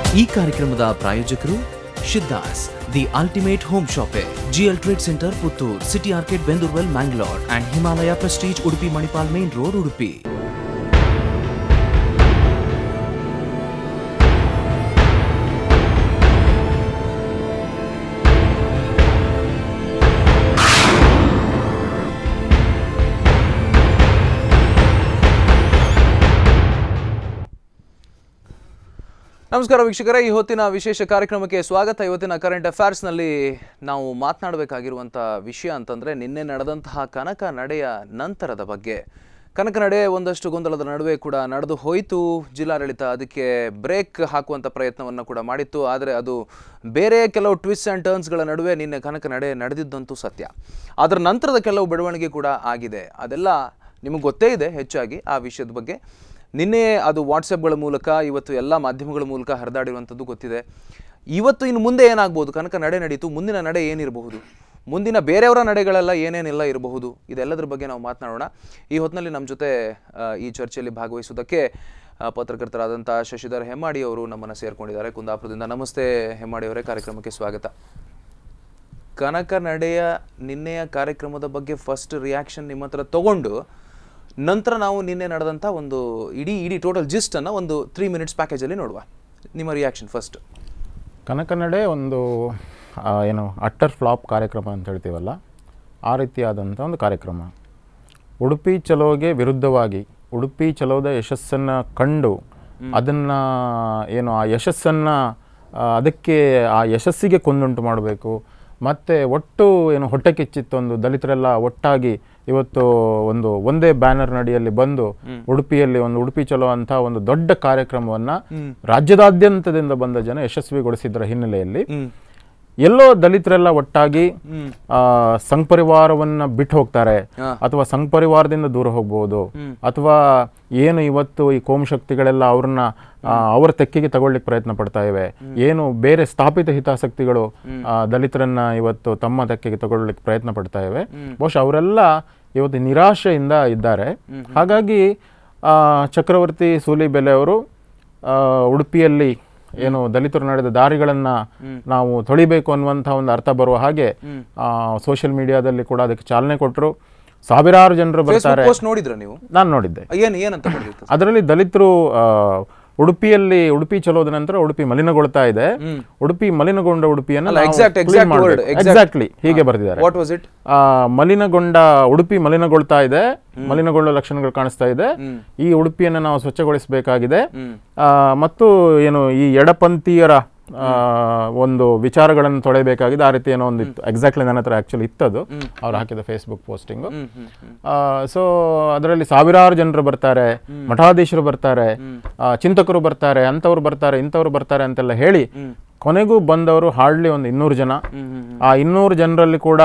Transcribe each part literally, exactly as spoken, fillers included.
ಈ ಕಾರ್ಯಕ್ರಮದ ಪ್ರಾಯೋಜಕರು Shiddas the ultimate home shoppe, GL trade centre Puttur, city arcade Bendurwell Mangalore and Himalaya prestige Udupi Manipal main road Udupi. ನಮಸ್ಕಾರ ವೀಕ್ಷಕರೇ, ಈ ಹೊತ್ತಿನ ವಿಶೇಷ ಕಾರ್ಯಕ್ರಮಕ್ಕೆ ಸ್ವಾಗತ. ಇವತ್ತಿನ ಕರೆಂಟ್ ಅಫೇರ್ಸ್ನಲ್ಲಿ ನಾವು ಮಾತನಾಡಬೇಕಾಗಿರುವಂಥ ವಿಷಯ ಅಂತಂದರೆ ನಿನ್ನೆ ನಡೆದಂತಹ ಕನಕ ನಡೆಯ ನಂತರದ ಬಗ್ಗೆ. ಕನಕ ನಡೆ ಒಂದಷ್ಟು ಗೊಂದಲದ ನಡುವೆ ಕೂಡ ನಡೆದು ಹೋಯಿತು. ಜಿಲ್ಲಾಡಳಿತ ಅದಕ್ಕೆ ಬ್ರೇಕ್ ಹಾಕುವಂಥ ಪ್ರಯತ್ನವನ್ನು ಕೂಡ ಮಾಡಿತ್ತು. ಆದರೆ ಅದು ಬೇರೆ ಕೆಲವು ಟ್ವಿಸ್ಟ್ ಆ್ಯಂಡ್ ಟರ್ನ್ಸ್ಗಳ ನಡುವೆ ನಿನ್ನೆ ಕನಕ ನಡೆ ನಡೆದಿದ್ದಂತೂ ಸತ್ಯ. ಅದರ ನಂತರದ ಕೆಲವು ಬೆಳವಣಿಗೆ ಕೂಡ ಆಗಿದೆ. ಅದೆಲ್ಲ ನಿಮಗೆ ಗೊತ್ತೇ ಇದೆ ಹೆಚ್ಚಾಗಿ ಆ ವಿಷಯದ ಬಗ್ಗೆ. ನಿನ್ನೆ ಅದು ವಾಟ್ಸಪ್ಗಳ ಮೂಲಕ, ಇವತ್ತು ಎಲ್ಲ ಮಾಧ್ಯಮಗಳ ಮೂಲಕ ಹರಿದಾಡಿರುವಂಥದ್ದು ಗೊತ್ತಿದೆ. ಇವತ್ತು ಇನ್ನು ಮುಂದೆ ಏನಾಗ್ಬೋದು? ಕನಕ ನಡೆ ನಡೀತು, ಮುಂದಿನ ನಡೆ ಏನಿರಬಹುದು, ಮುಂದಿನ ಬೇರೆಯವರ ನಡೆಗಳೆಲ್ಲ ಏನೇನೆಲ್ಲ ಇರಬಹುದು, ಇದೆಲ್ಲದರ ಬಗ್ಗೆ ನಾವು ಮಾತನಾಡೋಣ. ಈ ಹೊತ್ತಿನಲ್ಲಿ ನಮ್ಮ ಜೊತೆ ಈ ಚರ್ಚೆಯಲ್ಲಿ ಭಾಗವಹಿಸುವುದಕ್ಕೆ ಪತ್ರಕರ್ತರಾದಂಥ ಶಶಿಧರ್ ಹೆಮ್ಮಾಡಿ ಅವರು ನಮ್ಮನ್ನು ಸೇರ್ಕೊಂಡಿದ್ದಾರೆ ಕುಂದಾಪುರದಿಂದ. ನಮಸ್ತೆ ಹೆಮ್ಮಾಡಿ ಅವರೇ, ಕಾರ್ಯಕ್ರಮಕ್ಕೆ ಸ್ವಾಗತ. ಕನಕ ನಡೆಯ ನಿನ್ನೆಯ ಕಾರ್ಯಕ್ರಮದ ಬಗ್ಗೆ ಫಸ್ಟ್ ರಿಯಾಕ್ಷನ್ ನಿಮ್ಮ ಹತ್ರ ತಗೊಂಡು ನಂತರ ನಾವು ನಿನ್ನೆ ನಡೆದಂಥ ಒಂದು ಇಡೀ ಇಡೀ ಟೋಟಲ್ ಜಿಸ್ಟನ್ನು ಒಂದು ತ್ರೀ ಮಿನಿಟ್ಸ್ ಪ್ಯಾಕೇಜಲ್ಲಿ ನೋಡುವ. ನಿಮ್ಮ ರಿಯಾಕ್ಷನ್ ಫಸ್ಟ್. ಕನಕ ನಡೆ ಒಂದು ಏನು ಅಟ್ಟರ್ ಫ್ಲಾಪ್ ಕಾರ್ಯಕ್ರಮ ಅಂತ ಹೇಳ್ತೀವಲ್ಲ, ಆ ರೀತಿಯಾದಂಥ ಒಂದು ಕಾರ್ಯಕ್ರಮ. ಉಡುಪಿ ಚಲೋಗೆ ವಿರುದ್ಧವಾಗಿ ಉಡುಪಿ ಚಲೋದ ಯಶಸ್ಸನ್ನು ಕಂಡು ಅದನ್ನು ಏನು ಆ ಯಶಸ್ಸನ್ನು ಅದಕ್ಕೆ ಆ ಯಶಸ್ಸಿಗೆ ಕೊಂದುಂಟು ಮಾಡಬೇಕು, ಮತ್ತು ಒಟ್ಟು ಏನು ಹೊಟ್ಟೆ ಕಿಚ್ಚಿತ್ತು ಒಂದು ದಲಿತರೆಲ್ಲ ಒಟ್ಟಾಗಿ ಇವತ್ತು ಒಂದು ಒಂದೇ ಬ್ಯಾನರ್ ನಡಿಯಲ್ಲಿ ಬಂದು ಉಡುಪಿಯಲ್ಲಿ ಒಂದು ಉಡುಪಿ ಚಲೋ ಅಂತ ಒಂದು ದೊಡ್ಡ ಕಾರ್ಯಕ್ರಮವನ್ನು ರಾಜ್ಯದಾದ್ಯಂತದಿಂದ ಬಂದ ಜನ ಯಶಸ್ವಿಗೊಳಿಸಿದ್ರ ಹಿನ್ನೆಲೆಯಲ್ಲಿ ಎಲ್ಲೋ ದಲಿತರೆಲ್ಲ ಒಟ್ಟಾಗಿ ಸಂಘ ಪರಿವಾರವನ್ನ ಬಿಟ್ಟು ಹೋಗ್ತಾರೆ, ಅಥವಾ ಸಂಘ ಪರಿವಾರದಿಂದ ದೂರ ಹೋಗ್ಬೋದು, ಅಥವಾ ಏನು ಇವತ್ತು ಈ ಕೋಮು ಶಕ್ತಿಗಳೆಲ್ಲ ಅವ್ರನ್ನ ಅವರ ತೆಕ್ಕೆಗೆ ತಗೊಳ್ಳಿಕ್ಕೆ ಪ್ರಯತ್ನ ಪಡ್ತಾ ಇವೆ, ಏನು ಬೇರೆ ಸ್ಥಾಪಿತ ಹಿತಾಸಕ್ತಿಗಳು ದಲಿತರನ್ನ ಇವತ್ತು ತಮ್ಮ ತೆಕ್ಕೆಗೆ ತಗೊಳ್ಳಿಕ್ಕೆ ಪ್ರಯತ್ನ ಪಡ್ತಾ ಇವೆ, ಬಹುಶಃ ಅವರೆಲ್ಲ ಇವತ್ತು ನಿರಾಶೆಯಿಂದ ಇದ್ದಾರೆ. ಹಾಗಾಗಿ ಚಕ್ರವರ್ತಿ ಸೂಲಿಬೆಲೆ ಅವರು ಉಡುಪಿಯಲ್ಲಿ ಏನು ದಲಿತರು ನಡೆದ ದಾರಿಗಳನ್ನ ನಾವು ತೊಳಿಬೇಕು ಅನ್ನುವಂಥ ಒಂದು ಅರ್ಥ ಬರುವ ಹಾಗೆ ಸೋಷಿಯಲ್ ಮೀಡಿಯಾದಲ್ಲಿ ಕೂಡ ಅದಕ್ಕೆ ಚಾಲನೆ ಕೊಟ್ಟರು. ಸಾವಿರಾರು ಜನರು ಬರ್ತಾರೆ. ನೋಡಿದ್ರ ನೀವು? ನಾನು ನೋಡಿದ್ದೆ. ಅದರಲ್ಲಿ ದಲಿತರು ಉಡುಪಿಯಲ್ಲಿ ಉಡುಪಿ ಚಲೋದ ನಂತರ ಉಡುಪಿ ಮಲಿನಗೊಳ್ತಾ ಇದೆ, ಉಡುಪಿ ಮಲಿನಗೊಂಡ ಉಡುಪಿಯನ್ನು ಎಕ್ಸಾಕ್ಟ್ಲಿ ಹೀಗೆ ಬರೆದಿದ್ದಾರೆ. ಮಲಿನಗೊಂಡ ಉಡುಪಿ ಮಲಿನಗೊಳ್ತಾ ಇದೆ, ಮಲಿನಗೊಳ್ಳುವ ಲಕ್ಷಣಗಳು ಕಾಣಿಸ್ತಾ ಇದೆ, ಈ ಉಡುಪಿಯನ್ನು ನಾವು ಸ್ವಚ್ಛಗೊಳಿಸಬೇಕಾಗಿದೆ. ಮತ್ತು ಏನು ಈ ಎಡಪಂಥೀಯರ ಒಂದು ವಿಚಾರಗಳನ್ನು ತೊಳೆಯಬೇಕಾಗಿದೆ, ಆ ರೀತಿ ಏನೋ ಒಂದು ಇತ್ತು. ಎಕ್ಸಾಕ್ಟ್ಲಿ ನನ್ನ ಹತ್ರ ಆಕ್ಚುಲಿ ಇತ್ತದು, ಅವ್ರು ಹಾಕಿದ ಫೇಸ್ಬುಕ್ ಪೋಸ್ಟಿಂಗು. ಸೊ ಅದರಲ್ಲಿ ಸಾವಿರಾರು ಜನರು ಬರ್ತಾರೆ, ಮಠಾಧೀಶರು ಬರ್ತಾರೆ, ಚಿಂತಕರು ಬರ್ತಾರೆ, ಅಂಥವ್ರು ಬರ್ತಾರೆ, ಇಂಥವ್ರು ಬರ್ತಾರೆ ಅಂತೆಲ್ಲ ಹೇಳಿ ಕೊನೆಗೂ ಬಂದವರು ಹಾರ್ಡ್ಲಿ ಒಂದು ಇನ್ನೂರು ಜನ. ಆ ಇನ್ನೂರು ಜನರಲ್ಲಿ ಕೂಡ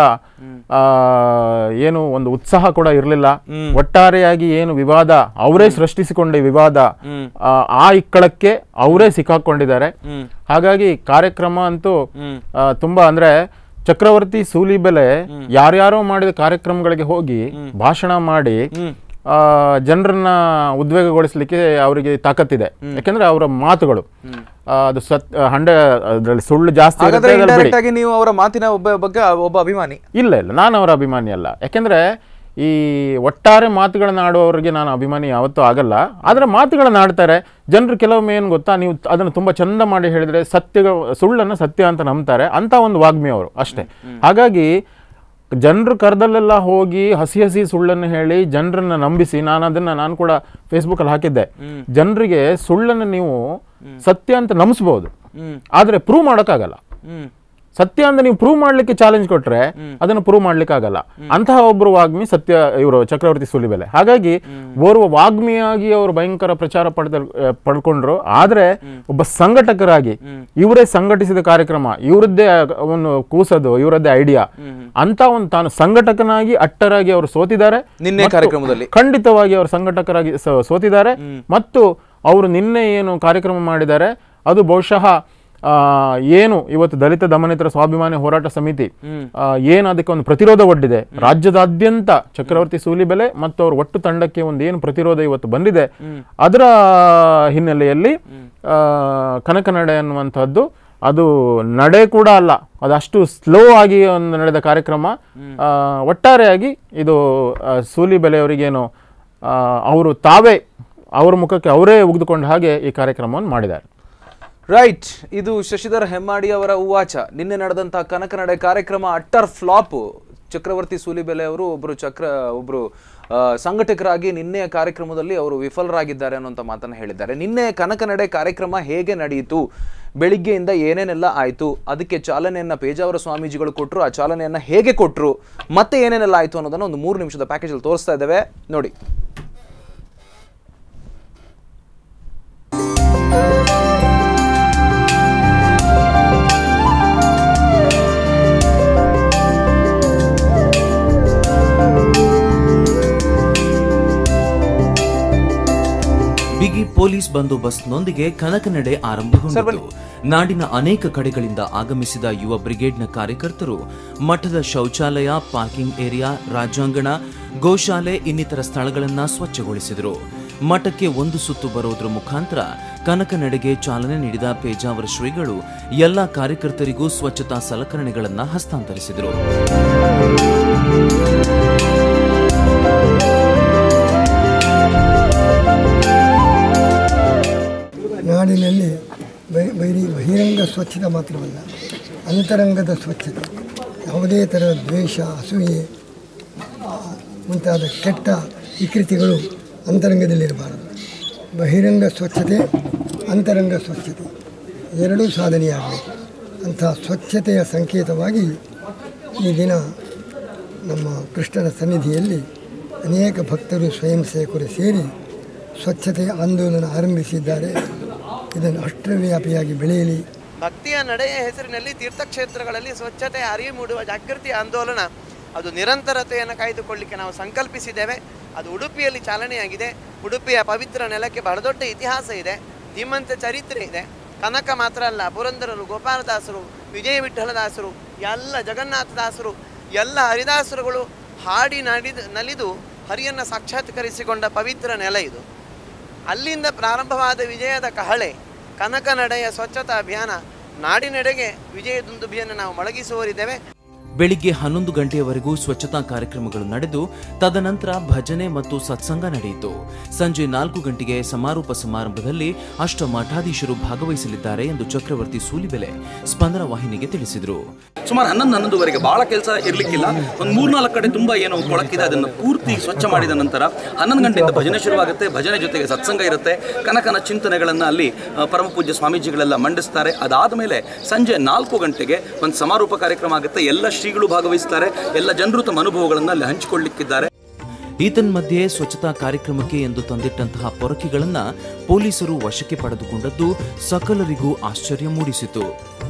ಏನು ಒಂದು ಉತ್ಸಾಹ ಕೂಡ ಇರಲಿಲ್ಲ. ಒಟ್ಟಾರೆಯಾಗಿ ಏನು ವಿವಾದ ಅವರೇ ಸೃಷ್ಟಿಸಿಕೊಂಡ ವಿವಾದ, ಆ ಇಕ್ಕಳಕ್ಕೆ ಅವರೇ ಸಿಕ್ಕಾಕೊಂಡಿದ್ದಾರೆ. ಹಾಗಾಗಿ ಕಾರ್ಯಕ್ರಮ ಅಂತೂ ತುಂಬಾ ಅಂದ್ರೆ ಚಕ್ರವರ್ತಿ ಸೂಲಿಬೆಲೆ ಯಾರ್ಯಾರೋ ಮಾಡಿದ ಕಾರ್ಯಕ್ರಮಗಳಿಗೆ ಹೋಗಿ ಭಾಷಣ ಮಾಡಿ ಜನರನ್ನ ಉದ್ವೇಗಗೊಳಿಸಲಿಕ್ಕೆ ಅವರಿಗೆ ತಾಕತ್ತಿದೆ. ಯಾಕಂದ್ರೆ ಅವರ ಮಾತುಗಳು ಅದು ಸತ್ ಹಂಡ್ರೆಡ್ ಅದರಲ್ಲಿ ಸುಳ್ಳು ಜಾಸ್ತಿ. ನೀವು ಅವರ ಮಾತಿನ ಒಬ್ಬ ಬಗ್ಗೆ ಒಬ್ಬ ಅಭಿಮಾನಿ? ಇಲ್ಲ ಇಲ್ಲ, ನಾನು ಅವರ ಅಭಿಮಾನಿ ಅಲ್ಲ. ಯಾಕೆಂದ್ರೆ ಈ ಒಟ್ಟಾರೆ ಮಾತುಗಳನ್ನ ಆಡುವವರಿಗೆ ನಾನು ಅಭಿಮಾನಿ ಯಾವತ್ತೂ ಆಗಲ್ಲ. ಆದ್ರೆ ಮಾತುಗಳನ್ನ ಆಡ್ತಾರೆ ಜನರು. ಕೆಲವೊಮ್ಮೆ ಏನು ಗೊತ್ತಾ, ನೀವು ಅದನ್ನು ತುಂಬಾ ಚಂದ ಮಾಡಿ ಹೇಳಿದ್ರೆ ಸತ್ಯ ಸುಳ್ಳನ್ನು ಸತ್ಯ ಅಂತ ನಂಬ್ತಾರೆ, ಅಂತ ಒಂದು ವಾಗ್ಮಿ ಅವರು ಅಷ್ಟೇ. ಹಾಗಾಗಿ ಜನರು ಕರೆದಲ್ಲೆಲ್ಲ ಹೋಗಿ ಹಸಿ ಹಸಿ ಸುಳ್ಳನ್ನು ಹೇಳಿ ಜನರನ್ನ ನಂಬಿಸಿ, ನಾನು ಅದನ್ನ ನಾನು ಕೂಡ ಫೇಸ್ಬುಕ್ ಅಲ್ಲಿ ಹಾಕಿದ್ದೆ, ಜನರಿಗೆ ಸುಳ್ಳನ್ನು ನೀವು ಸತ್ಯ ಅಂತ ನಂಬಿಸಬಹುದು, ಆದ್ರೆ ಪ್ರೂವ್ ಮಾಡೋಕ್ಕಾಗಲ್ಲ. ಸತ್ಯ ಅಂತ ನೀವು ಪ್ರೂವ್ ಮಾಡ್ಲಿಕ್ಕೆ ಚಾಲೆಂಜ್ ಕೊಟ್ರೆ ಅದನ್ನು ಪ್ರೂವ್ ಮಾಡ್ಲಿಕ್ಕೆ ಆಗಲ್ಲ. ಅಂತಹ ಒಬ್ಬರು ವಾಗ್ಮಿ ಸತ್ಯ ಇವರು ಚಕ್ರವರ್ತಿ ಸೂಲಿಬೆಲೆ. ಹಾಗಾಗಿ ಓರ್ವ ವಾಗ್ಮಿಯಾಗಿ ಅವರು ಭಯಂಕರ ಪ್ರಚಾರ ಪಡೆದ ಪಡ್ಕೊಂಡ್ರು. ಆದ್ರೆ ಒಬ್ಬ ಸಂಘಟಕರಾಗಿ ಇವರೇ ಸಂಘಟಿಸಿದ ಕಾರ್ಯಕ್ರಮ, ಇವರದ್ದೇ ಒಂದು ಕೂಸದು, ಇವರದ್ದೇ ಐಡಿಯಾ ಅಂತ ಒಂದು ತಾನು ಸಂಘಟಕನಾಗಿ ಅಟ್ಟರಾಗಿ ಅವರು ಸೋತಿದ್ದಾರೆ. ನಿನ್ನೆ ಕಾರ್ಯಕ್ರಮದಲ್ಲಿ ಖಂಡಿತವಾಗಿ ಅವರು ಸಂಘಟಕರಾಗಿ ಸೋತಿದ್ದಾರೆ. ಮತ್ತು ಅವರು ನಿನ್ನೆ ಏನು ಕಾರ್ಯಕ್ರಮ ಮಾಡಿದ್ದಾರೆ ಅದು ಬಹುಶಃ ಏನು ಇವತ್ತು ದಲಿತ ದಮನಿತರ ಸ್ವಾಭಿಮಾನಿ ಹೋರಾಟ ಸಮಿತಿ ಏನು ಅದಕ್ಕೆ ಒಂದು ಪ್ರತಿರೋಧ ಒಡ್ಡಿದೆ, ರಾಜ್ಯದಾದ್ಯಂತ ಚಕ್ರವರ್ತಿ ಸೂಲಿಬೆಲೆ ಮತ್ತು ಅವ್ರ ಒಟ್ಟು ತಂಡಕ್ಕೆ ಒಂದು ಏನು ಪ್ರತಿರೋಧ ಇವತ್ತು ಬಂದಿದೆ, ಅದರ ಹಿನ್ನೆಲೆಯಲ್ಲಿ ಕನಕನಡೆ ಅನ್ನುವಂಥದ್ದು ಅದು ನಡೆ ಕೂಡ ಅಲ್ಲ, ಅದಷ್ಟು ಸ್ಲೋ ಆಗಿ ಒಂದು ನಡೆದ ಕಾರ್ಯಕ್ರಮ. ಒಟ್ಟಾರೆಯಾಗಿ ಇದು ಸೂಲಿಬೆಲೆಯವರಿಗೇನು ಅವರು ತಾವೇ ಅವ್ರ ಮುಖಕ್ಕೆ ಅವರೇ ಉಗಿದುಕೊಂಡ ಹಾಗೆ ಈ ಕಾರ್ಯಕ್ರಮವನ್ನು ಮಾಡಿದ್ದಾರೆ. ರೈಟ್, ಇದು ಶಶಿಧರ್ ಹೆಮ್ಮಾಡಿ ಅವರ ಉವಾಚ. ನಿನ್ನೆ ನಡೆದಂತಹ ಕನಕನಡೆ ಕಾರ್ಯಕ್ರಮ ಅಟ್ಟರ್ ಫ್ಲಾಪ್. ಚಕ್ರವರ್ತಿ ಸೂಲಿಬೆಲೆ ಅವರು ಒಬ್ಬರು ಚಕ್ರ ಒಬ್ಬರು ಸಂಘಟಕರಾಗಿ ನಿನ್ನೆಯ ಕಾರ್ಯಕ್ರಮದಲ್ಲಿ ಅವರು ವಿಫಲರಾಗಿದ್ದಾರೆ ಅನ್ನುವಂಥ ಮಾತನ್ನು ಹೇಳಿದ್ದಾರೆ. ನಿನ್ನೆ ಕನಕನಡೆ ಕಾರ್ಯಕ್ರಮ ಹೇಗೆ ನಡೆಯಿತು, ಬೆಳಿಗ್ಗೆಯಿಂದ ಏನೇನೆಲ್ಲ ಆಯಿತು, ಅದಕ್ಕೆ ಚಾಲನೆಯನ್ನು ಪೇಜಾವರ ಸ್ವಾಮೀಜಿಗಳು ಕೊಟ್ಟರು, ಆ ಚಾಲನೆಯನ್ನು ಹೇಗೆ ಕೊಟ್ಟರು, ಮತ್ತೆ ಏನೇನೆಲ್ಲ ಆಯಿತು ಅನ್ನೋದನ್ನು ಒಂದು ಮೂರು ನಿಮಿಷದ ಪ್ಯಾಕೇಜಲ್ಲಿ ತೋರಿಸ್ತಾ ಇದ್ದೇವೆ ನೋಡಿ. ಬಿಗಿ ಪೊಲೀಸ್ ಬಂದೋಬಸ್ತ್ನೊಂದಿಗೆ ಕನಕನಡೆ ಆರಂಭಗೊಂಡಿತು. ನಾಡಿನ ಅನೇಕ ಕಡೆಗಳಿಂದ ಆಗಮಿಸಿದ ಯುವ ಬ್ರಿಗೇಡ್ನ ಕಾರ್ಯಕರ್ತರು ಮಠದ ಶೌಚಾಲಯ, ಪಾರ್ಕಿಂಗ್ ಏರಿಯಾ, ರಾಜಾಂಗಣ, ಗೋಶಾಲೆ ಇನ್ನಿತರ ಸ್ಥಳಗಳನ್ನ ಸ್ವಚ್ಛಗೊಳಿಸಿದರು. ಮಠಕ್ಕೆ ಒಂದು ಸುತ್ತು ಬರೋದ್ರ ಮುಖಾಂತರ ಕನಕನಡೆಗೆ ಚಾಲನೆ ನೀಡಿದ ಪೇಜಾವರ ಶ್ರೀಗಳು ಎಲ್ಲ ಕಾರ್ಯಕರ್ತರಿಗೂ ಸ್ವಚ್ಛತಾ ಸಲಕರಣೆಗಳನ್ನ ಹಸ್ತಾಂತರಿಸಿದರು. ನಾಡಿನಲ್ಲಿ ಬರೀ ಬಹಿರಂಗ ಸ್ವಚ್ಛತೆ ಮಾತ್ರವಲ್ಲ, ಅಂತರಂಗದ ಸ್ವಚ್ಛತೆ, ಯಾವುದೇ ಥರದ ದ್ವೇಷ, ಅಸೂಯೆ ಮುಂತಾದ ಕೆಟ್ಟ ವಿಕೃತಿಗಳು ಅಂತರಂಗದಲ್ಲಿರಬಾರದು. ಬಹಿರಂಗ ಸ್ವಚ್ಛತೆ, ಅಂತರಂಗ ಸ್ವಚ್ಛತೆ ಎರಡೂ ಸಾಧನೆಯಾಗಬೇಕು. ಅಂಥ ಸ್ವಚ್ಛತೆಯ ಸಂಕೇತವಾಗಿ ಈ ದಿನ ನಮ್ಮ ಕೃಷ್ಣನ ಸನ್ನಿಧಿಯಲ್ಲಿ ಅನೇಕ ಭಕ್ತರು, ಸ್ವಯಂ ಸೇವಕರು ಸೇರಿ ಸ್ವಚ್ಛತೆಯ ಆಂದೋಲನ ಆರಂಭಿಸಿದ್ದಾರೆ. ಇದನ್ನು ಅಷ್ಟವ್ಯಾಪಿಯಾಗಿ ಬೆಳೆಯಲಿ. ಭಕ್ತಿಯ ನಡೆಯ ಹೆಸರಿನಲ್ಲಿ ತೀರ್ಥಕ್ಷೇತ್ರಗಳಲ್ಲಿ ಸ್ವಚ್ಛತೆ ಅರಿವು ಮೂಡುವ ಜಾಗೃತಿ ಆಂದೋಲನ ಅದು ನಿರಂತರತೆಯನ್ನು ಕಾಯ್ದುಕೊಳ್ಳಿಕ್ಕೆ ನಾವು ಸಂಕಲ್ಪಿಸಿದ್ದೇವೆ. ಅದು ಉಡುಪಿಯಲ್ಲಿ ಚಾಲನೆಯಾಗಿದೆ. ಉಡುಪಿಯ ಪವಿತ್ರ ನೆಲಕ್ಕೆ ಬಹಳ ದೊಡ್ಡ ಇತಿಹಾಸ ಇದೆ, ಧೀಮಂತ ಚರಿತ್ರೆ ಇದೆ. ಕನಕ ಮಾತ್ರ ಅಲ್ಲ, ಪುರಂದರರು, ಗೋಪಾಲದಾಸರು, ವಿಜಯ ವಿಠಲದಾಸರು, ಎಲ್ಲ ಜಗನ್ನಾಥದಾಸರು, ಎಲ್ಲ ಹರಿದಾಸರುಗಳು ಹಾಡಿ ನಡಿದು ನಲಿದು ಹರಿಯನ್ನು ಸಾಕ್ಷಾತ್ಕರಿಸಿಕೊಂಡ ಪವಿತ್ರ ನೆಲ ಇದು. ಅಲ್ಲಿಂದ ಪ್ರಾರಂಭವಾದ ವಿಜಯದ ಕಹಳೆ ಕನಕನಡೆಯ ಸ್ವಚ್ಛತಾ ಅಭಿಯಾನ ನಾಡಿನೆಡೆಗೆ ವಿಜಯದುಂದುಭಿಯನ್ನು ನಾವು ಮೊಳಗಿಸುವರಿದ್ದೇವೆ. ಬೆಳಿಗ್ಗೆ ಹನ್ನೊಂದು ಗಂಟೆಯವರೆಗೂ ಸ್ವಚ್ಛತಾ ಕಾರ್ಯಕ್ರಮಗಳು ನಡೆದು ತದನಂತರ ಭಜನೆ ಮತ್ತು ಸತ್ಸಂಗ ನಡೆಯಿತು. ಸಂಜೆ ನಾಲ್ಕು ಗಂಟೆಗೆ ಸಮಾರೋಪ ಸಮಾರಂಭದಲ್ಲಿ ಅಷ್ಟ ಮಠಾಧೀಶರು ಭಾಗವಹಿಸಲಿದ್ದಾರೆ ಎಂದು ಚಕ್ರವರ್ತಿ ಸೂಲಿಬೆಲೆ ಸ್ಪಂದನ ವಾಹಿನಿಗೆ ತಿಳಿಸಿದರು. ಸುಮಾರು ಹನ್ನೊಂದು ಹನ್ನೊಂದುವರೆಗೆ ಭಾಳ ಕೆಲಸ ಇರಲಿಕ್ಕಿಲ್ಲ, ಒಂದು ಮೂರ್ನಾಲ್ಕು ಕಡೆ ತುಂಬ ಏನು ಕೊಳಕಿದೆ ಅದನ್ನು ಪೂರ್ತಿ ಸ್ವಚ್ಛ ಮಾಡಿದ ನಂತರ ಹನ್ನೊಂದು ಗಂಟೆಯಿಂದ ಭಜನೆ ಶುರುವಾಗುತ್ತೆ. ಭಜನೆ ಜೊತೆಗೆ ಸತ್ಸಂಗ ಇರುತ್ತೆ. ಕನಕನ ಚಿಂತನೆಗಳನ್ನು ಅಲ್ಲಿ ಪರಮ ಪೂಜ್ಯ ಸ್ವಾಮೀಜಿಗಳೆಲ್ಲ ಮಂಡಿಸ್ತಾರೆ. ಅದಾದ ಮೇಲೆ ಸಂಜೆ ನಾಲ್ಕು ಗಂಟೆಗೆ ಒಂದು ಸಮಾರೋಪ ಕಾರ್ಯಕ್ರಮ ಆಗುತ್ತೆ. ಎಲ್ಲ ಶ್ರೀಗಳು ಭಾಗವಹಿಸ್ತಾರೆ. ಎಲ್ಲ ಜನರು ತಮ್ಮ ಅನುಭವಗಳನ್ನು ಅಲ್ಲಿ ಹಂಚಿಕೊಳ್ಳಿಕ್ಕಿದ್ದಾರೆ. ಈತನ್ಮಧ್ಯೆ ಸ್ವಚ್ಛತಾ ಕಾರ್ಯಕ್ರಮಕ್ಕೆ ಎಂದು ತಂದಿಟ್ಟಂತಹ ಪೊರಕೆಗಳನ್ನ ಪೊಲೀಸರು ವಶಕ್ಕೆ ಪಡೆದುಕೊಂಡದ್ದು ಸಕಲರಿಗೂ ಆಶ್ಚರ್ಯ ಮೂಡಿಸಿತು.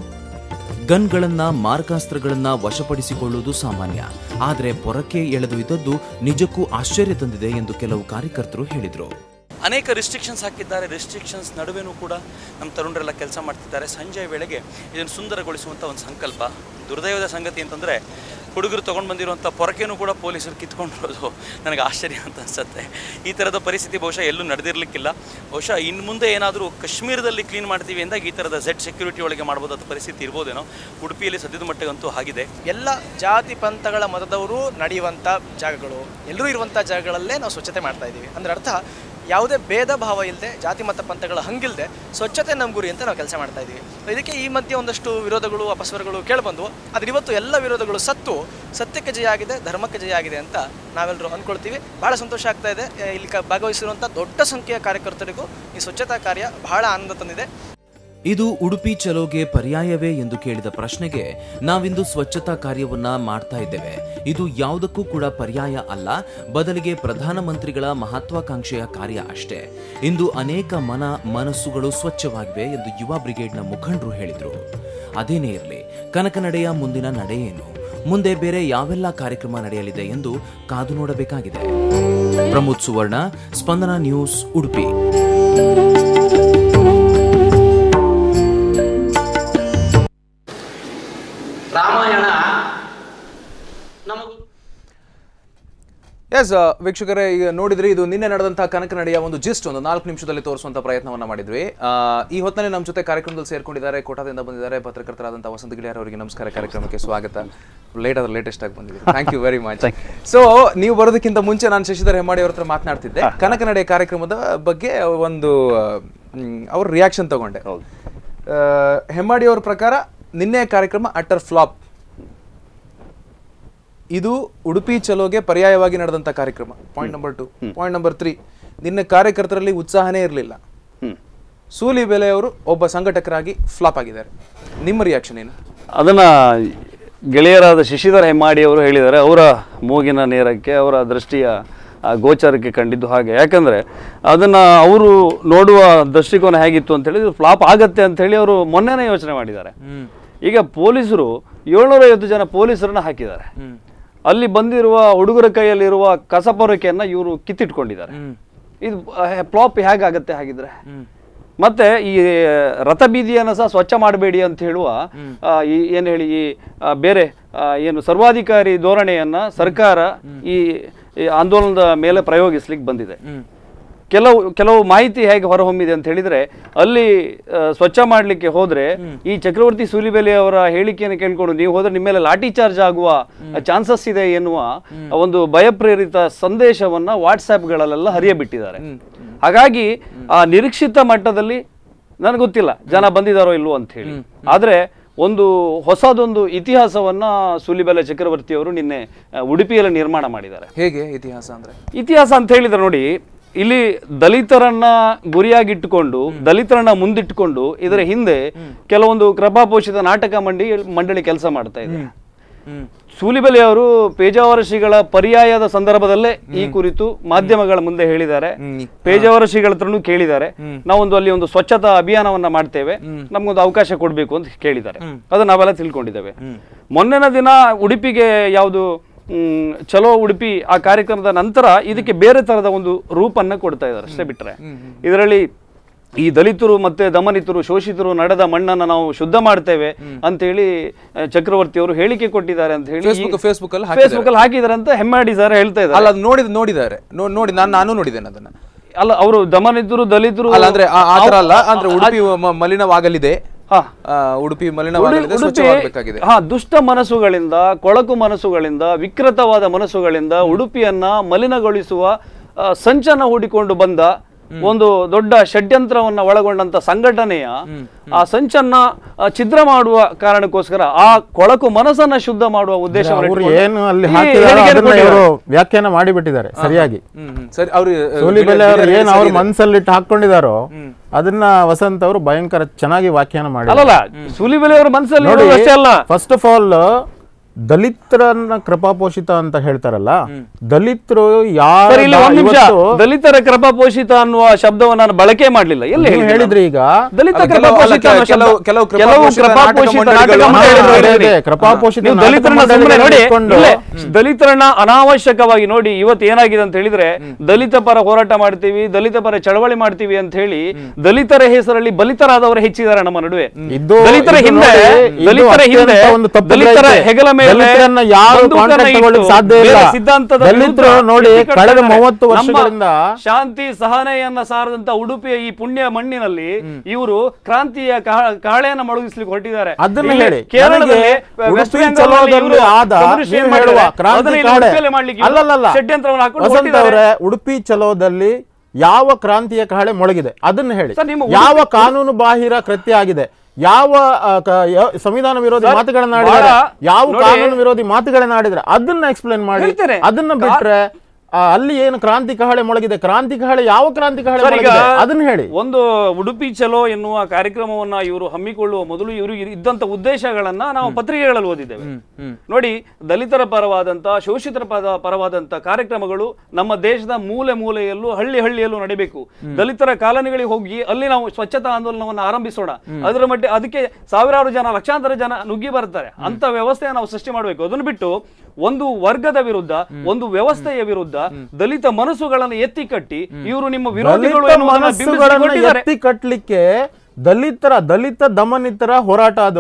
ಗನ್ಗಳನ್ನ, ಮಾರಕಾಸ್ತ್ರಗಳನ್ನ ವಶಪಡಿಸಿಕೊಳ್ಳುವುದು ಸಾಮಾನ್ಯ, ಆದರೆ ಪೊರಕೆ ಎಳೆದೊಯ್ದದ್ದು ನಿಜಕ್ಕೂ ಆಶ್ಚರ್ಯ ತಂದಿದೆ ಎಂದು ಕೆಲವು ಕಾರ್ಯಕರ್ತರು ಹೇಳಿದರು. ಅನೇಕ ರಿಸ್ಟ್ರಿಕ್ಷನ್ಸ್ ಹಾಕಿದ್ದಾರೆ. ರಿಸ್ಟ್ರಿಕ್ಷನ್ಸ್ ನಡುವೆನೂ ಕೂಡ ನಮ್ಮ ತರುಣರೆಲ್ಲ ಕೆಲಸ ಮಾಡ್ತಿದ್ದಾರೆ. ಸಂಜೆಯ ವೇಳೆಗೆ ಇದನ್ನು ಸುಂದರಗೊಳಿಸುವಂಥ ಒಂದು ಸಂಕಲ್ಪ. ದುರ್ದೈವದ ಸಂಗತಿ ಅಂತಂದರೆ ಹುಡುಗರು ತೊಗೊಂಡು ಬಂದಿರುವಂಥ ಪೊರಕೆನೂ ಕೂಡ ಪೊಲೀಸರು ಕಿತ್ಕೊಂಡಿರೋದು ನನಗೆ ಆಶ್ಚರ್ಯ ಅಂತ ಅನಿಸುತ್ತೆ. ಈ ಥರದ ಪರಿಸ್ಥಿತಿ ಬಹುಶಃ ಎಲ್ಲೂ ನಡೆದಿರಲಿಕ್ಕಿಲ್ಲ. ಬಹುಶಃ ಇನ್ನು ಮುಂದೆ ಏನಾದರೂ ಕಾಶ್ಮೀರದಲ್ಲಿ ಕ್ಲೀನ್ ಮಾಡ್ತೀವಿ ಅಂದಾಗ ಈ ಥರದ ಝೆಡ್ ಸೆಕ್ಯೂರಿಟಿ ಒಳಗೆ ಮಾಡ್ಬೋದಂಥ ಪರಿಸ್ಥಿತಿ ಇರ್ಬೋದೇನೋ. ಉಡುಪಿಯಲ್ಲಿ ಸದ್ಯದ ಮಟ್ಟಿಗಂತೂ ಆಗಿದೆ. ಎಲ್ಲ ಜಾತಿ ಪಂಥಗಳ ಮತದವರು ನಡೆಯುವಂಥ ಜಾಗಗಳು, ಎಲ್ಲರೂ ಇರುವಂಥ ಜಾಗಗಳಲ್ಲೇ ನಾವು ಸ್ವಚ್ಛತೆ ಮಾಡ್ತಾ ಇದ್ದೀವಿ. ಅಂದರೆ ಅರ್ಥ ಯಾವುದೇ ಭೇದ ಭಾವ ಇಲ್ಲದೆ, ಜಾತಿ ಮತ ಪಂಥಗಳ ಹಂಗಿಲ್ಲದೆ ಸ್ವಚ್ಛತೆ ನಮ್ಮ ಗುರಿ ಅಂತ ನಾವು ಕೆಲಸ ಮಾಡ್ತಾ ಇದ್ದೀವಿ. ಇದಕ್ಕೆ ಈ ಮಧ್ಯೆ ಒಂದಷ್ಟು ವಿರೋಧಗಳು, ಅಪಸ್ವರಗಳು ಕೇಳಿಬಂದು, ಆದರೆ ಇವತ್ತು ಎಲ್ಲ ವಿರೋಧಗಳು ಸತ್ತು ಸತ್ಯಕ್ಕೆ ಜಯ ಆಗಿದೆ, ಧರ್ಮಕ್ಕೆ ಜಯ ಆಗಿದೆ ಅಂತ ನಾವೆಲ್ಲರೂ ಅಂದ್ಕೊಳ್ತೀವಿ. ಭಾಳ ಸಂತೋಷ ಆಗ್ತಾ ಇದೆ. ಇಲ್ಲಿ ಭಾಗವಹಿಸಿರುವಂಥ ದೊಡ್ಡ ಸಂಖ್ಯೆಯ ಕಾರ್ಯಕರ್ತರಿಗೂ ಈ ಸ್ವಚ್ಛತಾ ಕಾರ್ಯ ಬಹಳ ಆನಂದ ತಂದಿದೆ. ಇದು ಉಡುಪಿ ಚಲೋಗೆ ಪರ್ಯಾಯವೇ ಎಂದು ಕೇಳಿದ ಪ್ರಶ್ನೆಗೆ ನಾವಿಂದು ಸ್ವಚ್ಛತಾ ಕಾರ್ಯವನ್ನ ಮಾಡ್ತಾ ಇದ್ದೇವೆ, ಇದು ಯಾವುದಕ್ಕೂ ಕೂಡ ಪರ್ಯಾಯ ಅಲ್ಲ, ಬದಲಿಗೆ ಪ್ರಧಾನಮಂತ್ರಿಗಳ ಮಹತ್ವಾಕಾಂಕ್ಷೆಯ ಕಾರ್ಯ ಅಷ್ಟೇ. ಇಂದು ಅನೇಕ ಮನ ಮನಸ್ಸುಗಳು ಸ್ವಚ್ಛವಾಗಿವೆ ಎಂದು ಯುವ ಬ್ರಿಗೇಡ್ನ ಮುಖಂಡರು ಹೇಳಿದರು. ಅದೇನೇ ಇರಲಿ, ಕನಕನಡೆಯ ಮುಂದಿನ ನಡೆ ಏನು, ಮುಂದೆ ಬೇರೆ ಯಾವೆಲ್ಲ ಕಾರ್ಯಕ್ರಮ ನಡೆಯಲಿದೆ ಎಂದು ಕಾದು ನೋಡಬೇಕಾಗಿದೆ. ಪ್ರಮೋದ್ ಸುವರ್ಣ, ಸ್ಪಂದನ ನ್ಯೂಸ್, ಉಡುಪಿ. ಎಸ್ ವೀಕ್ಷಕರೇ, ಈಗ ನೋಡಿದ್ರಿ ಇದು ನಿನ್ನೆ ನಡೆದಂತಹ ಕನಕ ನಡೆಯ ಒಂದು ಜಿಸ್ಟ್ ಒಂದು ನಾಲ್ಕು ನಿಮಿಷದಲ್ಲಿ ತೋರಿಸುವಂತ ಪ್ರಯತ್ನವನ್ನ ಮಾಡಿದ್ವಿ. ಈ ಹೊತ್ತಿನಲ್ಲಿ ನಮ್ಮ ಜೊತೆ ಕಾರ್ಯಕ್ರಮದಲ್ಲಿ ಸೇರ್ಕೊಂಡಿದ್ದಾರೆ, ಕೋಟಾದಿಂದ ಬಂದಿದ್ದಾರೆ ಪತ್ರಕರ್ತರಾದಂತಹ ವಸಂತ ಗಿಳಿಯಾರ್ ಅವರಿಗೆ ನಮಸ್ಕಾರ, ಕಾರ್ಯಕ್ರಮಕ್ಕೆ ಸ್ವಾಗತ. ಲೇಟ್ ಆದ್ರೆ ಲೇಟೆಸ್ಟ್ ಆಗಿ ಬಂದಿದ್ದೀರಿ, thank you very much. So ನೀವು ಬರೋದಕ್ಕಿಂತ ಮುಂಚೆ ನಾನು ಶಶಿಧರ್ ಹೆಮ್ಮಾಡಿ ಅವ್ರ ಹತ್ರ ಮಾತನಾಡ್ತಿದ್ದೆ, ಕನಕ ನಡೆ ಕಾರ್ಯಕ್ರಮದ ಬಗ್ಗೆ ಒಂದು ಅವ್ರ ರಿಯಾಕ್ಷನ್ ತಗೊಂಡೆ. ಹೆಮ್ಮಾಡಿ ಅವ್ರ ಪ್ರಕಾರ ನಿನ್ನೆ ಕಾರ್ಯಕ್ರಮ ಅಟರ್ ಫ್ಲಾಪ್, ಇದು ಉಡುಪಿ ಚಲೋಗೆ ಪರ್ಯಾಯವಾಗಿ ನಡೆದಂತ ಕಾರ್ಯಕ್ರಮ. Point number two. Point number three, ನಿನ್ನೆ ಕಾರ್ಯಕರ್ತರಲ್ಲಿ ಉತ್ಸಾಹನೇ ಇರಲಿಲ್ಲ. ಸೂಲಿಬೆಲೆ ಅವರು ಒಬ್ಬ ಸಂಘಟಕರಾಗಿ ಫ್ಲಾಪ್ ಆಗಿದ್ದಾರೆ. ನಿಮ್ಮ ರಿಯಾಕ್ಷನ್ ಏನು? ಅದನ್ನ ಗೆಳೆಯರಾದ ಶಶಿಧರ್ ಹೆಮ್ಮಾಡಿ ಅವರು ಹೇಳಿದ್ದಾರೆ. ಅವರ ಮೂಗಿನ ನೇರಕ್ಕೆ, ಅವರ ದೃಷ್ಟಿಯ ಗೋಚರಕ್ಕೆ ಕಂಡಿದ್ದು ಹಾಗೆ. ಯಾಕಂದರೆ ಅದನ್ನು ಅವರು ನೋಡುವ ದೃಷ್ಟಿಕೋನ ಹೇಗಿತ್ತು ಅಂತ ಹೇಳಿ ಫ್ಲಾಪ್ ಆಗತ್ತೆ ಅಂತ ಹೇಳಿ ಅವರು ಮೊನ್ನೆನೇ ಯೋಚನೆ ಮಾಡಿದ್ದಾರೆ. ಈಗ ಪೊಲೀಸರು ಏಳ್ನೂರೈವತ್ತು ಜನ ಪೊಲೀಸರನ್ನ ಹಾಕಿದ್ದಾರೆ. ಅಲ್ಲಿ ಬಂದಿರುವ ಹುಡುಗರ ಕೈಯಲ್ಲಿರುವ ಕಸಪೊರಕೆಯನ್ನ ಇವರು ಕಿತ್ತಿಟ್ಕೊಂಡಿದ್ದಾರೆ. ಇದು ಫ್ಲಾಪ್ ಹೇಗಾಗತ್ತೆ ಹಾಗಿದ್ರೆ? ಮತ್ತೆ ಈ ರಥಬೀದಿಯನ್ನು ಸಹ ಸ್ವಚ್ಛ ಮಾಡಬೇಡಿ ಅಂತ ಹೇಳುವ ಏನು ಹೇಳಿ ಈ ಬೇರೆ ಏನು ಸರ್ವಾಧಿಕಾರಿ ಧೋರಣೆಯನ್ನ ಸರ್ಕಾರ ಈ ಆಂದೋಲನದ ಮೇಲೆ ಪ್ರಯೋಗಿಸ್ಲಿಕ್ಕೆ ಬಂದಿದೆ. ಕೆಲವು ಕೆಲವು ಮಾಹಿತಿ ಹೇಗೆ ಹೊರಹೊಮ್ಮಿದೆ ಅಂತ ಹೇಳಿದ್ರೆ, ಅಲ್ಲಿ ಸ್ವಚ್ಛ ಮಾಡಲಿಕ್ಕೆ ಹೋದ್ರೆ ಈ ಚಕ್ರವರ್ತಿ ಸೂಲಿಬೆಲೆ ಅವರ ಹೇಳಿಕೆಯನ್ನು ಕೇಳ್ಕೊಂಡು ನೀವು ಹೋದ್ರೆ ನಿಮ್ಮ ಮೇಲೆ ಲಾಠಿ ಚಾರ್ಜ್ ಆಗುವ ಚಾನ್ಸಸ್ ಇದೆ ಎನ್ನುವ ಒಂದು ಭಯಪ್ರೇರಿತ ಸಂದೇಶವನ್ನ ವಾಟ್ಸ್ಆ್ಯಪ್ಗಳಲ್ಲೆಲ್ಲ ಹರಿಯಬಿಟ್ಟಿದ್ದಾರೆ. ಹಾಗಾಗಿ ಆ ನಿರೀಕ್ಷಿತ ಮಟ್ಟದಲ್ಲಿ ನನಗೆ ಗೊತ್ತಿಲ್ಲ ಜನ ಬಂದಿದ್ದಾರೋ ಇಲ್ವೋ ಅಂತ ಹೇಳಿ. ಆದ್ರೆ ಒಂದು ಹೊಸದೊಂದು ಇತಿಹಾಸವನ್ನ ಸೂಲಿಬೆಲೆ ಚಕ್ರವರ್ತಿ ಅವರು ನಿನ್ನೆ ಉಡುಪಿಯಲ್ಲಿ ನಿರ್ಮಾಣ ಮಾಡಿದ್ದಾರೆ. ಹೇಗೆ ಇತಿಹಾಸ ಅಂದ್ರೆ? ಇತಿಹಾಸ ಅಂತ ಹೇಳಿದ್ರೆ ನೋಡಿ, ಇಲ್ಲಿ ದಲಿತರನ್ನ ಗುರಿಯಾಗಿಟ್ಟುಕೊಂಡು ದಲಿತರನ್ನ ಮುಂದಿಟ್ಟುಕೊಂಡು ಇದರ ಹಿಂದೆ ಕೆಲವೊಂದು ಕೃಪಾಪೋಷಿತ ನಾಟಕ ಮಂಡಿ ಮಂಡಳಿ ಕೆಲಸ ಮಾಡ್ತಾ ಇದೆ. ಸೂಲಿಬೆಲೆ ಅವರು ಪೇಜಾವರ ಶ್ರೀಗಳ ಪರ್ಯಾಯದ ಸಂದರ್ಭದಲ್ಲೇ ಈ ಕುರಿತು ಮಾಧ್ಯಮಗಳ ಮುಂದೆ ಹೇಳಿದ್ದಾರೆ. ಪೇಜಾವರ ಶ್ರೀಗಳ ಹತ್ರನೂ ಕೇಳಿದ್ದಾರೆ, ನಾವೊಂದು ಅಲ್ಲಿ ಒಂದು ಸ್ವಚ್ಛತಾ ಅಭಿಯಾನವನ್ನ ಮಾಡ್ತೇವೆ, ನಮ್ಗೊಂದು ಅವಕಾಶ ಕೊಡ್ಬೇಕು ಅಂತ ಕೇಳಿದ್ದಾರೆ. ಅದು ನಾವೆಲ್ಲ ತಿಳ್ಕೊಂಡಿದ್ದೇವೆ. ಮೊನ್ನೆನ ದಿನ ಉಡುಪಿಗೆ ಯಾವುದು ಹ್ಮ್ ಚಲೋ ಉಡುಪಿ ಆ ಕಾರ್ಯಕ್ರಮದ ನಂತರ ಇದಕ್ಕೆ ಬೇರೆ ತರದ ಒಂದು ರೂಪನ್ನ ಕೊಡ್ತಾ ಇದ್ದಾರೆ ಅಷ್ಟೇ. ಬಿಟ್ರೆ ಇದರಲ್ಲಿ ಈ ದಲಿತರು ಮತ್ತೆ ದಮನಿತರು ಶೋಷಿತರು ನಡೆದ ಮಣ್ಣನ್ನ ನಾವು ಶುದ್ಧ ಮಾಡ್ತೇವೆ ಅಂತ ಹೇಳಿ ಚಕ್ರವರ್ತಿ ಅವರು ಹೇಳಿಕೆ ಕೊಟ್ಟಿದ್ದಾರೆ ಅಂತ ಹೇಳಿ ಫೇಸ್ಬುಕ್ ಅಲ್ಲಿ ಫೇಸ್ಬುಕ್ ಅಲ್ಲಿ ಹಾಕಿದ್ದಾರೆ ಅಂತ ಹೆಮ್ಮಾಡಿ ಸರ್ ಹೇಳ್ತಾ ಇದ್ದಾರೆ. ಅಲ್ಲ, ನೋಡಿದ್ ನೋಡಿದ್ದಾರೆ ನೋಡಿ, ನಾನು ನಾನು ನೋಡಿದ್ದೇನೆ ಅದನ್ನ. ಅಲ್ಲ, ಅವರು ದಮನಿತರು ದಲಿತರು ಅಂದ್ರೆ ಆತರ ಅಲ್ಲ, ಅಂದ್ರೆ ಉಡುಪಿ ಮಲಿನವಾಗಲಿದೆ, ಉಡುಪಿ ಮಲಿನವಾಗಲಿದೆ. ಹಾ, ದುಷ್ಟ ಮನಸ್ಸುಗಳಿಂದ, ಕೊಳಕು ಮನಸ್ಸುಗಳಿಂದ, ವಿಕೃತವಾದ ಮನಸ್ಸುಗಳಿಂದ ಉಡುಪಿಯನ್ನ ಮಲಿನಗೊಳಿಸುವ ಸಂಚನ ಹೂಡಿಕೊಂಡು ಬಂದ ಒಂದು ದೊಡ್ಡ ಷಡ್ಯಂತ್ರವನ್ನ ಒಳಗೊಂಡಂತ ಸಂಘಟನೆಯ ಆ ಸಂಚನ್ನ ಛಿದ್ರ ಮಾಡುವ ಕಾರಣಕ್ಕೋಸ್ಕರ ಆ ಕೊಳಕು ಮನಸ್ಸನ್ನ ಶುದ್ಧ ಮಾಡುವ ಉದ್ದೇಶ ಏನು ಅಲ್ಲಿ ವ್ಯಾಖ್ಯಾನ ಮಾಡಿಬಿಟ್ಟಿದ್ದಾರೆ ಸರಿಯಾಗಿ. ಸೂಲಿಬೆಲೆ ಅವರು ಏನು ಅವ್ರ ಮನಸ್ಸಲ್ಲಿಟ್ಟು ಹಾಕೊಂಡಿದಾರೋ ಅದನ್ನ ವಸಂತ್ ಅವರು ಭಯಂಕರ ಚೆನ್ನಾಗಿ ವ್ಯಾಖ್ಯಾನ ಮಾಡಿ. ಅಲ್ಲ, ಸೂಲಿಬೆಲೆ ಅವರ ಮನಸ್ಸಲ್ಲಿ ಅಷ್ಟೇ ಅಲ್ಲ, ಫಸ್ಟ್ ಆಫ್ ಆಲ್ ದಲಿತರನ್ನ ಕೃಪಾಪೋಷಿತ ಅಂತ ಹೇಳ್ತಾರಲ್ಲ, ದಲಿತರು ಯಾರು ದಲಿತರ ಕೃಪಾಪೋಷಿತ ಅನ್ನುವ ಶಬ್ದವನ್ನು ನಾನು ಬಳಕೆ ಮಾಡಲಿಲ್ಲ. ಎಲ್ಲಿ ಹೇಳಿದ್ರಿ? ಈಗ ದಲಿತ ಕೃಪಾಪೋಷಿತ ದಲಿತರನ್ನ ಅನಾವಶ್ಯಕವಾಗಿ ನೋಡಿ ಇವತ್ತು ಏನಾಗಿದೆ ಅಂತ ಹೇಳಿದ್ರೆ, ದಲಿತ ಪರ ಹೋರಾಟ ಮಾಡ್ತೀವಿ, ದಲಿತ ಪರ ಚಳವಳಿ ಮಾಡ್ತೀವಿ ಅಂತ ಹೇಳಿ ದಲಿತರ ಹೆಸರಲ್ಲಿ ಬಲಿತರಾದವರು ಹೆಚ್ಚಿದ್ದಾರೆ ನಮ್ಮ ನಡುವೆ. ದಲಿತರ ಹಿಂದೆ ದಲಿತರ ಹಿಂದೆ ದಲಿತರ ಹೆಗಲ ಮೇಲೆ ಶಾಂತಿ ಸಹನೆಯನ್ನ ಸಾರದಂತ ಉಡುಪಿಯ ಈ ಪುಣ್ಯ ಮಣ್ಣಿನಲ್ಲಿ ಇವರು ಕ್ರಾಂತಿಯ ಕಾಳೆಯನ್ನ ಮೊಳಗಿಸ್ಲಿಕ್ಕೆ ಹೊರಟಿದ್ದಾರೆ. ಕೇರಳದಲ್ಲಿ ಉಡುಪಿ ಚಲೋದಲ್ಲಿ ಯಾವ ಕ್ರಾಂತಿಯ ಕಹಳೆ ಮೊಳಗಿದೆ ಅದನ್ನ ಹೇಳಿ. ಯಾವ ಕಾನೂನು ಬಾಹಿರ ಕೃತ್ಯ ಆಗಿದೆ, ಯಾವ ಸಂವಿಧಾನ ವಿರೋಧಿ ಮಾತುಗಳನ್ನಾಡಿದ್ರೆ, ಯಾವ ಕಾನೂನು ವಿರೋಧಿ ಮಾತುಗಳನ್ನಾಡಿದ್ರೆ ಅದನ್ನ ಎಕ್ಸ್ಪ್ಲೇನ್ ಮಾಡಿ. ಅದನ್ನ ಬಿಟ್ರೆ ಅಲ್ಲಿ ಏನು ಕ್ರಾಂತಿ ಕಹಳೆ ಮೊಳಗಿದೆ, ಕ್ರಾಂತಿ ಕಹಳೆ ಯಾವ ಕ್ರಾಂತಿ ಕಹಳೆ ಅದನ್ನ ಹೇಳಿ. ಒಂದು ಉಡುಪಿ ಚಲೋ ಎನ್ನುವ ಕಾರ್ಯಕ್ರಮವನ್ನ ಇವರು ಹಮ್ಮಿಕೊಳ್ಳುವ ಮೊದಲು ಇವರು ಇದ್ದಂತ ಉದ್ದೇಶಗಳನ್ನ ನಾವು ಪತ್ರಿಕೆಗಳಲ್ಲಿ ಓದಿದ್ದೇವೆ. ನೋಡಿ, ದಲಿತರ ಪರವಾದಂತ ಶೋಷಿತರ ಪರವಾದಂತ ಕಾರ್ಯಕ್ರಮಗಳು ನಮ್ಮ ದೇಶದ ಮೂಲೆ ಮೂಲೆಯಲ್ಲೂ ಹಳ್ಳಿ ಹಳ್ಳಿಯಲ್ಲೂ ನಡೀಬೇಕು. ದಲಿತರ ಕಾಲನಿಗಳಿಗೆ ಹೋಗಿ ಅಲ್ಲಿ ನಾವು ಸ್ವಚ್ಛತಾ ಆಂದೋಲನವನ್ನು ಆರಂಭಿಸೋಣ. ಅದರ ಮಟ್ಟ ಅದಕ್ಕೆ ಸಾವಿರಾರು ಜನ ಲಕ್ಷಾಂತರ ಜನ ನುಗ್ಗಿ ಬರ್ತಾರೆ. ಅಂತ ವ್ಯವಸ್ಥೆಯನ್ನು ನಾವು ಸೃಷ್ಟಿ ಮಾಡಬೇಕು. ಅದನ್ನು ಬಿಟ್ಟು ಒಂದು ವರ್ಗದ ವಿರುದ್ಧ, ಒಂದು ವ್ಯವಸ್ಥೆಯ ವಿರುದ್ಧ ದಲಿತ ಮನಸ್ಸುಗಳನ್ನು ಎತ್ತಿ ಕಟ್ಟಿ ಇವರು ನಿಮ್ಮ ವಿರೋಧಿಗಳು ಎತ್ತಿ ಕಟ್ಟಲಿಕ್ಕೆ ದಲಿತರ ದಲಿತ ದಮನಿತರ ಹೋರಾಟ ಅದು.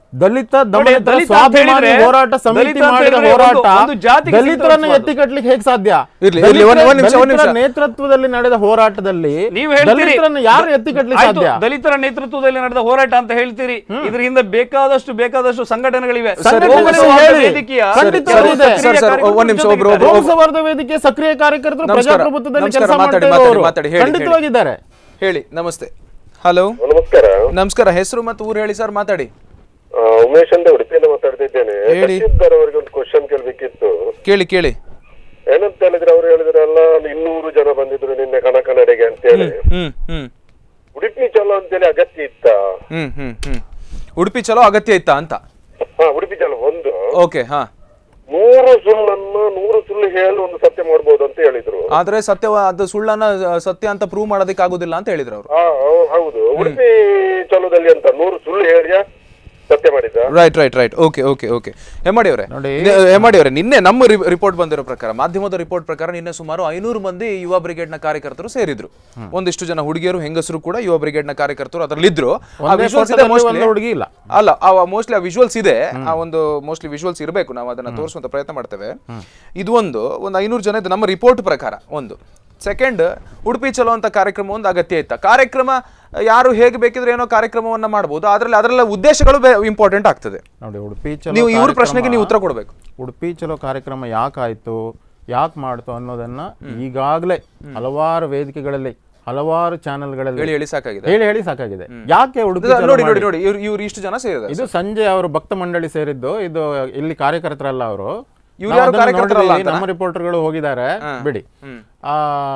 ದಲಿತ ನೋಡಿ, ದಮನಿತರ ದಲಿತ ಅಂತ ಸ್ವಾಭಿಮಾನಿ ಹೇಳಿದ್ರೆ- ಹೋರಾಟ ಸಮಿತಿ ದಲಿತ ಅಂತ ಮಾಡಿದ ಹೇಳಿದ್ರೆ ಹೋರಾಟ ಒಂದು- ಒಂದು ಜಾತಿಗೆ ದಲಿತರನ್ನ ಸೀಮಿತವಾದ ಎತ್ತಿ ಕಟ್ಲಿಕ್ಕೆ ಹೇಗೆ ಸಾಧ್ಯ? ಇರ್ಲಿ, ಇರ್ಲಿ, ಒಂದ್- ಒಂದ್ ನಿಮಿಷ, ಒಂದ್ ನಿಮಿಷ. ದಲಿತರ ನೇತೃತ್ವದಲ್ಲಿ ನಡೆದ ಹೋರಾಟದಲ್ಲಿ ನೀವು ಹೇಳ್ತೀರಿ ದಲಿತರನ್ನ ಯಾರು ಎತ್ತಿ ಕಟ್ಲಿಕ್ಕೆ ಆಯ್ತು, ಸಾಧ್ಯ? ದಲಿತರ ನೇತೃತ್ವದಲ್ಲಿ ನಡೆದ ಹೋರಾಟ ಅಂತ ಹೇಳ್ತೀರಿ. ಇದ್ರ ಹಿಂದೆ ಬೇಕಾದಷ್ಟು ಬೇಕಾದಷ್ಟು ಸಂಘಟನೆಗಳಿವೆ. ಸಂಘಟನೆಗಳು ಸೌಹಾರ್ದ ಹೇಳಿ. ವೇದಿಕೆಯ ಖಂಡಿತವಾಗಿ ಇದೆ. ಸಕ್ರಿಯ ಸರ್, ಸರ್, ಕಾರ್ಯಕ್ರಮದ ಒಂದ್ ನಿಮಿಷ, ಜೊತೆಗೆ ಒಬ್ರು- ಇದ್ದಾರೆ. ಸೌಹಾರ್ದ ವೇದಿಕೆ ಸಕ್ರಿಯ ಕಾರ್ಯಕರ್ತರು ನಮಸ್ಕಾರ. ಪ್ರಜಾಪ್ರಭುತ್ವದಲ್ಲಿ ನಮಸ್ಕಾರ, ಕೆಲಸ ಮಾತಾಡಿ, ಮಾಡ್ತಾ ಮಾತಾಡಿ, ಇರೋರು ಮಾತಾಡಿ, ಹೇಳಿ, ಖಂಡಿತವಾಗಿದ್ದಾರೆ. ಹೇಳಿ. ನಮಸ್ತೆ. ಹಲೋ, ನಮಸ್ಕಾರ. ನಮಸ್ಕಾರ. ಹೆಸರು ಮತ್ತು ಊರು ಹೇಳಿ ಸರ್, ಮಾತಾಡಿ. ಆ, ಉಮೇಶ್ ಅಂತ ಉಡುಪಿಯಿಂದ ಮಾತಾಡ್ತಿದ್ದೇನೆ. ಹೇಳಿ. ತಹಶೀಲ್ದಾರ್ ಅವರಿಗೆ ಒಂದು ಕ್ವಶನ್ ಕೇಳಬೇಕಿತ್ತು. ಕೇಳಿ ಕೇಳಿ. ಏನಂತ ಹೇಳಿದ್ರೆ ಅವ್ರು ಹೇಳಿದ್ರಲ್ಲ, ಇನ್ನೂರು ಜನ ಬಂದಿದ್ರು ನಿನ್ನೆ ಕನಕನಡೆಗೆ ಅಂತ ಹೇಳಿ. ಹ್ಮ್ ಹ್ಮ್ ಉಡುಪಿ ಚಲೋ ಅಂತೇಳಿ ಅಗತ್ಯ ಇತ್ತ? ಹ್ಮ್ ಹ್ಮ್ ಹ್ಮ್ ಉಡುಪಿ ಚಲೋ ಅಗತ್ಯ ಇತ್ತಾ ಅಂತ? ಹಾ, ಉಡುಪಿ ಚಲೋ ಒಂದು ಓಕೆ. ಹಾ, ನೂರು ಸುಳ್ಳನ್ನು ನೂರು ಸುಳ್ಳು ಹೇಳಿ ಒಂದು ಸತ್ಯ ಮಾಡ್ಬೋದು ಅಂತ ಹೇಳಿದ್ರು. ಆದ್ರೆ ಸತ್ಯ ಅದು ಸುಳ್ಳನ್ನ ಸತ್ಯ ಅಂತ ಪ್ರೂವ್ ಮಾಡೋದಕ್ಕೆ ಆಗುದಿಲ್ಲ ಅಂತ ಹೇಳಿದ್ರು ಅವರು. ಹಾ, ಹೌದು. ಉಡುಪಿ ಚಲೋದಲ್ಲಿ ಅಂತ ನೂರು ಸುಳ್ಳು ಹೇಳಿಯ ಸತ್ಯ ಮಾಡಿದ. Right right right okay okay okay Hemmadi ಅವರೇ, ನೋಡಿ. ಹೆಮ್ಮಾಡಿ ಅವರೇ, ನಿನ್ನೆ ನಮ್ಮ ರಿಪೋರ್ಟ್ ಬಂದಿರೋ ಪ್ರಕಾರ, ಮಾಧ್ಯಮದ ರಿಪೋರ್ಟ್ ಪ್ರಕಾರ ನಿನ್ನೆ ಸುಮಾರು ಐನೂರು ಮಂದಿ ಯುವ ಬ್ರಿಗೇಡ್ ನ ಕಾರ್ಯಕರ್ತರು ಸೇರಿದ್ರು. ಒಂದಿಷ್ಟು ಜನ ಹುಡುಗಿಯರು ಹೆಂಗಸರು ಕೂಡ ಯುವ ಬ್ರಿಗೇಡ್ ನ ಕಾರ್ಯಕರ್ತರು ಅದರಲ್ಲಿದ್ರು. ಆ ಒಂದೇ visuals ಇದೆ ಫೋಟೋದಲ್ಲಿ mostly. ಒಂದು ಹುಡುಗಿ ಇಲ್ಲ. ಅಲ್ಲ, ಆ ಮೋಸ್ಟ್ಲಿ ಆ ವಿಜುವಲ್ಸ್ ಇದೆ. ಆ ಒಂದು ಮೋಸ್ಟ್ಲಿ ವಿಜುವಲ್ಸ್ ಇರಬೇಕು, ನಾವು ಅದನ್ನ ತೋರಿಸುವಂತ ಪ್ರಯತ್ನ ಮಾಡ್ತೇವೆ. ಇದು ಒಂದು ಒಂದು ಐನೂರು ಜನ ಇದು ನಮ್ಮ ರಿಪೋರ್ಟ್ ಪ್ರಕಾರ. ಒಂದು ಸೆಕೆಂಡ್, ಉಡುಪಿ ಚಲೋ ಅಂತ ಕಾರ್ಯಕ್ರಮ ಒಂದು ಅಗತ್ಯ ಇತ್ತ. ಕಾರ್ಯಕ್ರಮ ಯಾರು ಹೇಗೆ ಬೇಕಿದ್ರೆ ಏನೋ ಕಾರ್ಯಕ್ರಮವನ್ನ ಮಾಡಬಹುದು, ಅದ್ರಲ್ಲಿ ಅದರೆಲ್ಲ ಉದ್ದೇಶಗಳು ಇಂಪಾರ್ಟೆಂಟ್ ಆಗ್ತದೆ. ನೋಡಿ, ಉಡುಪಿ ಚಲೋ ನೀವು ಇವ್ರ ಕಾರ್ಯಕ್ರಮ- ಪ್ರಶ್ನೆಗೆ ನೀವು ಉತ್ತರ ಕೊಡಬೇಕು. ಉಡುಪಿ ಚಲೋ ಕಾರ್ಯಕ್ರಮ ಯಾಕಾಯ್ತು, ಯಾಕೆ ಮಾಡ್ತು ಅನ್ನೋದನ್ನ ಈಗಾಗಲೇ ಹಲವಾರು ವೇದಿಕೆಗಳಲ್ಲಿ, ಹಲವಾರು ಚಾನೆಲ್ಗಳಲ್ಲಿ ಹೇಳಿ ಹೇಳಿ ಸಾಕಾಗಿದೆ. ಹೇಳಿ ಹೇಳಿ ಸಾಕಾಗಿದೆ. ಯಾಕೆ ಉಡುಪಿ ಚಲೋ ನೋಡಿ ನೋಡಿ ಮಾಡಿ- ನೋಡಿ ಇವ್ರು ಇವ್ರು ಇಷ್ಟು ಜನ ಸೇರಿದ್ದಾರೆ. ಇದು ಸಂಜೆ ಅವರು ಭಕ್ತ ಮಂಡಳಿ ಸೇರಿದ್ದು, ಇದು ಇಲ್ಲಿ ಕಾರ್ಯಕರ್ತರಲ್ಲ ಅವರು. ಇವ್ರು ನಾವು ಯಾರು ಅದನ್ನ ಕಾರ್ಯಕರ್ತರಲ್ಲ ನೋಡಿದ್ದೀವಿ, ಅಂತನಾ? ನಮ್ಮ ರಿಪೋರ್ಟರ್ಗಳು ಹೋಗಿದ್ದಾರೆ. ಬಿಡಿ. ಆ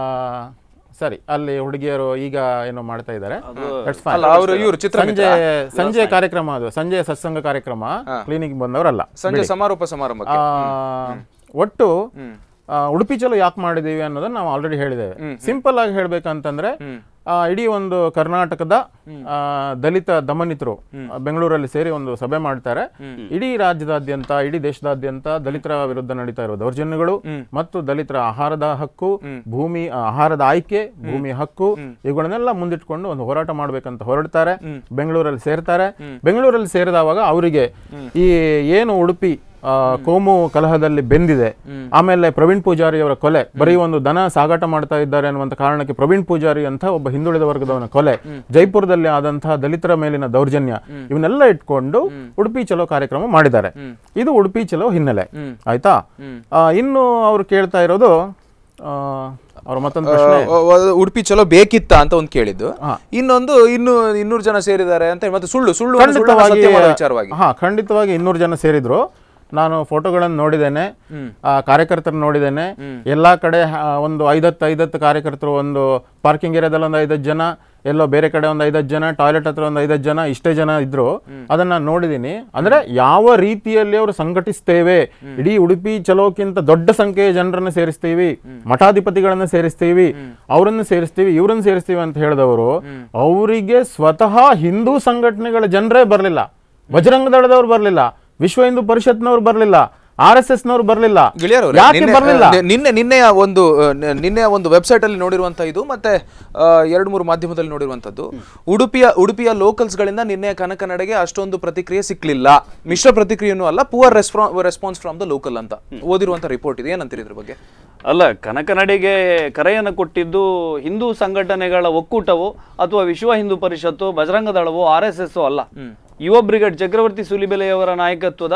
ಸರಿ, ಅಲ್ಲಿ ಹುಡುಗಿಯರು ಈಗ ಏನೋ ಮಾಡ್ತಾ ಇದ್ದಾರೆ. That's fine. ಅಲ್ಲ, ಅವರು ಇವ್ರು ಚಿತ್ರ ಸಂಜೆ ಸಂಜೆ ಕಾರ್ಯಕ್ರಮ, ಅದು ಸಂಜೆ ಸತ್ಸಂಗ ಕಾರ್ಯಕ್ರಮ, ಕ್ಲಿನಿಕ್ ಬಂದವರಲ್ಲ. ಸಂಜೆ ಸಮಾರೋಪ ಸಮಾರಂಭಕ್ಕೆ ಆ, ಒಟ್ಟು ಆ, ಉಡುಪಿ ಚಲೋ ಯಾಕೆ ಮಾಡಿದೀವಿ ಅನ್ನೋದನ್ನ ನಾವು ಆಲ್ರೆಡಿ ಹೇಳಿದ್ದೇವೆ. ಸಿಂಪಲ್ ಆಗಿ ಹೇಳ್ಬೇಕಂತಂದ್ರೆ, ಆ, ಇಡೀ ಒಂದು ಕರ್ನಾಟಕದ ಆ, ದಲಿತ ದಮನಿತರು ಆ, ಬೆಂಗಳೂರಲ್ಲಿ ಸೇರಿ ಒಂದು ಸಭೆ ಮಾಡ್ತಾರೆ. ಇಡೀ ರಾಜ್ಯದಾದ್ಯಂತ, ಇಡೀ ದೇಶದಾದ್ಯಂತ ದಲಿತರ ವಿರುದ್ಧ ನಡೀತಾ ಇರೋ ದೌರ್ಜನ್ಯಗಳು ಮತ್ತು ದಲಿತರ ಆಹಾರದ ಹಕ್ಕು, ಭೂಮಿ ಆಹಾರದ ಆಯ್ಕೆ, ಭೂಮಿ ಹಕ್ಕು, ಇವುಗಳನ್ನೆಲ್ಲ ಮುಂದಿಟ್ಕೊಂಡು ಒಂದು ಹೋರಾಟ ಮಾಡ್ಬೇಕಂತ ಹೊರಡ್ತಾರೆ. ಬೆಂಗಳೂರಲ್ಲಿ ಸೇರ್ತಾರೆ. ಬೆಂಗಳೂರಲ್ಲಿ ಸೇರಿದವಾಗ ಅವರಿಗೆ ಈ ಏನು ಉಡುಪಿ ಆ, ಕೋಮು ಕಲಹದಲ್ಲಿ ಬೆಂದಿದೆ, ಆಮೇಲೆ ಪ್ರವೀಣ್ ಪೂಜಾರಿ ಅವರ ಕೊಲೆ, ಬರೀ ಒಂದು ದನ ಸಾಗಾಟ ಮಾಡ್ತಾ ಇದ್ದಾರೆ ಅನ್ನುವಂತ ಕಾರಣಕ್ಕೆ ಪ್ರವೀಣ್ ಪೂಜಾರಿ ಅಂತ ಒಬ್ಬ ಹಿಂದುಳಿದ ವರ್ಗದವನ ಕೊಲೆ, ಜೈಪುರದಲ್ಲಿ ಆದಂತಹ ದಲಿತರ ಮೇಲಿನ ದೌರ್ಜನ್ಯ, ಇವನ್ನೆಲ್ಲ ಇಟ್ಕೊಂಡು ಉಡುಪಿ ಚಲೋ ಕಾರ್ಯಕ್ರಮ ಮಾಡಿದ್ದಾರೆ. ಇದು ಉಡುಪಿ ಚಲೋ ಹಿನ್ನೆಲೆ ಆಯ್ತಾ. ಆ, ಇನ್ನು ಅವ್ರು ಕೇಳ್ತಾ ಇರೋದು ಆ, ಅವ್ರ ಮತ್ತೊಂದು ಪ್ರಶ್ನೆ, ಉಡುಪಿ ಚಲೋ ಬೇಕಿತ್ತ ಅಂತ ಒಂದು ಕೇಳಿದ್ದು. ಇನ್ನೊಂದು ಇನ್ನು ಇನ್ನೂರು ಜನ ಸೇರಿದ್ದಾರೆ ಅಂತ, ಮತ್ತೆ ಸುಳ್ಳು ಸುಳ್ಳು ಖಂಡಿತವಾಗಿ ಸತ್ಯ ಮಾಡೋ ವಿಚಾರವಾಗಿ. ಹಾ, ಖಂಡಿತವಾಗಿ ಇನ್ನೂರು ಜನ ಸೇರಿದ್ರು. ನಾನು ಫೋಟೋಗಳನ್ನು ನೋಡಿದ್ದೇನೆ, ಕಾರ್ಯಕರ್ತರು ನೋಡಿದ್ದೇನೆ. ಎಲ್ಲಾ ಕಡೆ ಆ, ಒಂದು ಐದತ್ತು ಐದತ್ತು ಕಾರ್ಯಕರ್ತರು, ಒಂದು ಪಾರ್ಕಿಂಗ್ ಏರಿಯಾದಲ್ಲಿ ಒಂದು ಐದತ್ತು ಜನ, ಎಲ್ಲೋ ಬೇರೆ ಕಡೆ ಒಂದು ಐದತ್ತು ಜನ, ಟಾಯ್ಲೆಟ್ ಹತ್ರ ಒಂದು ಐದತ್ತು ಜನ, ಇಷ್ಟೇ ಜನ ಇದ್ರು. ಅದನ್ನ ನೋಡಿದೀನಿ. ಅಂದ್ರೆ ಯಾವ ರೀತಿಯಲ್ಲಿ ಅವರು ಸಂಘಟಿಸ್ತೇವೆ, ಇಡೀ ಉಡುಪಿ ಚಲೋಕ್ಕಿಂತ ದೊಡ್ಡ ಸಂಖ್ಯೆಯ ಜನರನ್ನ ಸೇರಿಸ್ತೀವಿ, ಮಠಾಧಿಪತಿಗಳನ್ನ ಸೇರಿಸ್ತೀವಿ, ಅವರನ್ನು ಸೇರಿಸ್ತೀವಿ, ಇವರನ್ನು ಸೇರಿಸ್ತೀವಿ ಅಂತ ಹೇಳಿದವರು, ಅವರಿಗೆ ಸ್ವತಃ ಹಿಂದೂ ಸಂಘಟನೆಗಳ ಜನರೇ ಬರಲಿಲ್ಲ. ಬಜರಂಗ ದಳದವ್ರು ಬರಲಿಲ್ಲ, ವಿಶ್ವ ಹಿಂದೂ ಪರಿಷತ್ನವ್ರು ಬರಲಿಲ್ಲ, ಆರ್ ಎಸ್ ಎಸ್ ನವರು ಬರಲಿಲ್ಲ. ಯಾಕೆ ಬರಲಿಲ್ಲ? ನಿನ್ನೆ ನಿನ್ನೆಯ ಒಂದು ನಿನ್ನೆಯ ಒಂದು ವೆಬ್ಸೈಟ್ ಅಲ್ಲಿ ನೋಡಿರುವಂತ ಇದು, ಮತ್ತೆ ಎರಡು ಮೂರು ಮಾಧ್ಯಮದಲ್ಲಿ ನೋಡಿರುವಂತದ್ದು, ಉಡುಪಿಯ ಉಡುಪಿಯ ಲೋಕಲ್ಸ್ ಗಳಿಂದ ನಿನ್ನೆಯ ಕನಕನಡೆಗೆ ಅಷ್ಟೊಂದು ಪ್ರತಿಕ್ರಿಯೆ ಸಿಕ್ಲಿಲ್ಲ. ಮಿಶ್ರ ಪ್ರತಿಕ್ರಿಯೆನೂ ಅಲ್ಲ, poor response from the local ಅಂತ ಓದಿರುವಂತ ರಿಪೋರ್ಟ್ ಇದೆ. ಏನಂತೀರಿ ಇದ್ರ ಬಗ್ಗೆ? ಅಲ್ಲ, ಕನಕನಡೆಗೆ ಕರೆಯನ್ನು ಕೊಟ್ಟಿದ್ದು ಹಿಂದೂ ಸಂಘಟನೆಗಳ ಒಕ್ಕೂಟವೋ ಅಥವಾ ವಿಶ್ವ ಹಿಂದೂ ಪರಿಷತ್ತು, ಬಜರಂಗ ದಳವೋ, ಆರ್ ಎಸ್ ಎಸ್ ಅಲ್ಲ. ಯುವ ಬ್ರಿಗೇಡ್ ಚಕ್ರವರ್ತಿ ಸುಲಿಬೆಲೆಯವರ ನಾಯಕತ್ವದ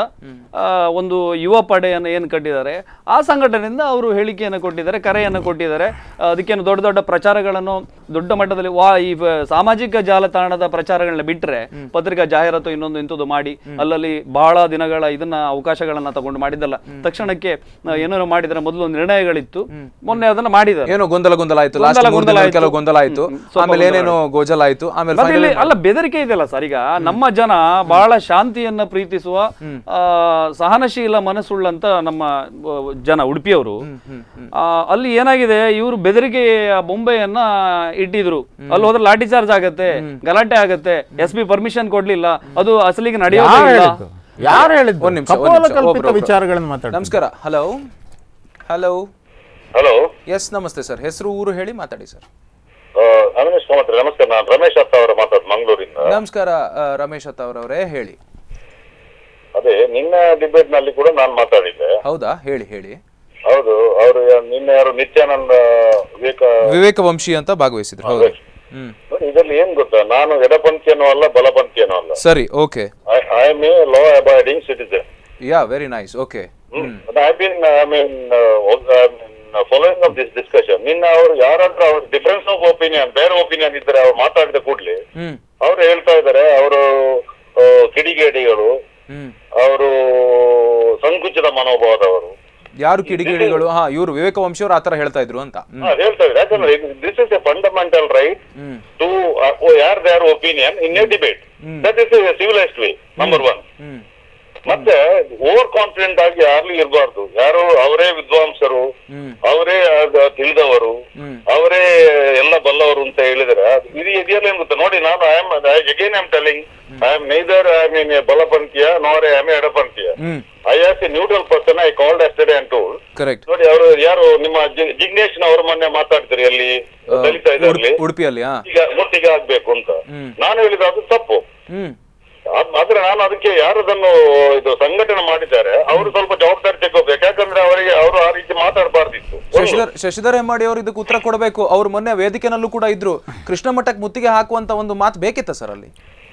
ಒಂದು ಯುವ ಪಡೆಯನ್ನು ಏನು ಕಟ್ಟಿದ್ದಾರೆ, ಆ ಸಂಘಟನೆಯಿಂದ ಅವರು ಹೇಳಿಕೆಯನ್ನು ಕೊಟ್ಟಿದ್ದಾರೆ, ಕರೆಯನ್ನು ಕೊಟ್ಟಿದ್ದಾರೆ. ಅದಕ್ಕೇನು ದೊಡ್ಡ ದೊಡ್ಡ ಪ್ರಚಾರಗಳನ್ನು ದೊಡ್ಡ ಮಟ್ಟದಲ್ಲಿ ವಾ ಈ ಸಾಮಾಜಿಕ ಜಾಲತಾಣದ ಪ್ರಚಾರಗಳನ್ನ ಬಿಟ್ಟರೆ, ಪತ್ರಿಕಾ ಜಾಹೀರಾತು ಇನ್ನೊಂದು ಇಂಥದ್ದು ಮಾಡಿ ಅಲ್ಲಲ್ಲಿ ಬಹಳ ದಿನಗಳ ಇದನ್ನ ಅವಕಾಶಗಳನ್ನ ತಗೊಂಡು ಮಾಡಿದ್ದಲ್ಲ. ತಕ್ಷಣಕ್ಕೆ ಏನೇನೋ ಮಾಡಿದ್ರೆ ಮೊದಲು ಒಂದು ನಿರ್ಣಯಗಳಿತ್ತು, ಮೊನ್ನೆ ಅದನ್ನ ಮಾಡಿದ್ದಾರೆ. ಏನೋ ಗೊಂದಲ ಗೊಂದಲ ಆಯ್ತು, ಕೆಲವು ಗೊಂದಲ ಆಯ್ತು, ಆಮೇಲೆ ಏನೇನೋ ಗೋಜಲ ಆಯ್ತು, ಆಮೇಲೆ ಅಲ್ಲ ಬೆದರಿಕೆ ಇದೆಯಲ್ಲ ಸರ್. ಈಗ ನಮ್ಮ ಜನ ಬಹಳ ಶಾಂತಿಯನ್ನ ಪ್ರೀತಿಸುವ ಸಹನಶೀಲ ಮನಸ್ಸುಳ್ಳಂತ ನಮ್ಮ ಜನ ಉಡುಪಿಯವರು. ಅಲ್ಲಿ ಏನಾಗಿದೆ, ಇವರು ಬೆದರಿಕೆ ಬೊಂಬೆಯನ್ನ ಇಟ್ಟಿದ್ರು. ಅಲ್ಲಿ ಹೋದ್ರೆ ಲಾಠಿ ಚಾರ್ಜ್ ಆಗತ್ತೆ, ಗಲಾಟೆ ಆಗತ್ತೆ, ಎಸ್ ಪಿ ಪರ್ಮಿಷನ್ ಕೊಡ್ಲಿಲ್ಲ, ಅದು ಅಸಲಿಗೆ ನಡೆಯೋದಿಲ್ಲ. ಯಾರು ಹೇಳಿದ್ರು? ಕಪೋಲಕಲ್ಪಿತ ವಿಚಾರಗಳನ್ನು ಮಾತಾಡಿ. ನಮಸ್ಕಾರ. Hello hello hello. ಎಸ್, ನಮಸ್ತೆ ಸರ್. ಹೆಸರು ಊರು ಹೇಳಿ, ಮಾತಾಡಿ ಸರ್. ನಮಸ್ಕಾರ, ನಾನು ರಮೇಶ್ ಅತ್ತ ಅವರ ಮಾತಾಡ್ ಮಂಗಳೂರಿಂದ. ನಮಸ್ಕಾರ ರಮೇಶ್ ಅತ್ತ ಅವರವರೇ, ಹೇಳಿ. ಅದೇ ನಿನ್ನೆ ಡಿಬೇಟ್ ನಲ್ಲಿ ಕೂಡ ನಾನು ಮಾತಾಡಿದ್ದೆ. ಹೌದಾ? ಹೇಳಿ ಹೇಳಿ. ಹೌದು, ಅವರು ನಿನ್ನೆ ಯಾರು ನಿತ್ಯಾನಂದ ವಿವೇಕ ವಿವೇಕ ವಂಶಿ ಅಂತ ಭಾಗವಹಿಸಿದ್ರು. ಹೌದು. ಹ್ಮ್. ಇದರಲ್ಲಿ ಏನ್ ಗೊತ್ತಾ, ನಾನು ಎಡಪಂಥೀಯನೂ ಅಲ್ಲ ಬಲಪಂಥೀಯನೂ ಅಲ್ಲ. ಸರಿ, okay. I am a law abiding citizen. Yeah, very nice. Okay. I been I mean following of this discussion. ನಿನ್ನ ಅವರು ಯಾರಾದ್ರೂ ಅವ್ರ ಡಿಫರೆನ್ಸ್ ಆಫ್ ಒಪಿನಿಯನ್, ಬೇರೆ ಒಪಿನಿಯನ್ ಇದ್ರೆ ಅವ್ರು ಮಾತಾಡಿದ ಕೂಡ್ಲಿ ಅವ್ರು ಹೇಳ್ತಾ ಇದಾರೆ ಅವರು ಕಿಡಿಗೇಡಿಗಳು, ಅವರು ಸಂಕುಚಿತ ಮನೋಭಾವದವರು. ಯಾರು ಕಿಡಿಗೇಡಿಗಳು? ಹಾ, ಇವರು ವಿವೇಕ ವಂಶಿಯವರು ಆತರ ಹೇಳ್ತಾ ಇದ್ರು ಅಂತ ಹೇಳ್ತಾ ಇದ್ರು. ಯಾಕಂದ್ರೆ this is a fundamental right to your their opinion in a debate. That is a civilised way, number one. ಮತ್ತೆ ಓವರ್ ಕಾನ್ಫಿಡೆಂಟ್ ಆಗಿ ಯಾರ್ಲಿ ಇರಬಾರ್ದು. ಯಾರು ಅವರೇ ವಿದ್ವಾಂಸರು, ಅವರೇ ತಿಳಿದವರು, ಅವರೇ ಎಲ್ಲ ಬಲ್ಲವರು ಅಂತ ಹೇಳಿದ್ರೆ ಇದು ಇದೆಯಲ್ಲ ಏನ್ ಗೊತ್ತಾ ನೋಡಿ. ನಾನು I am again I am telling I am neither I mean a ಬಲಪಂಥೀಯ ನಾರ್ ಐ ಆಮ್ ಎ ಎಡಪಂಥೀಯ. I as a neutral person I called yesterday and told. ನೋಡಿ, ಅವರು ಯಾರು ನಿಮ್ಮ ಜಿಗ್ನೇಶ್ ಅವರು ಮೊನ್ನೆ ಮಾತಾಡ್ತಾರೆ ಅಲ್ಲಿ ದಲಿತ ಇದರಲ್ಲಿ ಉಡುಪಿಯಲ್ಲಿ ಈಗ ಮುತ್ತಿಗೆ ಆಗ್ಬೇಕು ಅಂತ. ನಾನು ಹೇಳಿದ ಅದು ತಪ್ಪು. ಆದ್ರೆ ನಾನು ಅದಕ್ಕೆ ಯಾರದನ್ನು ಇದು ಸಂಘಟನೆ ಮಾಡಿದ್ದಾರೆ ಅವರು ಸ್ವಲ್ಪ ಜವಾಬ್ದಾರಿ ತಗೋಬೇಕು. ಯಾಕಂದ್ರೆ ಅವರಿಗೆ ಅವರು ಆ ರೀತಿ ಮಾತಾಡಬಾರ್ದಿತ್ತು. ಶಶಿಧರ್ ಶಶಿಧರ್ ಹೆಮ್ಮಾಡಿ ಅವರು ಇದಕ್ಕೆ ಉತ್ತರ ಕೊಡಬೇಕು. ಅವ್ರು ಮೊನ್ನೆ ವೇದಿಕೆನಲ್ಲೂ ಕೂಡ ಇದ್ರು. ಕೃಷ್ಣ ಮಠಕ್ಕೆ ಮುತ್ತಿಗೆ ಹಾಕುವಂತ ಒಂದು ಮಾತು ಬೇಕಿತ್ತ ಸರ್ ಅಲ್ಲಿ?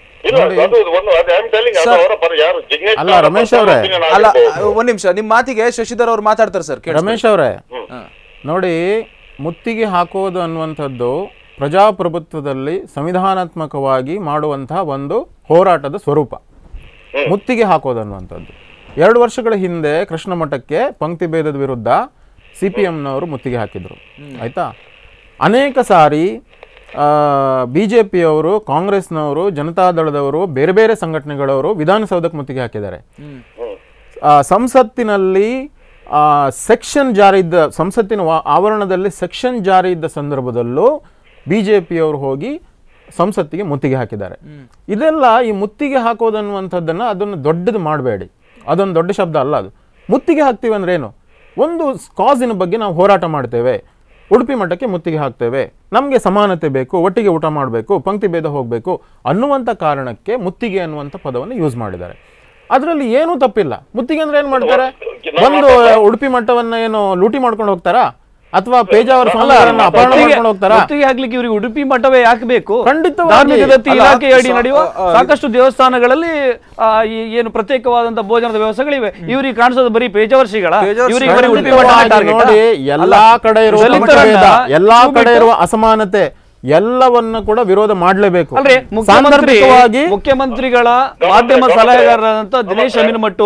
ಅಲ್ಲ ರಮೇಶ್ ಅವರೇ, ಅಲ್ಲ ಒಂದ್ ನಿಮಿಷ, ನಿಮ್ ಮಾತಿಗೆ ಶಶಿಧರ್ ಅವ್ರು ಮಾತಾಡ್ತಾರೆ ಸರ್. ರಮೇಶ್ ಅವರೇ ನೋಡಿ, ಮುತ್ತಿಗೆ ಹಾಕೋದು ಅನ್ನುವಂಥದ್ದು ಪ್ರಜಾಪ್ರಭುತ್ವದಲ್ಲಿ ಸಂವಿಧಾನಾತ್ಮಕವಾಗಿ ಮಾಡುವಂತಹ ಒಂದು ಹೋರಾಟದ ಸ್ವರೂಪ. ಮುತ್ತಿಗೆ ಹಾಕೋದು ಅನ್ನುವಂಥದ್ದು ಎರಡು ವರ್ಷಗಳ ಹಿಂದೆ ಕೃಷ್ಣ ಮಠಕ್ಕೆ ಪಂಕ್ತಿ ಭೇದದ ವಿರುದ್ಧ ಸಿ ಪಿ ಎಮ್ನವರು ಮುತ್ತಿಗೆ ಹಾಕಿದ್ರು. ಆಯ್ತಾ? ಅನೇಕ ಸಾರಿ ಬಿ ಜೆ ಪಿಯವರು, ಕಾಂಗ್ರೆಸ್ನವರು, ಜನತಾದಳದವರು, ಬೇರೆ ಬೇರೆ ಸಂಘಟನೆಗಳವರು ವಿಧಾನಸೌಧಕ್ಕೆ ಮುತ್ತಿಗೆ ಹಾಕಿದ್ದಾರೆ. ಸಂಸತ್ತಿನಲ್ಲಿ ಸೆಕ್ಷನ್ ಜಾರಿ ಇದ್ದ ಸಂಸತ್ತಿನ ಆವರಣದಲ್ಲಿ ಸೆಕ್ಷನ್ ಜಾರಿ ಇದ್ದ ಸಂದರ್ಭದಲ್ಲೂ ಬಿ ಜೆ ಪಿಯವರು ಹೋಗಿ ಸಂಸತ್ತಿಗೆ ಮುತ್ತಿಗೆ ಹಾಕಿದ್ದಾರೆ. ಇದೆಲ್ಲ ಈ ಮುತ್ತಿಗೆ ಹಾಕೋದನ್ನುವಂಥದ್ದನ್ನು ಅದನ್ನು ದೊಡ್ಡದು ಮಾಡಬೇಡಿ. ಅದೊಂದು ದೊಡ್ಡ ಶಬ್ದ ಅಲ್ಲ ಅದು. ಮುತ್ತಿಗೆ ಹಾಕ್ತೀವಿ ಅಂದ್ರೆ ಏನು? ಒಂದು ಕಾಸಿನ ಬಗ್ಗೆ ನಾವು ಹೋರಾಟ ಮಾಡ್ತೇವೆ, ಉಡುಪಿ ಮಠಕ್ಕೆ ಮುತ್ತಿಗೆ ಹಾಕ್ತೇವೆ, ನಮಗೆ ಸಮಾನತೆ ಬೇಕು, ಒಟ್ಟಿಗೆ ಊಟ ಮಾಡಬೇಕು, ಪಂಕ್ತಿ ಭೇದ ಹೋಗಬೇಕು ಅನ್ನುವಂಥ ಕಾರಣಕ್ಕೆ ಮುತ್ತಿಗೆ ಅನ್ನುವಂಥ ಪದವನ್ನು ಯೂಸ್ ಮಾಡಿದ್ದಾರೆ. ಅದರಲ್ಲಿ ಏನೂ ತಪ್ಪಿಲ್ಲ. ಮುತ್ತಿಗೆ ಅಂದ್ರೆ ಏನು ಮಾಡ್ತಾರೆ? ಒಂದು ಉಡುಪಿ ಮಠವನ್ನ ಏನು ಲೂಟಿ ಮಾಡ್ಕೊಂಡು ಹೋಗ್ತಾರಾ ಅಥವಾ ಪೇಜಾವರ ಸ್ವಾಮಿಗಳನ್ನ ಅಪಹರಣ ಮಾಡ್ಕೊಂಡು ಹೋಗ್ತಾರಾ? ಮುತ್ತಿಗೆ ಹಾಕ್ಲಿಕ್ಕೆ ಇವರಿಗೆ ಉಡುಪಿ ಮಠವೇ ಯಾಕೆ ಬೇಕು? ಖಂಡಿತವಾಗಿ ಇಲಾಖೆ ಅಡಿ ನಡೆಯುವ ಸಾಕಷ್ಟು ದೇವಸ್ಥಾನಗಳಲ್ಲಿ ಏನು ಪ್ರತ್ಯೇಕವಾದಂತ ಭೋಜನದ ವ್ಯವಸ್ಥೆಗಳಿವೆ. ಇವರಿಗೆ ಕಾಣಿಸೋದು ಬರೀ ಪೇಜಾವರ ಶ್ರೀಗಳ. ನೋಡಿ, ಎಲ್ಲಾ ಕಡೆ ಇರುವ ಎಲ್ಲಾ ಕಡೆ ಇರುವ ಅಸಮಾನತೆ ಎಲ್ಲವನ್ನ ಕೂಡ ವಿರೋಧ ಮಾಡಲೇಬೇಕು. ಸಾಂದರ್ಭಿಕವಾಗಿ ಮುಖ್ಯಮಂತ್ರಿಗಳ ಮಾಧ್ಯಮ ಸಲಹೆಗಾರರಾದಂತ ದಿನೇಶ್ ಅಮೀನ್ಮಠ್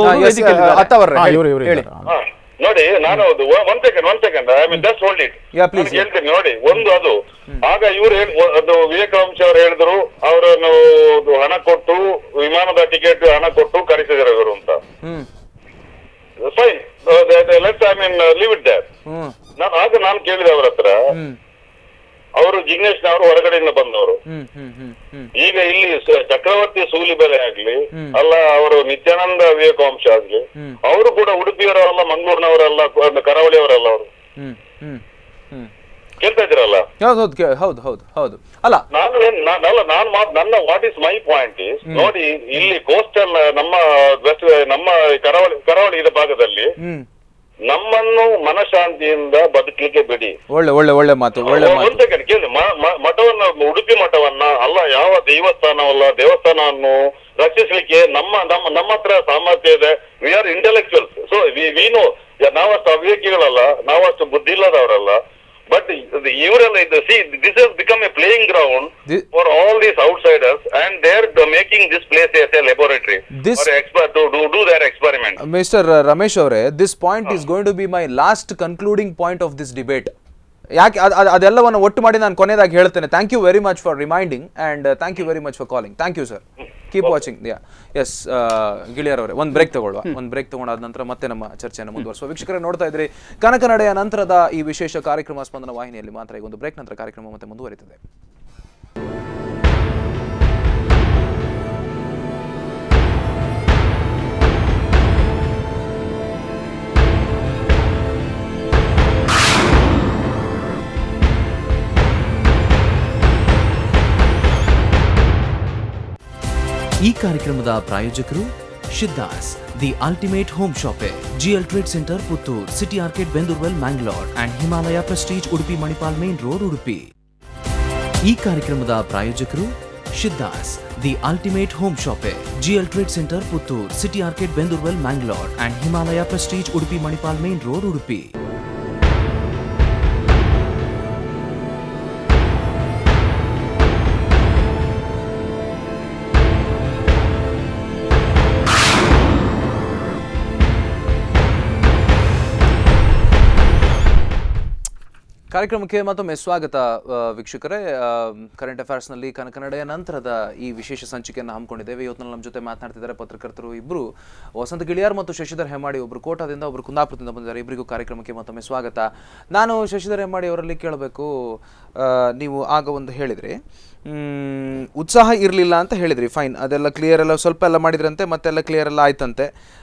ನೋಡಿ, ನಾನು one second one second I mean just hold it ಹೇಳ್ತೀನಿ ನೋಡಿ. ಒಂದು ಅದು ಆಗ ಇವ್ರು ಅದು ವಿವೇಕ ವಂಶ ಅವರು ಹೇಳಿದ್ರು ಅವರನ್ನು ಹಣ ಕೊಟ್ಟು ವಿಮಾನದ ಟಿಕೆಟ್ ಹಣ ಕೊಟ್ಟು ಕರೆಸಿದ್ರು ಇವರು ಅಂತ. Fine, let's I mean leave it there. ನಾನು ಆಗ ನಾನು ಕೇಳಿದೆ ಅವ್ರ ಹತ್ರ, ಅವರು ಜಿಗ್ನೇಶ್ ಅವರು ಹೊರಗಡೆಯಿಂದ ಬಂದವರು. ಈಗ ಇಲ್ಲಿ ಚಕ್ರವರ್ತಿ ಸೂಲಿಬೆಲೆ ಆಗ್ಲಿ ಅಲ್ಲ, ಅವರು ನಿತ್ಯಾನಂದ ವಿವೇಕ ವಂಶ ಆಗ್ಲಿ, ಅವರು ಕೂಡ ಉಡುಪಿಯವರಲ್ಲ, ಮಂಗಳೂರಿನವರಲ್ಲ, ಕರಾವಳಿಯವರಲ್ಲ. ಅವರು ಕೇಳ್ತಾ ಇದ್ದೀರಲ್ಲ? ಹೌದು ಹೌದು ಹೌದು. ಅಲ್ಲ ನಾನು ಅಲ್ಲ ನಾನು ನನ್ನ what is my point is, ನೋಡಿ ಇಲ್ಲಿ ಕೋಸ್ಟಲ್ ನಮ್ಮ ನಮ್ಮ ಕರಾವಳಿ ಕರಾವಳಿ ಇದ ಭಾಗದಲ್ಲಿ ನಮ್ಮನ್ನು ಮನಶಾಂತಿಯಿಂದ ಬದುಕಲಿಕ್ಕೆ ಬಿಡಿ. ಒಳ್ಳೆ ಒಳ್ಳೆ ಒಳ್ಳೆ ಮಾತು, ಒಳ್ಳೆ ಮಾತು. ಒಂದು ಸೆಕೆಂಡ್ ಕೇಳಿ, ಮಠವನ್ನ ಉಡುಪಿ ಮಠವನ್ನ ಅಲ್ಲ, ಯಾವ ದೇವಸ್ಥಾನವಲ್ಲ, ದೇವಸ್ಥಾನವನ್ನು ರಕ್ಷಿಸಲಿಕ್ಕೆ ನಮ್ಮ ನಮ್ಮ ನಮ್ಮ ಹತ್ರ ಸಾಮರ್ಥ್ಯ ಇದೆ. We are intellectuals. So we know, ನಾವಷ್ಟು ಅವಿವೇಕಿಗಳಲ್ಲ, ನಾವಷ್ಟು ಬುದ್ಧಿ ಇಲ್ಲದವರಲ್ಲ. ಬಟ್ ಇವರೆಲ್ಲ ಇದು see this has become a playing ground for all these outsiders and they are making this place as a laboratory for expert to do do their experiment. Mister Ramesh ಅವರೇ, this point is going to be my last concluding point of this debate. ಯಾಕೆ ಅದೆಲ್ಲವನ್ನು ಒಟ್ಟು ಮಾಡಿ ನಾನು ಕೊನೆಯದಾಗಿ ಹೇಳ್ತೇನೆ. Thank you very much for reminding and thank you very much for calling. Thank you sir. Keep watching. Yeah yes Giliyar ಅವರೇ, ಒಂದು break ತಗೊಳ್ಳುವ. ಒಂದು ಬ್ರೇಕ್ ತಗೊಂಡಾದ ನಂತರ ಮತ್ತೆ ನಮ್ಮ ಚರ್ಚೆಯನ್ನು ಮುಂದುವರಿಸುವ. ವೀಕ್ಷಕರೇ, ನೋಡ್ತಾ ಇದ್ರಿ ಕನಕ ನಡೆಯ ನಂತರದ ಈ ವಿಶೇಷ ಕಾರ್ಯಕ್ರಮ ಸ್ಪಂದನ ವಾಹಿನಿಯಲ್ಲಿ ಮಾತ್ರ. ಈಗ ಒಂದು ಬ್ರೇಕ್ ನಂತರ ಕಾರ್ಯಕ್ರಮ ಮತ್ತೆ ಮುಂದುವರಿತದೆ. ಈ ಕಾರ್ಯಕ್ರಮದ ಪ್ರಾಯೋಜಕರು Shiddas, the ultimate home shopper. G L Trade Center, Puttur, City Arcade, Bendurwell, Mangalore, and Himalaya Prestige, Udupi Manipal Main Road, Udupi. ಈ ಕಾರ್ಯಕ್ರಮದ ಪ್ರಾಯೋಜಕರು Shiddas the ultimate home shopper, G L trade centre Puttur, city arcade Bendurwell Mangalore and Himalaya prestige Udupi Manipal main road Udupi. ಕಾರ್ಯಕ್ರಮಕ್ಕೆ ಮತ್ತೊಮ್ಮೆ ಸ್ವಾಗತ ವೀಕ್ಷಕರೇ. Current ಅಫೇರ್ಸ್ನಲ್ಲಿ ಕನಕನಡೆಯ ನಂತರದ ಈ ವಿಶೇಷ ಸಂಚಿಕೆಯನ್ನು ಹಮ್ಮಿಕೊಂಡಿದ್ದೇವೆ. ಇವತ್ತಿನಲ್ಲಿ ನಮ್ಮ ಜೊತೆ ಮಾತನಾಡ್ತಿದ್ದಾರೆ ಪತ್ರಕರ್ತರು ಇಬ್ಬರು, ವಸಂತ ಗಿಳಿಯಾರ್ ಮತ್ತು ಶಶಿಧರ್ ಹೆಮ್ಮಾಡಿ. ಒಬ್ಬರು ಕೋಟಾದಿಂದ, ಒಬ್ಬರು ಕುಂದಾಪುರದಿಂದ ಬಂದಿದ್ದಾರೆ. ಇಬ್ಬರಿಗೂ ಕಾರ್ಯಕ್ರಮಕ್ಕೆ ಮತ್ತೊಮ್ಮೆ ಸ್ವಾಗತ. ನಾನು ಶಶಿಧರ್ ಹೆಮ್ಮಾಡಿ ಅವರಲ್ಲಿ ಕೇಳಬೇಕು, ನೀವು ಆಗ ಒಂದು ಹೇಳಿದ್ರಿ ಉತ್ಸಾಹ ಇರಲಿಲ್ಲ ಅಂತ ಹೇಳಿದ್ರಿ. ಫೈನ್, ಅದೆಲ್ಲ ಕ್ಲಿಯರ್ ಎಲ್ಲ ಸ್ವಲ್ಪ ಎಲ್ಲ ಮಾಡಿದ್ರಂತೆ, ಮತ್ತೆಲ್ಲ ಕ್ಲಿಯರ್ ಎಲ್ಲ ಆಯ್ತಂತೆ.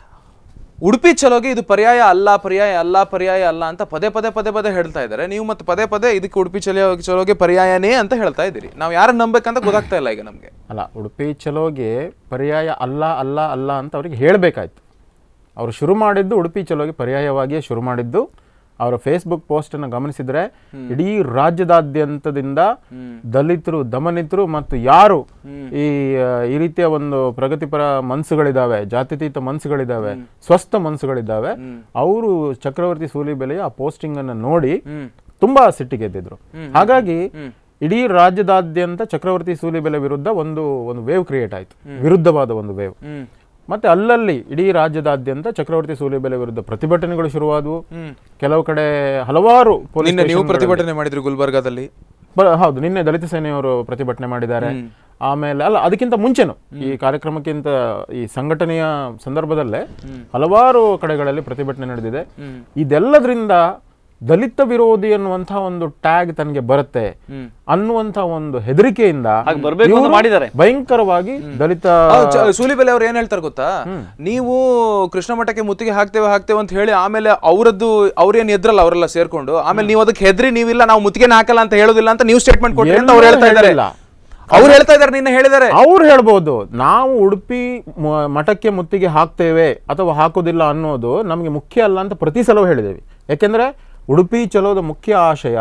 ಉಡುಪಿ ಚಲೋಗೆ ಇದು ಪರ್ಯಾಯ ಅಲ್ಲ, ಪರ್ಯಾಯ ಅಲ್ಲ, ಪರ್ಯಾಯ ಅಲ್ಲ ಅಂತ ಪದೇ ಪದೇ ಪದೇ ಪದೇ ಹೇಳ್ತಾ ಇದ್ದಾರೆ. ನೀವು ಮತ್ತೆ ಪದೇ ಪದೇ ಇದಕ್ಕೆ ಉಡುಪಿ ಚಲೋ ಚಲೋಗೆ ಪರ್ಯಾಯನೇ ಅಂತ ಹೇಳ್ತಾ ಇದ್ದೀರಿ. ನಾವು ಯಾರನ್ನ ನಂಬೇಕಂತ ಗೊತ್ತಾಗ್ತಾ ಇಲ್ಲ ಈಗ ನಮಗೆ. ಅಲ್ಲ, ಉಡುಪಿ ಚಲೋಗೆ ಪರ್ಯಾಯ ಅಲ್ಲ ಅಲ್ಲ ಅಲ್ಲ ಅಂತ ಅವ್ರಿಗೆ ಹೇಳಬೇಕಾಯ್ತು. ಅವರು ಶುರು ಮಾಡಿದ್ದು ಉಡುಪಿ ಚಲೋಗೆ ಪರ್ಯಾಯವಾಗಿಯೇ ಶುರು ಮಾಡಿದ್ದು. ಅವರ ಫೇಸ್ಬುಕ್ ಪೋಸ್ಟನ್ನು ಗಮನಿಸಿದರೆ ಇಡೀ ರಾಜ್ಯದಾದ್ಯಂತದಿಂದ ದಲಿತರು, ದಮನಿತರು ಮತ್ತು ಯಾರು ಈ ಈ ರೀತಿಯ ಒಂದು ಪ್ರಗತಿಪರ ಮನಸ್ಸುಗಳಿದ್ದಾವೆ, ಜಾತ್ಯತೀತ ಮನಸ್ಸುಗಳಿದ್ದಾವೆ, ಸ್ವಸ್ಥ ಮನಸ್ಸುಗಳಿದ್ದಾವೆ, ಅವರು ಚಕ್ರವರ್ತಿ ಸೂಲಿಬೆಲೆಯ ಆ ಪೋಸ್ಟಿಂಗ್ ಅನ್ನು ನೋಡಿ ತುಂಬಾ ಸಿಟ್ಟಿಗೆದ್ದಿದ್ರು. ಹಾಗಾಗಿ ಇಡೀ ರಾಜ್ಯದಾದ್ಯಂತ ಚಕ್ರವರ್ತಿ ಸೂಲಿಬೆಲೆ ವಿರುದ್ಧ ಒಂದು ಒಂದು ವೇವ್ ಕ್ರಿಯೇಟ್ ಆಯ್ತು, ವಿರುದ್ಧವಾದ ಒಂದು ವೇವ್. ಮತ್ತೆ ಅಲ್ಲಲ್ಲಿ ಇಡೀ ರಾಜ್ಯದಾದ್ಯಂತ ಚಕ್ರವರ್ತಿ ಸೂಲಿಬೆಲೆ ವಿರುದ್ಧ ಪ್ರತಿಭಟನೆಗಳು ಶುರುವಾದವು. ಕೆಲವು ಕಡೆ ಹಲವಾರು ನೀವು ಪ್ರತಿಭಟನೆ ಮಾಡಿದ್ರು ಗುಲ್ಬರ್ಗಾದಲ್ಲಿ. ಹೌದು, ನಿನ್ನೆ ದಲಿತ ಸೇನೆಯವರು ಪ್ರತಿಭಟನೆ ಮಾಡಿದ್ದಾರೆ. ಆಮೇಲೆ ಅಲ್ಲ, ಅದಕ್ಕಿಂತ ಮುಂಚೆನು ಈ ಕಾರ್ಯಕ್ರಮಕ್ಕಿಂತ ಈ ಸಂಘಟನೆಯ ಸಂದರ್ಭದಲ್ಲೇ ಹಲವಾರು ಕಡೆಗಳಲ್ಲಿ ಪ್ರತಿಭಟನೆ ನಡೆದಿದೆ. ಇದೆಲ್ಲದರಿಂದ ದಲಿತ ವಿರೋಧಿ ಅನ್ನುವಂತಹ ಒಂದು ಟ್ಯಾಗ್ ತನಗೆ ಬರುತ್ತೆ ಅನ್ನುವಂತ ಒಂದು ಹೆದರಿಕೆಯಿಂದ ಭಯಂಕರವಾಗಿ ದಲಿತ ಸೂಲಿಬೆಲೆ ಅವ್ರು ಏನ್ ಹೇಳ್ತಾರೆ ಗೊತ್ತಾ, ನೀವು ಕೃಷ್ಣ ಮಠಕ್ಕೆ ಮುತ್ತಿಗೆ ಹಾಕ್ತೇವೆ ಹಾಕ್ತೇವೆ ಅಂತ ಹೇಳಿ ಆಮೇಲೆ ಅವರದ್ದು ಅವ್ರೇನ್ ಎದ್ರಲ್ಲ ಅವರೆಲ್ಲ ಸೇರ್ಕೊಂಡು, ಆಮೇಲೆ ನೀವು ಅದಕ್ಕೆ ಹೆದ್ರಿ ನೀವಿಲ್ಲ ನಾವು ಮುತ್ತಿಗೆ ಹಾಕಲ್ಲ ಅಂತ ಹೇಳೋದಿಲ್ಲ ಅಂತ ನೀವು ಸ್ಟೇಟ್ಮೆಂಟ್ ಕೊಟ್ರಿ ಅಂತ ಅವ್ರು ಹೇಳ್ತಾ ಇದ್ದಾರೆ. ಅವ್ರು ಹೇಳ್ತಾ ಇದ್ದಾರೆ, ನಿನ್ನೆ ಹೇಳಿದ್ದಾರೆ. ಅವ್ರು ಹೇಳ್ಬೋದು ನಾವು ಉಡುಪಿ ಮಠಕ್ಕೆ ಮುತ್ತಿಗೆ ಹಾಕ್ತೇವೆ ಅಥವಾ ಹಾಕೋದಿಲ್ಲ ಅನ್ನೋದು ನಮ್ಗೆ ಮುಖ್ಯ ಅಲ್ಲ ಅಂತ ಪ್ರತಿ ಸಲವೂ ಹೇಳಿದ್ದೇವೆ. ಯಾಕೆಂದ್ರೆ ಉಡುಪಿ ಚಲೋದ ಮುಖ್ಯ ಆಶಯ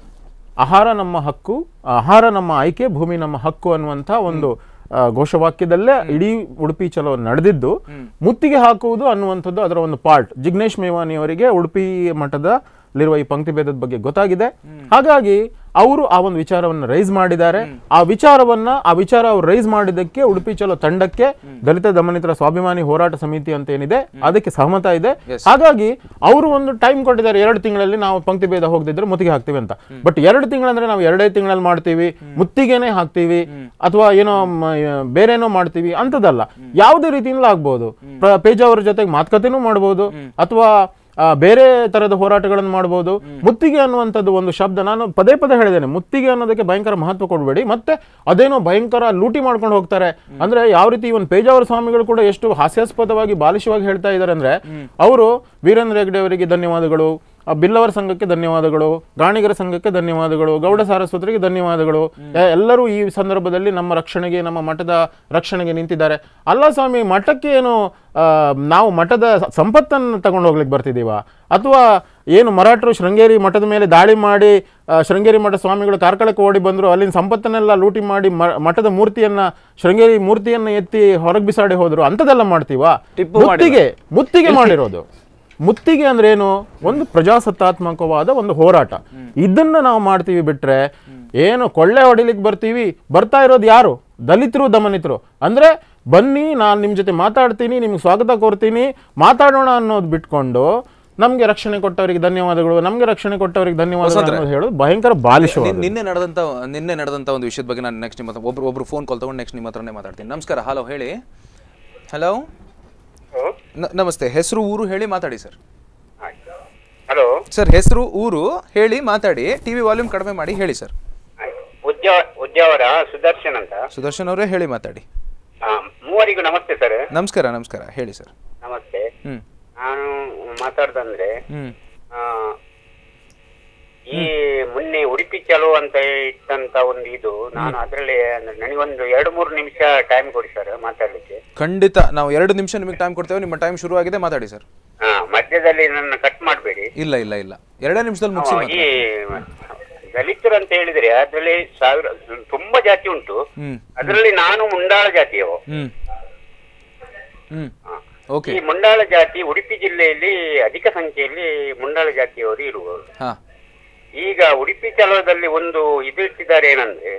ಆಹಾರ ನಮ್ಮ ಹಕ್ಕು, ಆಹಾರ ನಮ್ಮ ಆಯ್ಕೆ, ಭೂಮಿ ನಮ್ಮ ಹಕ್ಕು ಅನ್ನುವಂಥ ಒಂದು ಘೋಷವಾಕ್ಯದಲ್ಲೇ ಇಡೀ ಉಡುಪಿ ಚಲೋ ನಡೆದಿದ್ದು. ಮುತ್ತಿಗೆ ಹಾಕುವುದು ಅನ್ನುವಂಥದ್ದು ಅದರ ಒಂದು ಪಾರ್ಟ್. ಜಿಗ್ನೇಶ್ ಮೇವಾನಿ ಅವರಿಗೆ ಉಡುಪಿ ಮಠದಲ್ಲಿರುವ ಈ ಪಂಕ್ತಿ ಭೇದದ ಬಗ್ಗೆ ಗೊತ್ತಾಗಿದೆ. ಹಾಗಾಗಿ ಅವರು ಆ ಒಂದು ವಿಚಾರವನ್ನು ರೈಸ್ ಮಾಡಿದ್ದಾರೆ. ಆ ವಿಚಾರವನ್ನ ಆ ವಿಚಾರ ಅವ್ರು ರೈಸ್ ಮಾಡಿದ್ದಕ್ಕೆ ಉಡುಪಿ ಚಲೋ ತಂಡಕ್ಕೆ ದಲಿತ ದಮನಿತರ ಸ್ವಾಭಿಮಾನಿ ಹೋರಾಟ ಸಮಿತಿ ಅಂತ ಏನಿದೆ ಅದಕ್ಕೆ ಸಹಮತ ಇದೆ. ಹಾಗಾಗಿ ಅವರು ಒಂದು ಟೈಮ್ ಕೊಟ್ಟಿದ್ದಾರೆ, ಎರಡು ತಿಂಗಳಲ್ಲಿ ನಾವು ಪಂಕ್ತಿ ಭೇದ ಹೋಗದಿದ್ರೆ ಮುತ್ತಿಗೆ ಹಾಕ್ತೀವಿ ಅಂತ. ಬಟ್ ಎರಡು ತಿಂಗಳಂದ್ರೆ ನಾವು ಎರಡೇ ತಿಂಗಳಲ್ಲಿ ಮಾಡ್ತೀವಿ, ಮುತ್ತಿಗೆನೆ ಹಾಕ್ತೀವಿ ಅಥವಾ ಏನೋ ಬೇರೇನೋ ಮಾಡ್ತೀವಿ ಅಂತದಲ್ಲ. ಯಾವುದೇ ರೀತಿಯಿಂದ ಆಗ್ಬಹುದು. ಪೇಜಾ ಅವರ ಜೊತೆಗೆ ಮಾತುಕತೆನೂ ಮಾಡಬಹುದು ಅಥವಾ ಬೇರೆ ತರದ ಹೋರಾಟಗಳನ್ನು ಮಾಡಬಹುದು. ಮುತ್ತಿಗೆ ಅನ್ನುವಂಥದ್ದು ಒಂದು ಶಬ್ದ, ನಾನು ಪದೇ ಪದೇ ಹೇಳಿದ್ದೇನೆ, ಮುತ್ತಿಗೆ ಅನ್ನೋದಕ್ಕೆ ಭಯಂಕರ ಮಹತ್ವ ಕೊಡಬೇಡಿ. ಮತ್ತೆ ಅದೇನೋ ಭಯಂಕರ ಲೂಟಿ ಮಾಡ್ಕೊಂಡು ಹೋಗ್ತಾರೆ ಅಂದ್ರೆ ಯಾವ ರೀತಿ ಇವನ್ ಪೇಜಾವರ ಸ್ವಾಮಿಗಳು ಕೂಡ ಎಷ್ಟು ಹಾಸ್ಯಾಸ್ಪದವಾಗಿ ಬಾಲಿಶವಾಗಿ ಹೇಳ್ತಾ ಇದ್ದಾರೆ ಅಂದ್ರೆ, ಅವರು ವೀರೇಂದ್ರ ಹೆಗ್ಡೆ ಅವರಿಗೆ ಧನ್ಯವಾದಗಳು, ಬಿಲ್ಲವರ ಸಂಘಕ್ಕೆ ಧನ್ಯವಾದಗಳು, ಗಾಣಿಗರ ಸಂಘಕ್ಕೆ ಧನ್ಯವಾದಗಳು, ಗೌಡ ಸಾರಸ್ವತರಿಗೆ ಧನ್ಯವಾದಗಳು, ಎಲ್ಲರೂ ಈ ಸಂದರ್ಭದಲ್ಲಿ ನಮ್ಮ ರಕ್ಷಣೆಗೆ, ನಮ್ಮ ಮಠದ ರಕ್ಷಣೆಗೆ ನಿಂತಿದ್ದಾರೆ. ಅಲ್ಲ ಸ್ವಾಮಿ, ಮಠಕ್ಕೆ ಏನು ನಾವು ಮಠದ ಸಂಪತ್ತನ್ನು ತಗೊಂಡು ಹೋಗ್ಲಿಕ್ಕೆ ಬರ್ತಿದ್ದೀವ ಅಥವಾ ಏನು ಮರಾಠರು ಶೃಂಗೇರಿ ಮಠದ ಮೇಲೆ ದಾಳಿ ಮಾಡಿ ಶೃಂಗೇರಿ ಮಠ ಸ್ವಾಮಿಗಳು ಕಾರ್ಕಳಕ್ಕೆ ಓಡಿ ಬಂದರು, ಅಲ್ಲಿನ ಸಂಪತ್ತನ್ನೆಲ್ಲ ಲೂಟಿ ಮಾಡಿ ಮಠದ ಮೂರ್ತಿಯನ್ನ ಶೃಂಗೇರಿ ಮೂರ್ತಿಯನ್ನ ಎತ್ತಿ ಹೊರಗೆ ಬಿಸಾಡಿ ಹೋದ್ರು, ಅಂಥದ್ದೆಲ್ಲ ಮಾಡ್ತೀವ? ಮುತ್ತಿಗೆ ಮುತ್ತಿಗೆ ಮಾಡಿರೋದು. ಮುತ್ತಿಗೆ ಅಂದ್ರೆ ಏನು? ಒಂದು ಪ್ರಜಾಸತ್ತಾತ್ಮಕವಾದ ಒಂದು ಹೋರಾಟ. ಇದನ್ನ ನಾವು ಮಾಡ್ತೀವಿ ಬಿಟ್ರೆ ಏನು ಕೊಳ್ಳೆ ಹೊಡಿಲಿಕ್ಕೆ ಬರ್ತೀವಿ. ಬರ್ತಾ ಇರೋದು ಯಾರು? ದಲಿತರು, ದಮನಿತರು. ಅಂದ್ರೆ ಬನ್ನಿ, ನಾನು ನಿಮ್ಮ ಜೊತೆ ಮಾತಾಡ್ತೀನಿ, ನಿಮ್ಗೆ ಸ್ವಾಗತ ಕೋರ್ತೀನಿ, ಮಾತಾಡೋಣ ಅನ್ನೋದು ಬಿಟ್ಕೊಂಡು ನಮ್ಗೆ ರಕ್ಷಣೆ ಕೊಟ್ಟವರಿಗೆ ಧನ್ಯವಾದಗಳು, ನಮ್ಗೆ ರಕ್ಷಣೆ ಕೊಟ್ಟವರಿಗೆ ಧನ್ಯವಾದಗಳು ಹೇಳೋದು ಭಯಂಕರ ಬಾಲಿಶ. ನಿನ್ನೆ ನಡೆದಂತ ನಿನ್ನೆ ನಡೆದಂತ ಒಂದು ವಿಷಯದ ಬಗ್ಗೆ ನಾನು ನೆಕ್ಸ್ಟ್ ನಿಮ್ಮ ಒಬ್ರು ಒಬ್ರು ಫೋನ್ ಕಾಲ್ ತಗೊಂಡು ನೆಕ್ಸ್ಟ್ ನಿಮ್ಮ ಹತ್ರನೇ ಮಾತಾಡ್ತೀನಿ. ನಮಸ್ಕಾರ. ಹಲೋ, ಹೇಳಿ. ಹಲೋ, ನಮಸ್ತೆ. ಹೆಸರು, ಊರು ಹೇಳಿ ಮಾತಾಡಿ ಸರ್. ಹಲೋ ಸರ್, ಹೆಸರು, ಊರು ಹೇಳಿ ಮಾತಾಡಿ. ಟಿವಿ ವಾಲ್ಯೂಮ್ ಕಡಿಮೆ ಮಾಡಿ ಹೇಳಿ ಸರ್. ಉದ್ಯಾವರ ಸುದರ್ಶನ್ ಅಂತ. ಸುದರ್ಶನ್ ಅವರೇ ಹೇಳಿ ಮಾತಾಡಿ. ಮೂವರಿಗೂ ನಮಸ್ತೆ ಸರ್. ನಮಸ್ಕಾರ. ನಮಸ್ಕಾರ, ಹೇಳಿ ಸರ್. ನಮಸ್ತೆ. ನಾನು ಮಾತಾಡ್ದಂದ್ರೆ ಈ ಮೊನ್ನೆ ಉಡುಪಿ ಚಲೋ ಅಂತ ಇಟ್ಟಂತ ಒಂದು ಇದು ನಾನು ಅದ್ರಲ್ಲಿ ನನಗೊಂದು ಎರಡು ಮೂರು ನಿಮಿಷ ಟೈಮ್ ಕೊಡಿ ಸರ್ ಮಾತಾಡ್ಲಿಕ್ಕೆ. ಖಂಡಿತ ನಾವು ಎರಡು ನಿಮಿಷ ನಿಮಗೆ ಟೈಮ್ ಕೊಡ್ತೇವೆ. ನಿಮ್ಮ ಟೈಮ್ ಶುರು ಆಗಿದೆ, ಮಾತಾಡಿ ಸರ್. ಹಾ, ಮಧ್ಯದಲ್ಲಿ ನನ್ನ ಕಟ್ ಮಾಡಬೇಡಿ. ಇಲ್ಲ ಇಲ್ಲ ಇಲ್ಲ ಎರಡೇ ನಿಮಿಷದಲ್ಲಿ ಮುಗಿಸಿ. ಈ ದಲಿತರು ಅಂತ ಹೇಳಿದ್ರೆ ಅದ್ರಲ್ಲಿ ಸಾವಿರ ತುಂಬಾ ಜಾತಿ ಉಂಟು. ಅದರಲ್ಲಿ ನಾನು ಮುಂಡಾಳ ಜಾತಿಯವ. ಈ ಮುಂಡಾಳ ಜಾತಿ ಉಡುಪಿ ಜಿಲ್ಲೆಯಲ್ಲಿ ಅಧಿಕ ಸಂಖ್ಯೆಯಲ್ಲಿ ಮುಂಡಾಳ ಜಾತಿಯವರು ಇರುವರು. ಈಗ ಉಡುಪಿ ಚಲೋದಲ್ಲಿ ಒಂದು ಇದು ಇಟ್ಟಿದ್ದಾರೆ ಏನಂದ್ರೆ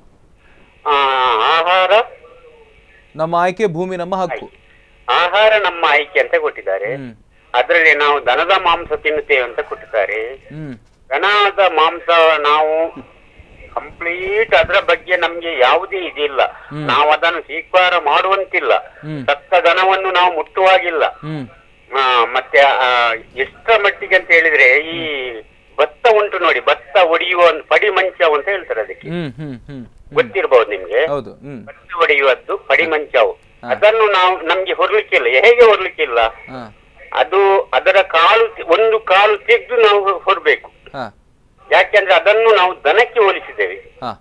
ಆಹಾರ ನಮ್ಮ ಆಯ್ಕೆ, ಭೂಮಿ ನಮ್ಮ ಹಕ್ಕು. ಆಹಾರ ನಮ್ಮ ಆಯ್ಕೆ ಅಂತ ಕೊಟ್ಟಿದ್ದಾರೆ. ಅದರಲ್ಲಿ ನಾವು ದನದ ಮಾಂಸ ತಿನ್ನುತ್ತೇವೆ ಅಂತ ಕೊಟ್ಟಿದ್ದಾರೆ. ದನದ ಮಾಂಸ ನಾವು ಕಂಪ್ಲೀಟ್ ಅದರ ಬಗ್ಗೆ ನಮ್ಗೆ ಯಾವುದೇ ಇದಿಲ್ಲ. ನಾವು ಅದನ್ನು ಸ್ವೀಕಾರ ಮಾಡುವಂತಿಲ್ಲ. ಸತ್ತ ದನವನ್ನು ನಾವು ಮುಟ್ಟುವಾಗಿಲ್ಲ. ಮತ್ತೆ ಎಷ್ಟರ ಮಟ್ಟಿಗೆ ಅಂತ ಹೇಳಿದ್ರೆ ಈ ಭತ್ತ ಉಂಟು ನೋಡಿ, ಭತ್ತ ಒಡೆಯುವ ಒಂದು ಪಡಿ ಮಂಚ ಅಂತ ಹೇಳ್ತಾರೆ. ಅದಕ್ಕೆ ಗೊತ್ತಿರಬಹುದು ನಿಮ್ಗೆ. ಭತ್ತ ಒಡೆಯುವದ್ದು ಪಡಿ ಮಂಚವು. ಅದನ್ನು ನಾವು ನಮ್ಗೆ ಹೊರ್ಲಿಕ್ಕಿಲ್ಲ. ಹೇಗೆ ಹೊರ್ಲಿಕ್ಕಿಲ್ಲ? ಅದು ಅದರ ಕಾಲು ಒಂದು ಕಾಲು ತೆಗೆದು ನಾವು ಹೊರಬೇಕು. ಯಾಕೆಂದ್ರೆ ಅದನ್ನು ನಾವು ದನಕ್ಕೆ ಹೋಲಿಸಿದ್ದೇವೆ.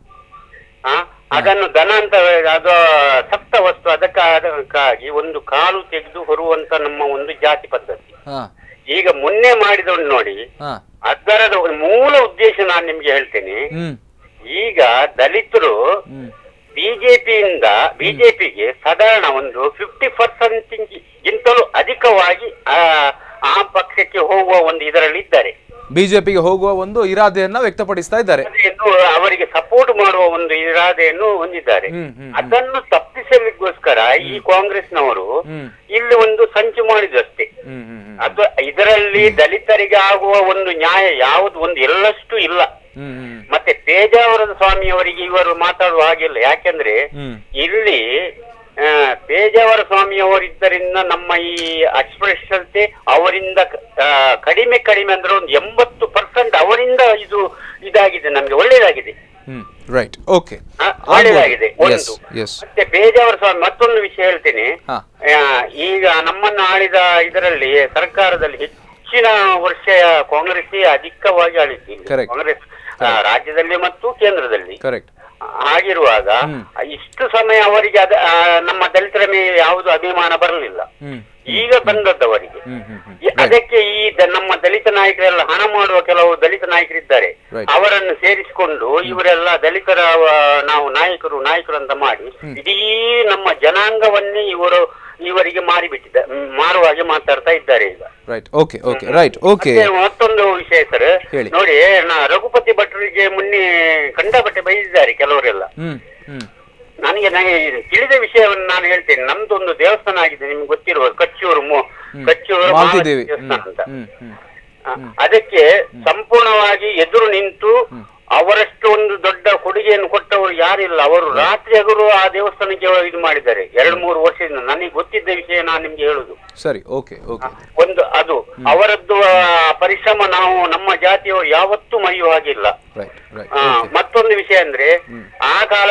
ಅದನ್ನು ದನ ಅಂತ ಅದು ಸಪ್ತ ವಸ್ತು. ಅದಕ್ಕ ಅದಕ್ಕಾಗಿ ಒಂದು ಕಾಲು ತೆಗೆದು ಹೊರುವಂತ ನಮ್ಮ ಒಂದು ಜಾತಿ ಪದ್ಧತಿ. ಈಗ ಮೊನ್ನೆ ಮಾಡಿದವನು ನೋಡಿ, ಅದರದ ಮೂಲ ಉದ್ದೇಶ ನಾನು ನಿಮ್ಗೆ ಹೇಳ್ತೇನೆ. ಈಗ ದಲಿತರು ಬಿಜೆಪಿಯಿಂದ ಬಿಜೆಪಿಗೆ ಸಾಧಾರಣ ಒಂದು ಫಿಫ್ಟಿ ಪರ್ಸೆಂಟ್ ಗಿಂತಲೂ ಅಧಿಕವಾಗಿ ಆ ಆ ಪಕ್ಷಕ್ಕೆ ಹೋಗುವ ಒಂದು ಇದರಲ್ಲಿ ಇದ್ದಾರೆ. ಬಿಜೆಪಿಗೆ ಹೋಗುವ ಒಂದು ಇರಾದೆಯನ್ನ ವ್ಯಕ್ತಪಡಿಸ್ತಾ ಇದ್ದಾರೆ. ಅವರಿಗೆ ಸಪೋರ್ಟ್ ಮಾಡುವ ಒಂದು ಇರಾದೆಯನ್ನು ಹೊಂದಿದ್ದಾರೆ. ಅದನ್ನು ತಪ್ಪಿಸಲಿಕ್ಕೋಸ್ಕರ ಈ ಕಾಂಗ್ರೆಸ್ನವರು ಇಲ್ಲಿ ಒಂದು ಸಂಚು ಮಾಡಿದಷ್ಟೇ. ಅದು ಇದರಲ್ಲಿ ದಲಿತರಿಗೆ ಆಗುವ ಒಂದು ನ್ಯಾಯ ಯಾವುದು ಒಂದು ಎಲ್ಲಷ್ಟು ಇಲ್ಲ. ಮತ್ತೆ ಪೇಜಾವರದ ಸ್ವಾಮಿಯವರಿಗೆ ಇವರು ಮಾತಾಡುವ ಹಾಗಿಲ್ಲ. ಯಾಕೆಂದ್ರೆ ಇಲ್ಲಿ ಪೇಜಾವರ ಸ್ವಾಮಿಯವರಿದ್ದರಿಂದ ನಮ್ಮ ಈ ಅಸ್ಪೃಶ್ಯತೆ ಅವರಿಂದ ಕಡಿಮೆ ಕಡಿಮೆ ಅಂದ್ರೆ ಒಂದು ಎಂಬತ್ತು ಪರ್ಸೆಂಟ್ ಅವರಿಂದ ಇದು ಇದಾಗಿದೆ, ನಮ್ಗೆ ಒಳ್ಳೇದಾಗಿದೆ. ರೈಟ್, ಓಕೆ, ಒಳ್ಳೇದಾಗಿದೆ ಒಂದು. ಮತ್ತೆ ಪೇಜಾವರ ಸ್ವಾಮಿ ಮತ್ತೊಂದು ವಿಷಯ ಹೇಳ್ತೇನೆ. ಈಗ ನಮ್ಮನ್ನು ಆಳಿದ ಇದರಲ್ಲಿ ಸರ್ಕಾರದಲ್ಲಿ ಹೆಚ್ಚಿನ ವರ್ಷ ಕಾಂಗ್ರೆಸ್ ಅಧಿಕವಾಗಿ ಆಳಿತು. ಕಾಂಗ್ರೆಸ್ ರಾಜ್ಯದಲ್ಲಿ ಮತ್ತು ಕೇಂದ್ರದಲ್ಲಿ. ಆಗಿರುವಾಗ ಇಷ್ಟು ಸಮಯ ಅವರಿಗೆ ಅದ ನಮ್ಮ ದಲಿತರ ಮೇಲೆ ಯಾವುದು ಅಭಿಮಾನ ಬರಲಿಲ್ಲ. ಈಗ ಬಂದದ್ದವರಿಗೆ ಅದಕ್ಕೆ ಈ ನಮ್ಮ ದಲಿತ ನಾಯಕರೆಲ್ಲ ಹಣ ಮಾಡುವ ಕೆಲವು ದಲಿತ ನಾಯಕರಿದ್ದಾರೆ. ಅವರನ್ನು ಸೇರಿಸಿಕೊಂಡು ಇವರೆಲ್ಲ ದಲಿತರ ನಾವು ನಾಯಕರು ನಾಯಕರು ಅಂತ ಮಾಡಿ ಇಡೀ ನಮ್ಮ ಜನಾಂಗವನ್ನೇ ಇವರು ಇವರಿಗೆ ಮಾರಿಬಿಟ್ಟಿದ್ದ ಮಾರುವ ಹಾಗೆ ಮಾತಾಡ್ತಾ ಇದ್ದಾರೆ ಈಗ. ಮತ್ತೊಂದು ವಿಷಯ ಸರ್ ನೋಡಿ, ರಘುಪತಿ ಭಟ್ರಿಗೆ ಮೊನ್ನೆ ಕಂಡಪಟ್ಟೆ ಬೈದಿದ್ದಾರೆ ಕೆಲವರೆಲ್ಲ. ನನಗೆ ನನಗೆ ತಿಳಿದ ವಿಷಯವನ್ನು ನಾನು ಹೇಳ್ತೇನೆ. ನಮ್ದೊಂದು ದೇವಸ್ಥಾನ ಆಗಿದೆ, ನಿಮ್ಗೆ ಗೊತ್ತಿರುವ ಕಚ್ಚೂರು ಕಚ್ಚೂರು ದೇವಸ್ಥಾನ ಅಂತ. ಅದಕ್ಕೆ ಸಂಪೂರ್ಣವಾಗಿ ಎದುರು ನಿಂತು ಅವರಷ್ಟು ಒಂದು ದೊಡ್ಡ ಕೊಡುಗೆಯನ್ನು ಕೊಟ್ಟವರು ಯಾರಿಲ್ಲ. ಅವರು ರಾತ್ರಿ ಹಗಲು ಆ ದೇವಸ್ಥಾನಕ್ಕೆ ಇದು ಮಾಡಿದ್ದಾರೆ ಎರಡು ಮೂರು ವರ್ಷದಿಂದ. ನನಗೆ ಗೊತ್ತಿದ್ದ ವಿಷಯ ನಾನು ನಿಮ್ಗೆ ಹೇಳುದು. ಸರಿ, ಓಕೆ ಓಕೆ. ಒಂದು ಅದು ಅವರದ್ದು ಪರಿಶ್ರಮ ನಾವು ನಮ್ಮ ಜಾತಿಯವರು ಯಾವತ್ತೂ ಮರೆಯುವ ಹಾಗಿಲ್ಲ. ಮತ್ತೊಂದು ವಿಷಯ ಅಂದ್ರೆ ಆ ಕಾಲ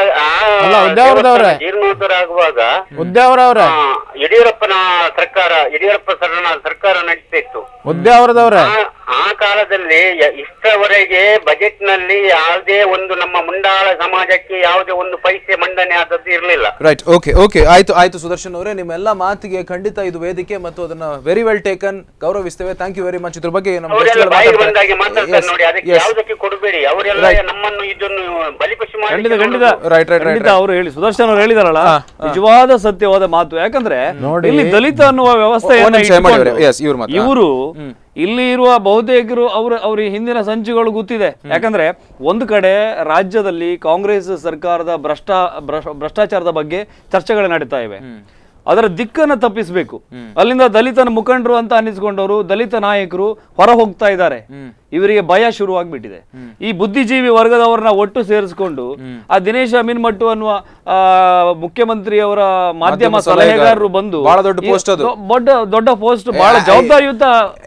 ಜೀರ್ಣೋದ್ಧಾರ ಆಗುವಾಗ ಯಡಿಯೂರಪ್ಪನ ಸರ್ಕಾರ ಯಡಿಯೂರಪ್ಪ ಸರಣ ಸರ್ಕಾರ ನಡೀತಾ ಇತ್ತು. ಆ ಕಾಲದಲ್ಲಿ ಇಷ್ಟವರೆಗೆ ಬಜೆಟ್ ನಲ್ಲಿ ಯಾವುದೇ ಒಂದು ನಮ್ಮ ಮುಂಡಾಳ ಸಮಾಜಕ್ಕೆ ಯಾವುದೇ ಒಂದು ಪೈಸೆ ಮಂಡನೆ ಆದದ್ದು ಇರಲಿಲ್ಲ. ರೈಟ್, ಓಕೆ ಓಕೆ, ಆಯ್ತು ಆಯ್ತು ಸುದರ್ಶನ್ ಅವರೇ, ನಿಮ್ಮೆಲ್ಲ ಮಾತಿಗೆ ಖಂಡಿತ ಇದು ವೇದಿಕೆ ಮತ್ತು ಅದನ್ನ ವೆರಿ ವೆಲ್ ಟೇಕನ್, ಗೌರವಿಸ್ತೇವೆ. Thank you very much. ಇದ್ರ ಬಗ್ಗೆ ಬಂದಾಗೆ ಮಾತಾಡ್ತಾರೆ ನೋಡಿ, ಅದಕ್ಕೆ ಯಾವುದಕ್ಕೆ ಕೊಡಬೇಡಿ. ಅವರೆಲ್ಲ ನಮ್ಮನ್ನು ಇದನ್ನು ಬಲಿಪಶು ಮಾಡಿ. ಅವರು ಹೇಳಿ ಸುದರ್ಶನ್ ಅವರು ಹೇಳಿದಾರಲ್ಲ, ನಿಜವಾದ ಸತ್ಯವಾದ ಮಾತು. ಯಾಕಂದ್ರೆ ಇಲ್ಲಿ ದಲಿತ ಅನ್ನುವ ವ್ಯವಸ್ಥೆಯನ್ನು ಇವರು ಇಲ್ಲಿ ಇರುವ ಬಹುತೇಕರು ಅವ್ರ ಅವ್ರ ಹಿಂದಿನ ಸಂಚುಗಳು ಗೊತ್ತಿದೆ. ಯಾಕಂದ್ರೆ ಒಂದು ಕಡೆ ರಾಜ್ಯದಲ್ಲಿ ಕಾಂಗ್ರೆಸ್ ಸರ್ಕಾರದ ಭ್ರಷ್ಟ ಭ್ರಷ್ಟಾಚಾರದ ಬಗ್ಗೆ ಚರ್ಚೆಗಳು ನಡೀತಾ ಇವೆ. ಅದರ ದಿಕ್ಕನ್ನು ತಪ್ಪಿಸಬೇಕು. ಅಲ್ಲಿಂದ ದಲಿತನ ಮುಖಂಡರು ಅಂತ ಅನ್ನಿಸ್ಕೊಂಡವರು ದಲಿತ ನಾಯಕರು ಹೊರ ಹೋಗ್ತಾ ಇದ್ದಾರೆ. ಇವರಿಗೆ ಭಯ ಶುರುವಾಗ್ಬಿಟ್ಟಿದೆ. ಈ ಬುದ್ಧಿಜೀವಿ ವರ್ಗದವರನ್ನ ಒಟ್ಟು ಸೇರಿಸಿಕೊಂಡು ಆ ದಿನೇಶ್ ಅಮೀನ್ಮಟ್ಟು ಅನ್ನುವ ಆ ಮುಖ್ಯಮಂತ್ರಿಯವರ ಮಾಧ್ಯಮ ಸಲಹೆಗಾರರು ಬಂದು ದೊಡ್ಡ ದೊಡ್ಡ ಪೋಸ್ಟ್, ಬಹಳ ಜವಾಬ್ದಾರಿಯುತ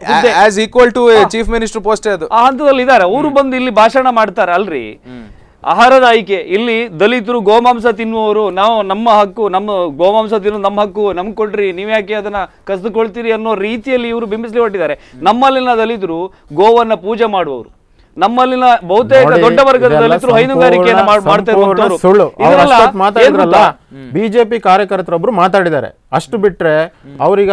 ಚೀಫ್ ಮಿನಿಸ್ಟರ್ ಪೋಸ್ಟ್ ಆ ಹಂತದಲ್ಲಿ ಇದ್ದಾರೆ. ಅವರು ಬಂದು ಇಲ್ಲಿ ಭಾಷಣ ಮಾಡ್ತಾರೆ. ಅಲ್ರಿ, ಆಹಾರದ ಆಯ್ಕೆ ಇಲ್ಲಿ ದಲಿತರು ಗೋಮಾಂಸ ತಿನ್ನುವವರು, ನಾವು ನಮ್ಮ ಹಕ್ಕು, ನಮ್ಮ ಗೋಮಾಂಸ ತಿನ್ನೋದು ನಮ್ಮ ಹಕ್ಕು, ನಮ್ಗೆ ಕೊಡ್ರಿ, ನೀವ್ ಯಾಕೆ ಅದನ್ನ ಕಸಿದುಕೊಳ್ತೀರಿ ಅನ್ನೋ ರೀತಿಯಲ್ಲಿ ಇವರು ಬಿಂಬಿಸ್ಲಿ ಹೊಟ್ಟಿದ್ದಾರೆ. ನಮ್ಮಲ್ಲಿನ ದಲಿತರು ಗೋವನ್ನ ಪೂಜೆ ಮಾಡುವವರು, ನಮ್ಮಲ್ಲಿನ ಬಹುತೇಕ ದೊಡ್ಡ ವರ್ಗದ ದಲಿತರು ಹೈನುಗಾರಿಕೆಯನ್ನ ಮಾಡ್ತಾ ಇರುವಂತವ್ರು. ಬಿಜೆಪಿ ಕಾರ್ಯಕರ್ತರೊಬ್ರು ಮಾತಾಡಿದ್ದಾರೆ, ಅಷ್ಟು ಬಿಟ್ರೆ ಅವ್ರಿಗೆ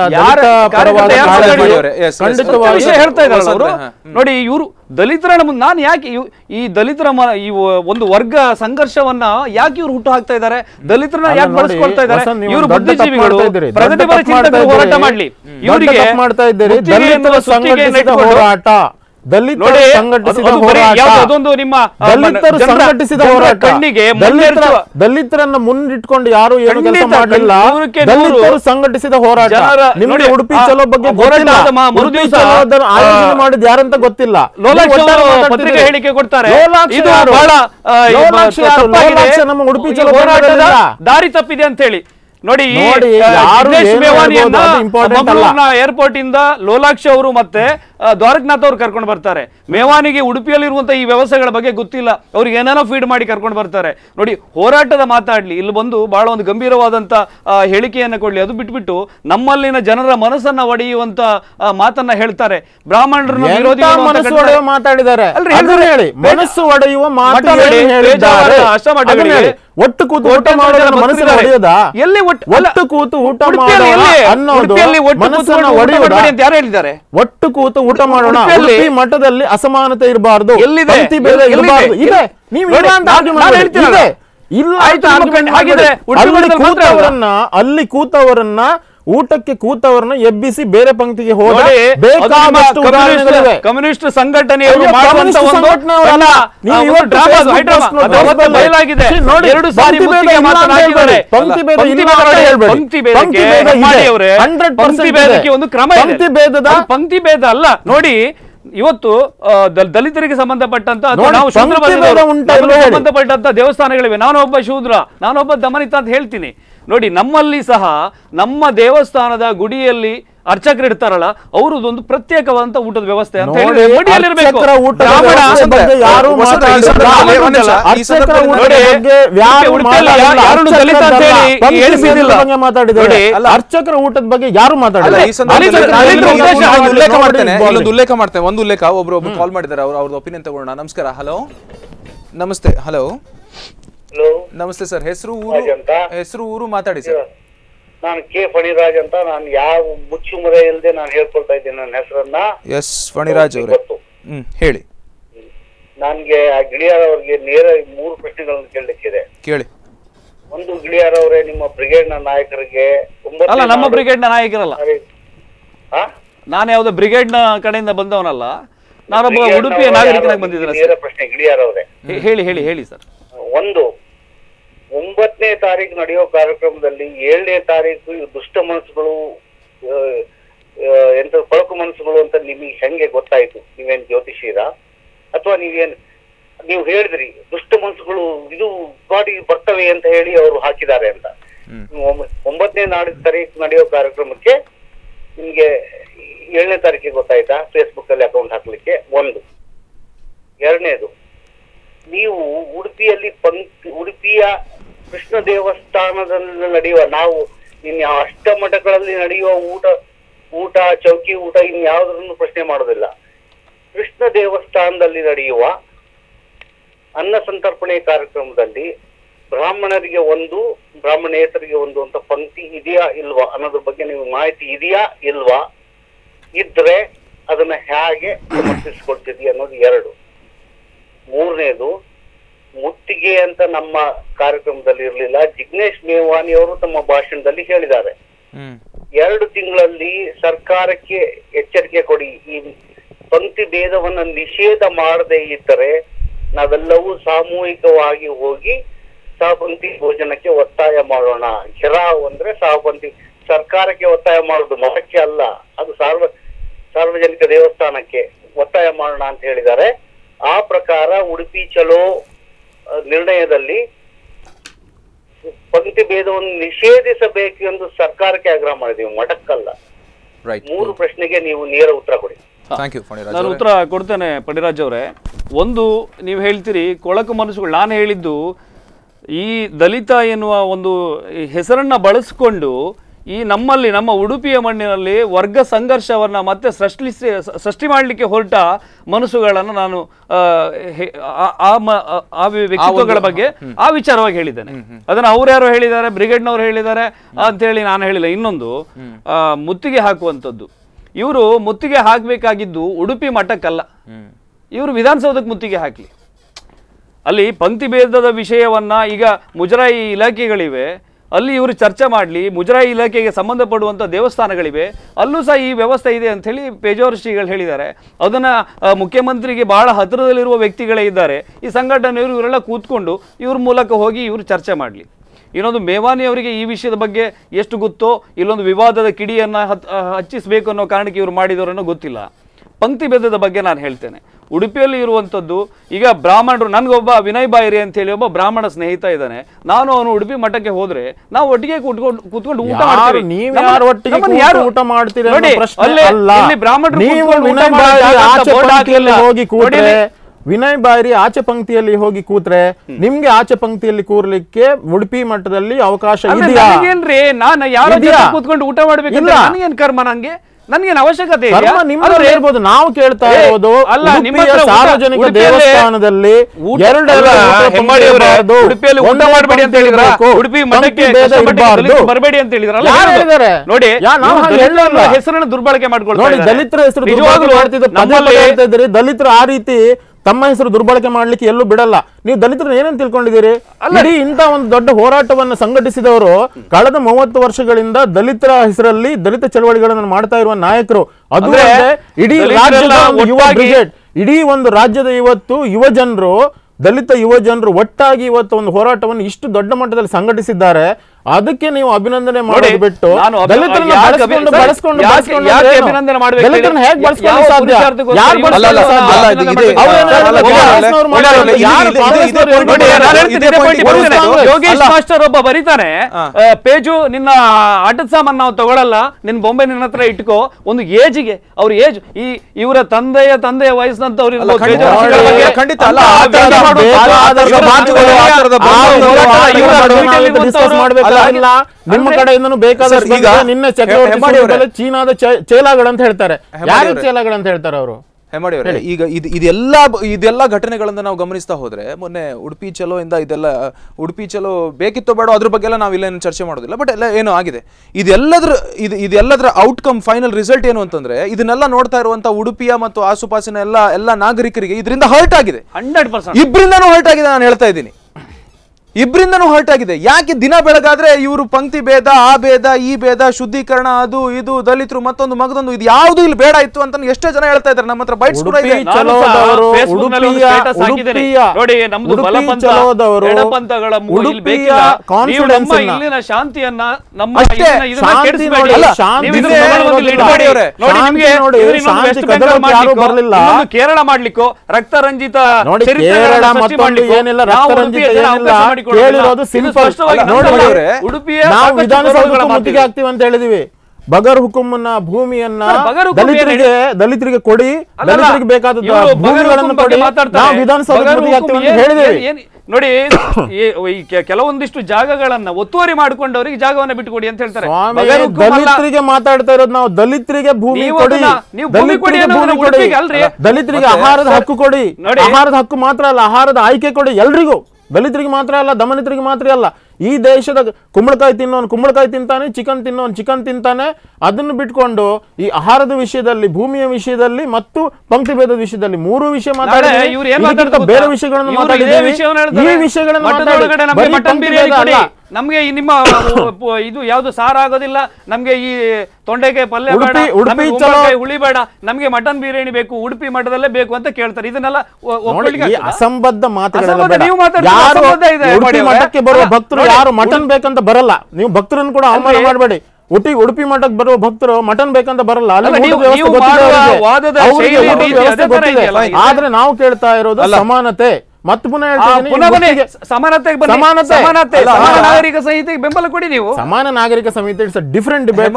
ಹೇಳ್ತಾ ಇದ್ದಾರೆ ಅವರು. ನೋಡಿ ಇವರು ದಲಿತರ ನಾನು ಯಾಕೆ ಈ ದಲಿತರ ಈ ಒಂದು ವರ್ಗ ಸಂಘರ್ಷವನ್ನ ಯಾಕೆ ಇವ್ರು ಹುಟ್ಟು ಹಾಕ್ತಾ ಇದ್ದಾರೆ, ದಲಿತರನ್ನ ಯಾಕೆ ಬಳಸ್ಕೊಳ್ತಾ ಇದ್ದಾರೆ? ಇವರು ಬುದ್ಧಿಜೀವಿಗಳು, ಪ್ರಗತಿಪರ ಚಿಂತಕರು ಹೋರಾಟ ಮಾಡ್ಲಿ, ಇವರಿಗೆ ಮಾಡ್ತಾ ಇದ್ದೀರಿ ದಲಿತರ ಸಂಘಟಿಸಿದ ಹೋರಾಟ, ದಲಿತರು ಸಂಘಟಿಸಿದ ಹೋರಾಟ, ಅದೊಂದು ನಿಮ್ಮ ದಲಿತರು ಸಂಘಟಿಸಿದ ಹೋರಾಟ, ದಲಿತರನ್ನ ಮುಂದಿಟ್ಕೊಂಡು ಯಾರು ಏನು ಕೆಲಸ ಮಾಡಲಿಲ್ಲ, ದಲಿತರು ಸಂಘಟಿಸಿದ ಹೋರಾಟ. ನಿಮಗೆ ಉಡುಪಿ ಚಲೋ ಬಗ್ಗೆ ಆಯೋಜನೆ ಮಾಡಿದ್ ಯಾರಂತ ಗೊತ್ತಿಲ್ಲ. ಪತ್ರಿಕೆ ಹೇಳಿಕೆ ಕೊಡ್ತಾರೆ, ನಮ್ಮ ಉಡುಪಿ ಚಲೋ ದಾರಿ ತಪ್ಪಿದೆ ಅಂತ ಹೇಳಿ. ನೋಡಿ ಏರ್ಪೋರ್ಟ್ ಇಂದ ಲೋಲಾಕ್ಷಿ ಅವರು ಮತ್ತೆ ದ್ವಾರಕನಾಥ್ ಅವರು ಕರ್ಕೊಂಡು ಬರ್ತಾರೆ. ಮೇವಾನಿಗೆ ಉಡುಪಿಯಲ್ಲಿ ಇರುವಂತಹ ಈ ವ್ಯವಸ್ಥೆಗಳ ಬಗ್ಗೆ ಗೊತ್ತಿಲ್ಲ, ಅವ್ರಿಗೆ ಏನೇನೋ ಫೀಡ್ ಮಾಡಿ ಕರ್ಕೊಂಡು ಬರ್ತಾರೆ. ನೋಡಿ ಹೋರಾಟದ ಮಾತಾಡ್ಲಿ, ಇಲ್ಲಿ ಬಂದು ಬಹಳ ಒಂದು ಗಂಭೀರವಾದಂತ ಹೇಳಿಕೆಯನ್ನ ಕೊಡ್ಲಿ, ಅದು ಬಿಟ್ಬಿಟ್ಟು ನಮ್ಮಲ್ಲಿನ ಜನರ ಮನಸ್ಸನ್ನ ಒಡೆಯುವಂತ ಮಾತನ್ನ ಹೇಳ್ತಾರೆ. ಬ್ರಾಹ್ಮಣರನ್ನ ವಿರೋಧಿ ಮಾತಾಡಿದ್ದಾರೆ, ಮನಸ್ಸು ಒಡೆಯುವ ಅಷ್ಟಮಠಗಳಿಗೆ ಒಟ್ಟು ಕೂತು ಊಟ ಮಾಡೋದನ್ನ ಮನಸ್ಸನ್ನ ಒಡೆಯೋದಾ? ಎಲ್ಲಿ ಒಟ್ಟು ಕೂತು ಊಟ ಮಾಡೋಣ ಅನ್ನೋದು ಮನಸ್ಸನ್ನ ಒಡೆಯೋದಾ? ಯಾರು ಹೇಳಿದ್ದಾರೆ? ಒಟ್ಟು ಕೂತು ಊಟ ಮಾಡೋಣ, ಉಡುಪಿ ಮಠದಲ್ಲಿ ಅಸಮಾನತೆ ಇರಬಾರ್ದು, ಪಂಕ್ತಿ ಭೇದ ಇರಬಾರ್ದು. ಇದೆ, ನೀವು ಇಲ್ಲ ಅಂತ ಹೇಳ್ತೀರಾ? ಇಲ್ಲ ಆಗಿದೆ. ಕೂತವರನ್ನ ಅಲ್ಲಿ ಕೂತವರನ್ನ ಊಟಕ್ಕೆ ಕೂತವರನ್ನ ಎಬ್ಬಿಸಿ ಬೇರೆ ಪಂಕ್ತಿಗೆ ಹೋದ ಬೇಕಾದಷ್ಟು ಉದಾಹರಣೆಗಳಿವೆ. ಕಮ್ಯುನಿಸ್ಟ್ ಸಂಘಟನೆಯವರು ಮಾಡುವಂತ ಒಂದು ಬಯಲಾಗಿದೆ. ಎರಡು ಸಾರಿ ಮುತ್ತಿಗೆ ಮಾತನಾಡಿದ್ದಾರೆ. ಪಂಕ್ತಿ ಭೇದಕ್ಕೆ ಒಂದು ಕ್ರಮ ಇದೆ. ಪಂಕ್ತಿ ಭೇದ ಅಲ್ಲ. ನೋಡಿ ಇವತ್ತು ದಲಿತರಿಗೆ ಸಂಬಂಧಪಟ್ಟಂತ ನಾವು ಸಂಬಂಧಪಟ್ಟಂತ ದೇವಸ್ಥಾನಗಳಿವೆ. ನಾನೊಬ್ಬ ಶೂದ್ರ, ನಾನೊಬ್ಬ ದಮನಿತ ಅಂತ ಹೇಳ್ತೀನಿ. ನೋಡಿ ನಮ್ಮಲ್ಲಿ ಸಹ ನಮ್ಮ ದೇವಸ್ಥಾನದ ಗುಡಿಯಲ್ಲಿ ಅರ್ಚಕರು ಇರ್ತಾರಲ್ಲ, ಅವರದೊಂದು ಪ್ರತ್ಯೇಕವಾದಂತ ಊಟದ ವ್ಯವಸ್ಥೆ ಅಂತ ಹೇಳಿ ಅರ್ಚಕರ ಊಟದ ಬಗ್ಗೆ ಯಾರು ಮಾತಾಡಿಲ್ಲ. ಉಲ್ಲೇಖ ಮಾಡ್ತೇನೆ, ಇಲ್ಲೊಂದು ಉಲ್ಲೇಖ ಮಾಡ್ತೇನೆ, ಒಂದು ಉಲ್ಲೇಖ. ಒಬ್ರು ಒಬ್ರು ಕಾಲ್ ಮಾಡಿದ್ದಾರೆ, ಅವ್ರ ಅವ್ರದ್ದು ಒಪಿನಿಯನ್ ತಗೊಳ್ಳೋಣ. ನಮಸ್ಕಾರ. ಹಲೋ, ನಮಸ್ತೆ. ಹಲೋ ನಮಸ್ತೆ ಸರ್. ಹೆಸರು ಊರು ಹೆಸರು ಊರು ಮಾತಾಡಿ ಸರ್. ನಾನು ಕೆ ಫಣಿರಾಜ್ ಅಂತ. ನಾನು ಯಾವ ಮುಚ್ಚು ಮುறை ಇಲ್ಲದೆ ನಾನು ಹೇಳ್ಕೊಳ್ತಾ ಇದ್ದೀನಿ ನನ್ನ ಹೆಸರನ್ನ. ಎಸ್ ಫಣಿರಾಜ್ ಅವರೇ, ಹ್ಮ್ ಹೇಳಿ. ನನ್ಗೆ ಆ ಗಿಳಿಯಾರ ಅವ್ರಿಗೆ ನೇರ ಮೂರು ಪ್ರಶ್ನೆಗಳನ್ನು ಕೇಳಲಿಕ್ಕಿದೆ. ಕೇಳಿ. ಒಂದು, ಗಿಳಿಯಾರ ಅವರೇ, ನಿಮ್ಮ ಬ್ರಿಗೇಡ್ ನ ನಾಯಕರಿಗೆ ಅಲ್ಲ, ನಮ್ಮ ಬ್ರಿಗೇಡ್ ನ ನಾಯಕರಲ್ಲ, ನಾನು ಯಾವ್ದೋ ಬ್ರಿಗೇಡ್ ನ ಕಡೆಯಿಂದ ಬಂದವನಲ್ಲ, ನಾನೊಬ್ಬ ಉಡುಪಿಯ ನಾಗರಿಕನಾಗಿ ಬಂದಿದ್ದೇನೆ. ನೇರ ಪ್ರಶ್ನೆ ಗಿಳಿಯಾರ ಅವರೇ, ಹೇಳಿ ಹೇಳಿ ಹೇಳಿ ಸರ್. ಒಂದು, ಒಂಬತ್ತನೇ ತಾರೀಕು ನಡೆಯೋ ಕಾರ್ಯಕ್ರಮದಲ್ಲಿ ಏಳನೇ ತಾರೀಕು ದುಷ್ಟ ಮನಸ್ಸುಗಳು ಎಂತ ಕೊಳಕು ಮನಸ್ಸುಗಳು ಅಂತ ನಿಮಗೆ ಹೆಂಗೆ ಗೊತ್ತಾಯ್ತು? ನೀವೇನ್ ಜ್ಯೋತಿಷೀರಾ ಅಥವಾ ನೀವೇನ್ ನೀವು ಹೇಳಿದ್ರಿ ದುಷ್ಟ ಮನಸ್ಸುಗಳು ಇದು ಬಾಡಿ ಬರ್ತವೆ ಅಂತ ಹೇಳಿ ಅವರು ಹಾಕಿದ್ದಾರೆ ಅಂತ. ಒಂಬತ್ತನೇ ನಾಡಿನ ತಾರೀಕು ನಡೆಯೋ ಕಾರ್ಯಕ್ರಮಕ್ಕೆ ನಿಮ್ಗೆ ಏಳನೇ ತಾರೀಕಿಗೆ ಗೊತ್ತಾಯ್ತಾ ಫೇಸ್ಬುಕ್ ಅಲ್ಲಿ ಅಕೌಂಟ್ ಹಾಕ್ಲಿಕ್ಕೆ? ಒಂದು. ಎರಡನೇದು, ನೀವು ಉಡುಪಿಯಲ್ಲಿ ಪಂಕ್ತಿ ಉಡುಪಿಯ ಕೃಷ್ಣ ದೇವಸ್ಥಾನದಲ್ಲಿ ನಡೆಯುವ, ನಾವು ಇನ್ ಯಾವ ಅಷ್ಟಮಠಗಳಲ್ಲಿ ನಡೆಯುವ ಊಟ ಊಟ ಚೌಕಿ ಊಟ ಇನ್ಯಾವುದನ್ನು ಪ್ರಶ್ನೆ ಮಾಡೋದಿಲ್ಲ. ಕೃಷ್ಣ ದೇವಸ್ಥಾನದಲ್ಲಿ ನಡೆಯುವ ಅನ್ನ ಸಂತರ್ಪಣೆ ಕಾರ್ಯಕ್ರಮದಲ್ಲಿ ಬ್ರಾಹ್ಮಣರಿಗೆ ಒಂದು, ಬ್ರಾಹ್ಮಣೇತರಿಗೆ ಒಂದು ಅಂತ ಪಂಕ್ತಿ ಇದೆಯಾ ಇಲ್ವಾ ಅನ್ನೋದ್ರ ಬಗ್ಗೆ ನೀವು ಮಾಹಿತಿ ಇದೆಯಾ ಇಲ್ವಾ? ಇದ್ರೆ ಅದನ್ನ ಹೇಗೆ ಸಮರ್ಥಿಸ್ಕೊಳ್ತಿದ್ಯಾ ಅನ್ನೋದು ಎರಡು. ಮೂರನೇದು, ಮುತ್ತಿಗೆ ಅಂತ ನಮ್ಮ ಕಾರ್ಯಕ್ರಮದಲ್ಲಿ ಇರಲಿಲ್ಲ, ಜಿಗ್ನೇಶ್ ಮೇವಾನಿ ಅವರು ತಮ್ಮ ಭಾಷಣದಲ್ಲಿ ಹೇಳಿದ್ದಾರೆ. ಎರಡು ತಿಂಗಳಲ್ಲಿ ಸರ್ಕಾರಕ್ಕೆ ಎಚ್ಚರಿಕೆ ಕೊಡಿ, ಈ ಪಂಕ್ತಿ ಭೇದವನ್ನ ನಿಷೇಧ ಮಾಡದೇ ಇದ್ದರೆ ನಾವೆಲ್ಲವೂ ಸಾಮೂಹಿಕವಾಗಿ ಹೋಗಿ ಸಹಪಂಕ್ತಿ ಭೋಜನಕ್ಕೆ ಒತ್ತಾಯ ಮಾಡೋಣ. ಘೆರಾವ್ ಅಂದ್ರೆ ಸಹಪಂಕ್ತಿ, ಸರ್ಕಾರಕ್ಕೆ ಒತ್ತಾಯ ಮಾಡೋದು, ಮಠಕ್ಕೆ ಅಲ್ಲ, ಅದು ಸಾರ್ವ ಸಾರ್ವಜನಿಕ ದೇವಸ್ಥಾನಕ್ಕೆ ಒತ್ತಾಯ ಮಾಡೋಣ ಅಂತ ಹೇಳಿದ್ದಾರೆ. ಆ ಪ್ರಕಾರ ಉಡುಪಿ ಚಲೋ ನಿರ್ಣಯದಲ್ಲಿ ಪಂಕ್ತಿ ಭೇದವನ್ನು ನಿಷೇಧಿಸಬೇಕು ಎಂದು ಸರ್ಕಾರಕ್ಕೆ ಆಗ್ರಹ ಮಾಡಿದೀವಿ, ಮಠಕ್ಕಲ್ಲ. ಮೂರು ಪ್ರಶ್ನೆಗೆ ನೀವು ನೇರ ಉತ್ತರ ಕೊಡಿ. ನಾನು ಉತ್ತರ ಕೊಡ್ತೇನೆ ಪಣಿರಾಜ್ ಅವರೇ. ಒಂದು, ನೀವು ಹೇಳ್ತೀರಿ ಕೊಳಕು ಮನಸ್ಸುಗಳು. ನಾನು ಹೇಳಿದ್ದು ಈ ದಲಿತ ಎನ್ನುವ ಒಂದು ಹೆಸರನ್ನ ಬಳಸಿಕೊಂಡು ಈ ನಮ್ಮಲ್ಲಿ ನಮ್ಮ ಉಡುಪಿಯ ಮಣ್ಣಿನಲ್ಲಿ ವರ್ಗ ಸಂಘರ್ಷವನ್ನ ಮತ್ತೆ ಸೃಷ್ಟಿ ಸೃಷ್ಟಿ ಮಾಡಲಿಕ್ಕೆ ಹೊರಟ ಮನಸ್ಸುಗಳನ್ನು ನಾನು ಆ ವ್ಯಕ್ತಿತ್ವಗಳ ಬಗ್ಗೆ ಆ ವಿಚಾರವಾಗಿ ಹೇಳಿದ್ದೇನೆ. ಅದನ್ನ ಅವ್ರು ಯಾರೋ ಹೇಳಿದ್ದಾರೆ, ಬ್ರಿಗೇಡ್ನವ್ರು ಹೇಳಿದ್ದಾರೆ ಅಂತ ಹೇಳಿ ನಾನು ಹೇಳಿಲ್ಲ. ಇನ್ನೊಂದು ಮುತ್ತಿಗೆ ಹಾಕುವಂಥದ್ದು, ಇವರು ಮುತ್ತಿಗೆ ಹಾಕಬೇಕಾಗಿದ್ದು ಉಡುಪಿ ಮಠಕ್ಕಲ್ಲ, ಇವರು ವಿಧಾನಸೌಧಕ್ಕೆ ಮುತ್ತಿಗೆ ಹಾಕಲಿ. ಅಲ್ಲಿ ಪಂಕ್ತಿ ಭೇದದ ವಿಷಯವನ್ನ ಈಗ ಮುಜರಾಯಿ ಇಲಾಖೆಗಳಿವೆ, ಅಲ್ಲಿ ಇವರು ಚರ್ಚೆ ಮಾಡಲಿ. ಮುಜರಾಯಿ ಇಲಾಖೆಗೆ ಸಂಬಂಧಪಡುವಂಥ ದೇವಸ್ಥಾನಗಳಿವೆ, ಅಲ್ಲೂ ಸಹ ಈ ವ್ಯವಸ್ಥೆ ಇದೆ ಅಂತ ಹೇಳಿ ಪೇಜಾವರ ಶ್ರೀಗಳು ಹೇಳಿದ್ದಾರೆ. ಅದನ್ನು ಮುಖ್ಯಮಂತ್ರಿಗೆ ಬಹಳ ಹತ್ತಿರದಲ್ಲಿರುವ ವ್ಯಕ್ತಿಗಳೇ ಇದ್ದಾರೆ, ಈ ಸಂಘಟನೆಯವರು ಇವರೆಲ್ಲ ಕೂತ್ಕೊಂಡು ಇವ್ರ ಮೂಲಕ ಹೋಗಿ ಇವರು ಚರ್ಚೆ ಮಾಡಲಿ. ಇನ್ನೊಂದು ಮೇವಾನಿ ಅವರಿಗೆ ಈ ವಿಷಯದ ಬಗ್ಗೆ ಎಷ್ಟು ಗೊತ್ತೋ, ಇಲ್ಲೊಂದು ವಿವಾದದ ಕಿಡಿಯನ್ನು ಹಚ್ಚಿಸಬೇಕು ಅನ್ನೋ ಕಾರಣಕ್ಕೆ ಇವರು ಮಾಡಿದವರನ್ನೋ ಗೊತ್ತಿಲ್ಲ. ಪಂಕ್ತಿ ಭೇದದ ಬಗ್ಗೆ ನಾನು ಹೇಳ್ತೇನೆ. ಉಡುಪಿಯಲ್ಲಿ ಇರುವಂಥದ್ದು ಈಗ ಬ್ರಾಹ್ಮಣರು, ನನಗೊಬ್ಬ ವಿನಯ್ ಬಾಯಿರಿ ಅಂತ ಹೇಳಿ ಒಬ್ಬ ಬ್ರಾಹ್ಮಣ ಸ್ನೇಹಿತ ಇದ್ದಾನೆ. ನಾನು ಅವನು ಉಡುಪಿ ಮಠಕ್ಕೆ ಹೋದ್ರೆ ನಾವು ಒಟ್ಟಿಗೆ ಕೂತ್ಕೊಂಡು ಕೂತ್ಕೊಂಡು ಊಟ ಮಾಡ್ತೀವಿ. ಊಟ ಮಾಡ್ತೀರಿ ವಿನಯ್ ಬಾಯಿರಿ ಆಚೆ ಪಂಕ್ತಿಯಲ್ಲಿ ಹೋಗಿ ಕೂತ್ರೆ ನಿಮ್ಗೆ ಆಚೆ ಪಂಕ್ತಿಯಲ್ಲಿ ಕೂರ್ಲಿಕ್ಕೆ ಉಡುಪಿ ಮಠದಲ್ಲಿ ಅವಕಾಶ ಇದೆಯಾ? ಏನ್ರಿ, ನಾನು ಯಾರೋ ಕೂತ್ಕೊಂಡು ಊಟ ಮಾಡ್ಬೇಕಂದ್ರೆ ನನಗೇನ್ ಕರ್ಮ? ನಂಗೆ ನನ್ಗೇನು ಅವಶ್ಯಕತೆ ಇರ್ಬೋದು. ನಾವು ಕೇಳ್ತಾ ಇರೋದು ಸಾರ್ವಜನಿಕ ದೇವಸ್ಥಾನದಲ್ಲಿ ಬರಬೇಡಿ ಅಂತ ಹೇಳಿದ್ರೆ ನೋಡಿ, ಹೆಸರನ್ನು ದುರ್ಬಳಕೆ ಮಾಡ್ಕೊಳ್ಳಿ. ದಲಿತರ ಹೆಸರು ದಲಿತರು ಆ ರೀತಿ ತಮ್ಮ ಹೆಸರು ದುರ್ಬಳಕೆ ಮಾಡ್ಲಿಕ್ಕೆ ಎಲ್ಲೂ ಬಿಡಲ್ಲ. ನೀವು ದಲಿತರನ್ನ ಏನೇನು ತಿಳ್ಕೊಂಡಿದ್ದೀರಿ? ಇಡೀ ಇಂತ ಒಂದು ದೊಡ್ಡ ಹೋರಾಟವನ್ನು ಸಂಘಟಿಸಿದವರು ಕಳೆದ ಮೂವತ್ತು ವರ್ಷಗಳಿಂದ ದಲಿತರ ಹೆಸರಲ್ಲಿ ದಲಿತ ಚಳವಳಿಗಳನ್ನು ಮಾಡ್ತಾ ಇರುವ ನಾಯಕರು. ಅದು ಇಡೀ ರಾಜ್ಯದ ಯುವ ಬ್ರಿಗೇಡ್, ಇಡೀ ಒಂದು ರಾಜ್ಯದ ಇವತ್ತು ಯುವ ಜನರು, ದಲಿತ ಯುವ ಜನರು ಒಟ್ಟಾಗಿ ಇವತ್ತು ಒಂದು ಹೋರಾಟವನ್ನು ಇಷ್ಟು ದೊಡ್ಡ ಮಟ್ಟದಲ್ಲಿ ಸಂಘಟಿಸಿದ್ದಾರೆ. ಅದಕ್ಕೆ ನೀವು ಅಭಿನಂದನೆ ಮಾಡೋದು ಬಿಟ್ಟು ದಲಿತರನ್ನ ಬಳಸ್ಕೊಂಡು ಬಳಸ್ಕೊಂಡು ಅಭಿನಂದನೆ ದಲಿತರನ್ನ ಹೇಗೆ ಬಳಸ್ಕೊಂಡು ಸಾಧ್ಯ? ಯೋಗೇಶ್ ಮಾಸ್ಟರ್ ಒಬ್ಬ ಬರೀತಾನೆ, ಪೇಜು ನಿನ್ನ ಆಟದ ಸಾಮಾನು ನಾವು ತಗೊಳಲ್ಲ, ನಿನ್ ಬೊಂಬೆ ನಿನ್ನ ಹತ್ರ ಇಟ್ಕೋ. ಒಂದು ಏಜ್ಗೆ ಅವ್ರ ಏಜ್, ಈ ಇವರ ತಂದೆಯ ತಂದೆಯ ವಯಸ್ಸಿನಂತವ್ರು ನಿಮ್ಮ ಕಡೆಯಿಂದ ಬೇಕಾದಷ್ಟು ನಿನ್ನೆ ಚಕ್ರವರ್ತಿ ಚೀನಾದ ಚೇಲಾಗಳಂತ ಹೇಳ್ತಾರೆ. ಯಾರು ಚೇಲಾಗಳಂತ ಹೇಳ್ತಾರೆ ಅವರು? ಹೆಮ್ಮಾಡಿ ಅವರೇ, ಈಗ ಇದು ಇದೆಲ್ಲ ಇದೆಲ್ಲ ಘಟನೆಗಳನ್ನ ನಾವು ಗಮನಿಸ್ತಾ ಹೋದ್ರೆ, ಮೊನ್ನೆ ಉಡುಪಿ ಚಲೋ ಇಂದ ಇದೆಲ್ಲ ಉಡುಪಿ ಚಲೋ ಬೇಕಿತ್ತೋ ಬೇಡ ಅದ್ರ ಬಗ್ಗೆ ಎಲ್ಲ ನಾವು ಇಲ್ಲೇನು ಚರ್ಚೆ ಮಾಡೋದಿಲ್ಲ. ಬಟ್ ಎಲ್ಲ ಏನೋ ಆಗಿದೆ. ಇದೆಲ್ಲದ್ರ ಇದು ಇದೆಲ್ಲದರ ಔಟ್ಕಮ್ ಫೈನಲ್ ರಿಸಲ್ಟ್ ಏನು ಅಂತಂದ್ರೆ, ಇದನ್ನೆಲ್ಲ ನೋಡ್ತಾ ಇರುವಂತ ಉಡುಪಿಯ ಮತ್ತು ಆಸುಪಾಸಿನ ಎಲ್ಲ ಎಲ್ಲ ನಾಗರಿಕರಿಗೆ ಇದರಿಂದ ಹರ್ಟ್ ಆಗಿದೆ. ಹಂಡ್ರೆಡ್ ಪರ್ಸೆಂಟ್ ಇಬ್ಬರಿಂದನೂ ಹರ್ಟ್ ಆಗಿದೆ. ನಾನು ಹೇಳ್ತಾ ಇದ್ದೀನಿ, ಇಬ್ಬರಿಂದನೂ ಹರ್ಟ್ ಆಗಿದೆ. ಯಾಕೆ ದಿನ ಬೆಳಗಾದ್ರೆ ಇವರು ಪಂಕ್ತಿ ಭೇದ, ಆ ಭೇದ, ಈ ಭೇದ, ಶುದ್ಧೀಕರಣ, ಅದು ಇದು, ದಲಿತರು ಮತ್ತೊಂದು ಮಗದೊಂದು, ಇದು ಯಾವುದು ಇಲ್ಲಿ ಬೇಡ ಇತ್ತು ಅಂತ ಎಷ್ಟೋ ಜನ ಹೇಳ್ತಾ ಇದ್ದಾರೆ. ನಮ್ಮ ಹತ್ರ ಬೈಟ್ಸ್ ಕೂಡ ಇದೆ. ಇಲ್ಲಿನ ಶಾಂತಿಯನ್ನ ಕೇರಳ ಮಾಡ್ಲಿಕ್ಕೋ ರಕ್ತರಂಜಿತ ಕೇಳಿರೋದು ಸಿಂಪಲ್. ನಾವು ವಿಧಾನಸೌಧಕ್ಕೂ ಮುತ್ತಿಗೆ ಹಾಕ್ತೀವಿ ಅಂತ ಹೇಳಿದೀವಿ. ಬಗರ್ ಹುಕುಮನ್ನ ಭೂಮಿಯನ್ನ ದಲಿತರಿಗೆ ದಲಿತರಿಗೆ ಕೊಡಿ, ದಲಿತರಿಗೆ ಬೇಕಾದ ಭೂಮಿಗಳನ್ನು ಕೊಡಿ, ನಾವು ವಿಧಾನಸೌಧಕ್ಕೆ ಮುತ್ತಿಗೆ ಹಾಕ್ತೀವಿ ಅಂತ ಹೇಳಿದೀವಿ. ನೋಡಿ, ಕೆಲವೊಂದಿಷ್ಟು ಜಾಗಗಳನ್ನ ಒತ್ತುವರಿ ಮಾಡ್ಕೊಂಡವರಿಗೆ ಜಾಗವನ್ನ ಬಿಟ್ಟುಕೊಡಿ ಅಂತ ಹೇಳ್ತಾರೆ. ದಲಿತರಿಗೆ ಮಾತಾಡ್ತಾ ಇರೋದು ನಾವು. ದಲಿತರಿಗೆ ಭೂಮಿ ಕೊಡಿ, ದಲಿತರಿಗೆ ಆಹಾರದ ಹಕ್ಕು ಕೊಡಿ. ಆಹಾರದ ಹಕ್ಕು ಮಾತ್ರ ಅಲ್ಲ, ಆಹಾರದ ಆಯ್ಕೆ ಕೊಡಿ ಎಲ್ರಿಗೂ. ದಲಿತರಿಗೆ ಮಾತ್ರ ಅಲ್ಲ, ದಮನಿತರಿಗೆ ಮಾತ್ರ ಅಲ್ಲ. ಈ ದೇಶದ ಕುಂಬಳಕಾಯಿ ತಿನ್ನೋನು ಕುಂಬಳಕಾಯಿ ತಿಂತಾನೆ, ಚಿಕನ್ ತಿನ್ನೋನು ಚಿಕನ್ ತಿಂತಾನೆ. ಅದನ್ನು ಬಿಟ್ಕೊಂಡು ಈ ಆಹಾರದ ವಿಷಯದಲ್ಲಿ, ಭೂಮಿಯ ವಿಷಯದಲ್ಲಿ ಮತ್ತು ಪಂಕ್ತಿ ಭೇದದ ವಿಷಯದಲ್ಲಿ ಮೂರು ವಿಷಯ ಮಾತಾಡಿದ್ರೆ ಬೇರೆ ವಿಷಯಗಳನ್ನು ಮಾತಾಡಿದ್ದೇವೆ. ಈ ವಿಷಯಗಳನ್ನು ನಮ್ಗೆ ನಿಮ್ಮ ಇದು ಯಾವ್ದು ಸಾರ ಆಗೋದಿಲ್ಲ, ನಮ್ಗೆ ಈ ತೊಂಡೆಕಾಯಿ ಪಲ್ಯ ಬೇಡ, ಹುಳಿ ಬೇಡ, ನಮ್ಗೆ ಮಟನ್ ಬಿರಿಯಾನಿ ಬೇಕು, ಉಡುಪಿ ಮಠದಲ್ಲೇ ಬೇಕು ಅಂತ ಕೇಳ್ತಾರೆ. ಇದನ್ನೆಲ್ಲ ಅಸಂಬದ್ಧ ಮಾತುಗಳೆಲ್ಲ ಮಠಕ್ಕೆ ಬರುವ ಭಕ್ತರು ಯಾರು ಮಟನ್ ಬೇಕಂತ ಬರಲ್ಲ. ನೀವು ಭಕ್ತರನ್ನು ಕೂಡ ಅವಮಾನ ಮಾಡಬೇಡಿ. ಉಟಿ ಉಡುಪಿ ಮಠಕ್ಕೆ ಬರುವ ಭಕ್ತರು ಮಟನ್ ಬೇಕಂತ ಬರಲ್ಲ. ಆದ್ರೆ ನಾವು ಕೇಳ್ತಾ ಇರೋದು ಸಮಾನತೆ. ಮತ್ತೆ ಪುನಃ ಸಮಾನತೆ ನಾಗರಿಕ ಸಂಹಿತೆಗೆ ಬೆಂಬಲ ಕೊಡಿ. ನೀವು ಸಮಾನ ನಾಗರಿಕ ಸಂಹಿತೆ ಇಟ್ಸ್ ಡಿಫರೆಂಟ್ ಡಿಬೇಟ್.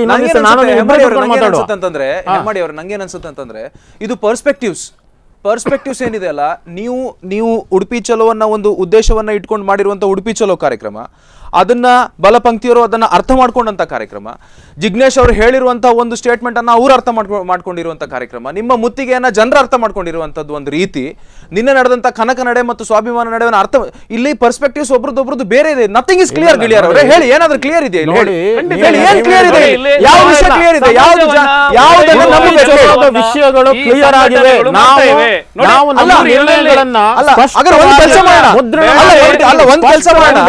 ಅಂತಂದ್ರೆ ಮಾಡಿ ಅವ್ರು ನಂಗೇನ್ ಅನ್ಸುತ್ತೆ ಅಂತಂದ್ರೆ, ಇದು ಪರ್ಸ್ಪೆಕ್ಟಿವ್ಸ್ ಪರ್ಸ್ಪೆಕ್ಟಿವ್ಸ್ ಏನಿದೆ ಅಲ್ಲ, ನೀವು ನೀವು ಉಡುಪಿ ಚಲೋವನ್ನ ಒಂದು ಉದ್ದೇಶವನ್ನ ಇಟ್ಕೊಂಡು ಮಾಡಿರುವಂತ ಉಡುಪಿ ಚಲೋ ಕಾರ್ಯಕ್ರಮ, ಅದನ್ನ ಬಲಪಂಕ್ತಿಯವರು ಅದನ್ನ ಅರ್ಥ ಮಾಡ್ಕೊಂಡಂತ ಕಾರ್ಯಕ್ರಮ, ಜಿಗ್ನೇಶ್ ಅವರು ಹೇಳಿರುವಂತ ಒಂದು ಸ್ಟೇಟ್ಮೆಂಟ್ ಅನ್ನ ಅವ್ರು ಅರ್ಥ ಮಾಡ್ಕೊ ಮಾಡ್ಕೊಂಡಿರುವಂತ ಕಾರ್ಯಕ್ರಮ, ನಿಮ್ಮ ಮುತ್ತಿಗೆಯನ್ನ ಜನರು ಅರ್ಥ ಮಾಡ್ಕೊಂಡಿರುವಂತದ್ದು ಒಂದು ರೀತಿ, ನಿನ್ನೆ ನಡೆದಂತ ಕನಕ ನಡೆ ಮತ್ತು ಸ್ವಾಭಿಮಾನ ನಡೆವನ್ನ ಅರ್ಥ, ಇಲ್ಲಿ ಪರ್ಸ್ಪೆಕ್ಟಿವ್ಸ್ ಒಬ್ರದೊಬ್ರದ್ದು ಬೇರೆ ಇದೆ. Nothing is clear. ಗಿಳಿಯರ್ ಅವರೇ ಹೇಳಿ, ಏನಾದ್ರೂ ಕ್ಲಿಯರ್ ಇದೆ? ಏನ್ ಕ್ಲಿಯರ್ ಇದೆ? ಯಾವ ವಿಷಯ ಕ್ಲಿಯರ್ ಇದೆ? ಯಾವ್ದು ಯಾವುದನ್ನ ನಂಬಬೇಕು? ವಿಷಯಗಳು ಕ್ಲಿಯರ್ ಆಗಿವೆ. ನಾವು ನಮ್ಮ ನಿರ್ಣಯಗಳನ್ನ ಒಂದು ಕೆಲಸ ಮಾಡೋಣ, ಅಲ್ಲ ಒಂದು ಕೆಲಸ ಮಾಡೋಣ,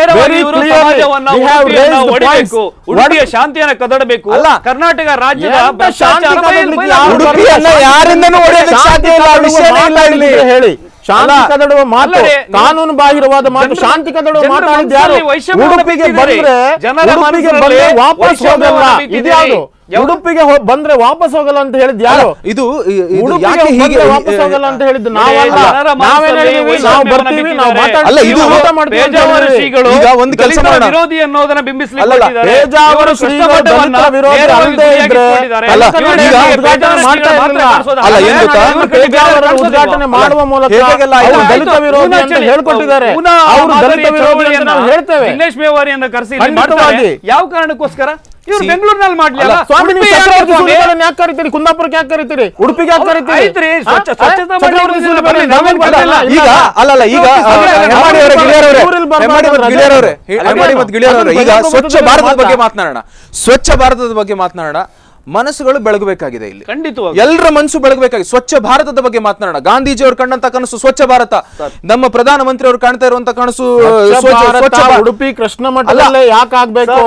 ಉಡುಪಿಯ ಶಾಂತಿಯನ್ನ ಕದಡಬೇಕು. ಕರ್ನಾಟಕ ರಾಜ್ಯದ ಉಡುಪಿಯನ್ನ ಯಾರಿಂದನೂ ಹೊಡೆಯೋದಕ್ಕೆ ಸಾಧ್ಯ ಇಲ್ಲ. ವಿಷಯನೇ ಇಲ್ಲ ಇಲ್ಲಿ. ಹೇಳಿ, ಶಾಂತಿ ಕದಡುವ ಮಾತು, ಕಾನೂನು ಬಾಹಿರವಾದ ಮಾತು, ಶಾಂತಿ ಕದಡುವ ಮಾತಾಡಿದ ಯಾರು? ಉಡುಪಿಗೆ ಬಂದ್ರೆ ಉಡುಪಿಗೆ ಬಂದ್ರೆ ವಾಪಸ್ ಹೋಗಲ್ಲ. ಇದ್ಯಾವುದು? ಉಡುಪಿಗೆ ಬಂದ್ರೆ ವಾಪಸ್ ಹೋಗಲ್ಲ ಅಂತ ಹೇಳಿದ್ ಯಾರು? ಇದು ಉಡುಪಿಗೆ ಹೀಗೆ ವಾಪಸ್ ಹೋಗಲ್ಲ ಅಂತ ಹೇಳಿದ್ದು ನಾವಲ್ಲ. ನಾವೇನ್ ಹೇಳಿದ್ವಿ? ನಾವು ಬರ್ತೀವಿ, ನಾವು ಮಾತಾಡ್ತೀವಿ, ಊಟ ಮಾಡ್ತೀವಿ. ಈಗ ಒಂದು ಕೆಲಸ ಮಾಡೋಣ, ವಿರೋಧಿ ಅನ್ನೋದನ್ನ ಬಿಂಬಿಸಲಿಕ್ಕೆ ಪೇಜಾವರ ಶ್ರೀಗಳು ದಲಿತ ವಿರೋಧಿ ಅಲ್ಲದೆ ಇದ್ರೆ ಉದ್ಘಾಟನೆ ಮಾಡುವ ಮೂಲಕ ದಲಿತ ವಿರೋಧಿ ಅಂತ ಹೇಳ್ಕೊಟ್ಟಿದ್ದಾರೆ. ಅವರು ದಲಿತ ವಿರೋಧಿ ಅಂತ ನಾವು ಹೇಳ್ತೇವೆ. ದಿನೇಶ್ ಮೇವಾರಿಯನ್ನು ಕರೆಸಿ ಯಾವ ಕಾರಣಕ್ಕೋಸ್ಕರ ಇವರು ಬೆಂಗಳೂರಿನಲ್ಲಿ ಮಾಡ್ಲಿ? ಸ್ವಾಮಿ, ನೀವು ಚಕ್ರವರ್ತಿ ಸುಲಿಗಳನ್ನು ಯಾಕೆ ಕರಿತೀರಿ? ಕುಂದಾಪುರಕ್ಕೆ ಯಾಕೆ ಕರಿತೀರಿ? ಉಡುಪಿಗೆ ಯಾಕೆ ಕರಿತೀರಿ? ಈಗ ಅಲ್ಲಲ್ಲ, ಈಗ ಈಗ ಸ್ವಚ್ಛ ಭಾರತದ ಬಗ್ಗೆ ಮಾತನಾಡೋಣ. ಸ್ವಚ್ಛ ಭಾರತದ ಬಗ್ಗೆ ಮಾತನಾಡೋಣ. ಮನಸ್ಸುಗಳು ಬೆಳಗಬೇಕಾಗಿದೆ. ಇಲ್ಲಿ ಖಂಡಿತವಾಗಿ ಎಲ್ಲರ ಮನಸ್ಸು ಬೆಳಗಬೇಕಾಗಿದೆ. ಸ್ವಚ್ಛ ಭಾರತದ ಬಗ್ಗೆ ಮಾತನಾಡೋಣ. ಗಾಂಧೀಜಿ ಅವರು ಕಂಡಂತ ಕನಸು ಸ್ವಚ್ಛ ಭಾರತ, ನಮ್ಮ ಪ್ರಧಾನಮಂತ್ರಿ ಅವರು ಕಾಣ್ತಾ ಇರುವಂತ ಕನಸು ಉಡುಪಿ ಕೃಷ್ಣ ಮಠದಲ್ಲೇ ಯಾಕೆ ಆಗ್ಬೇಕು?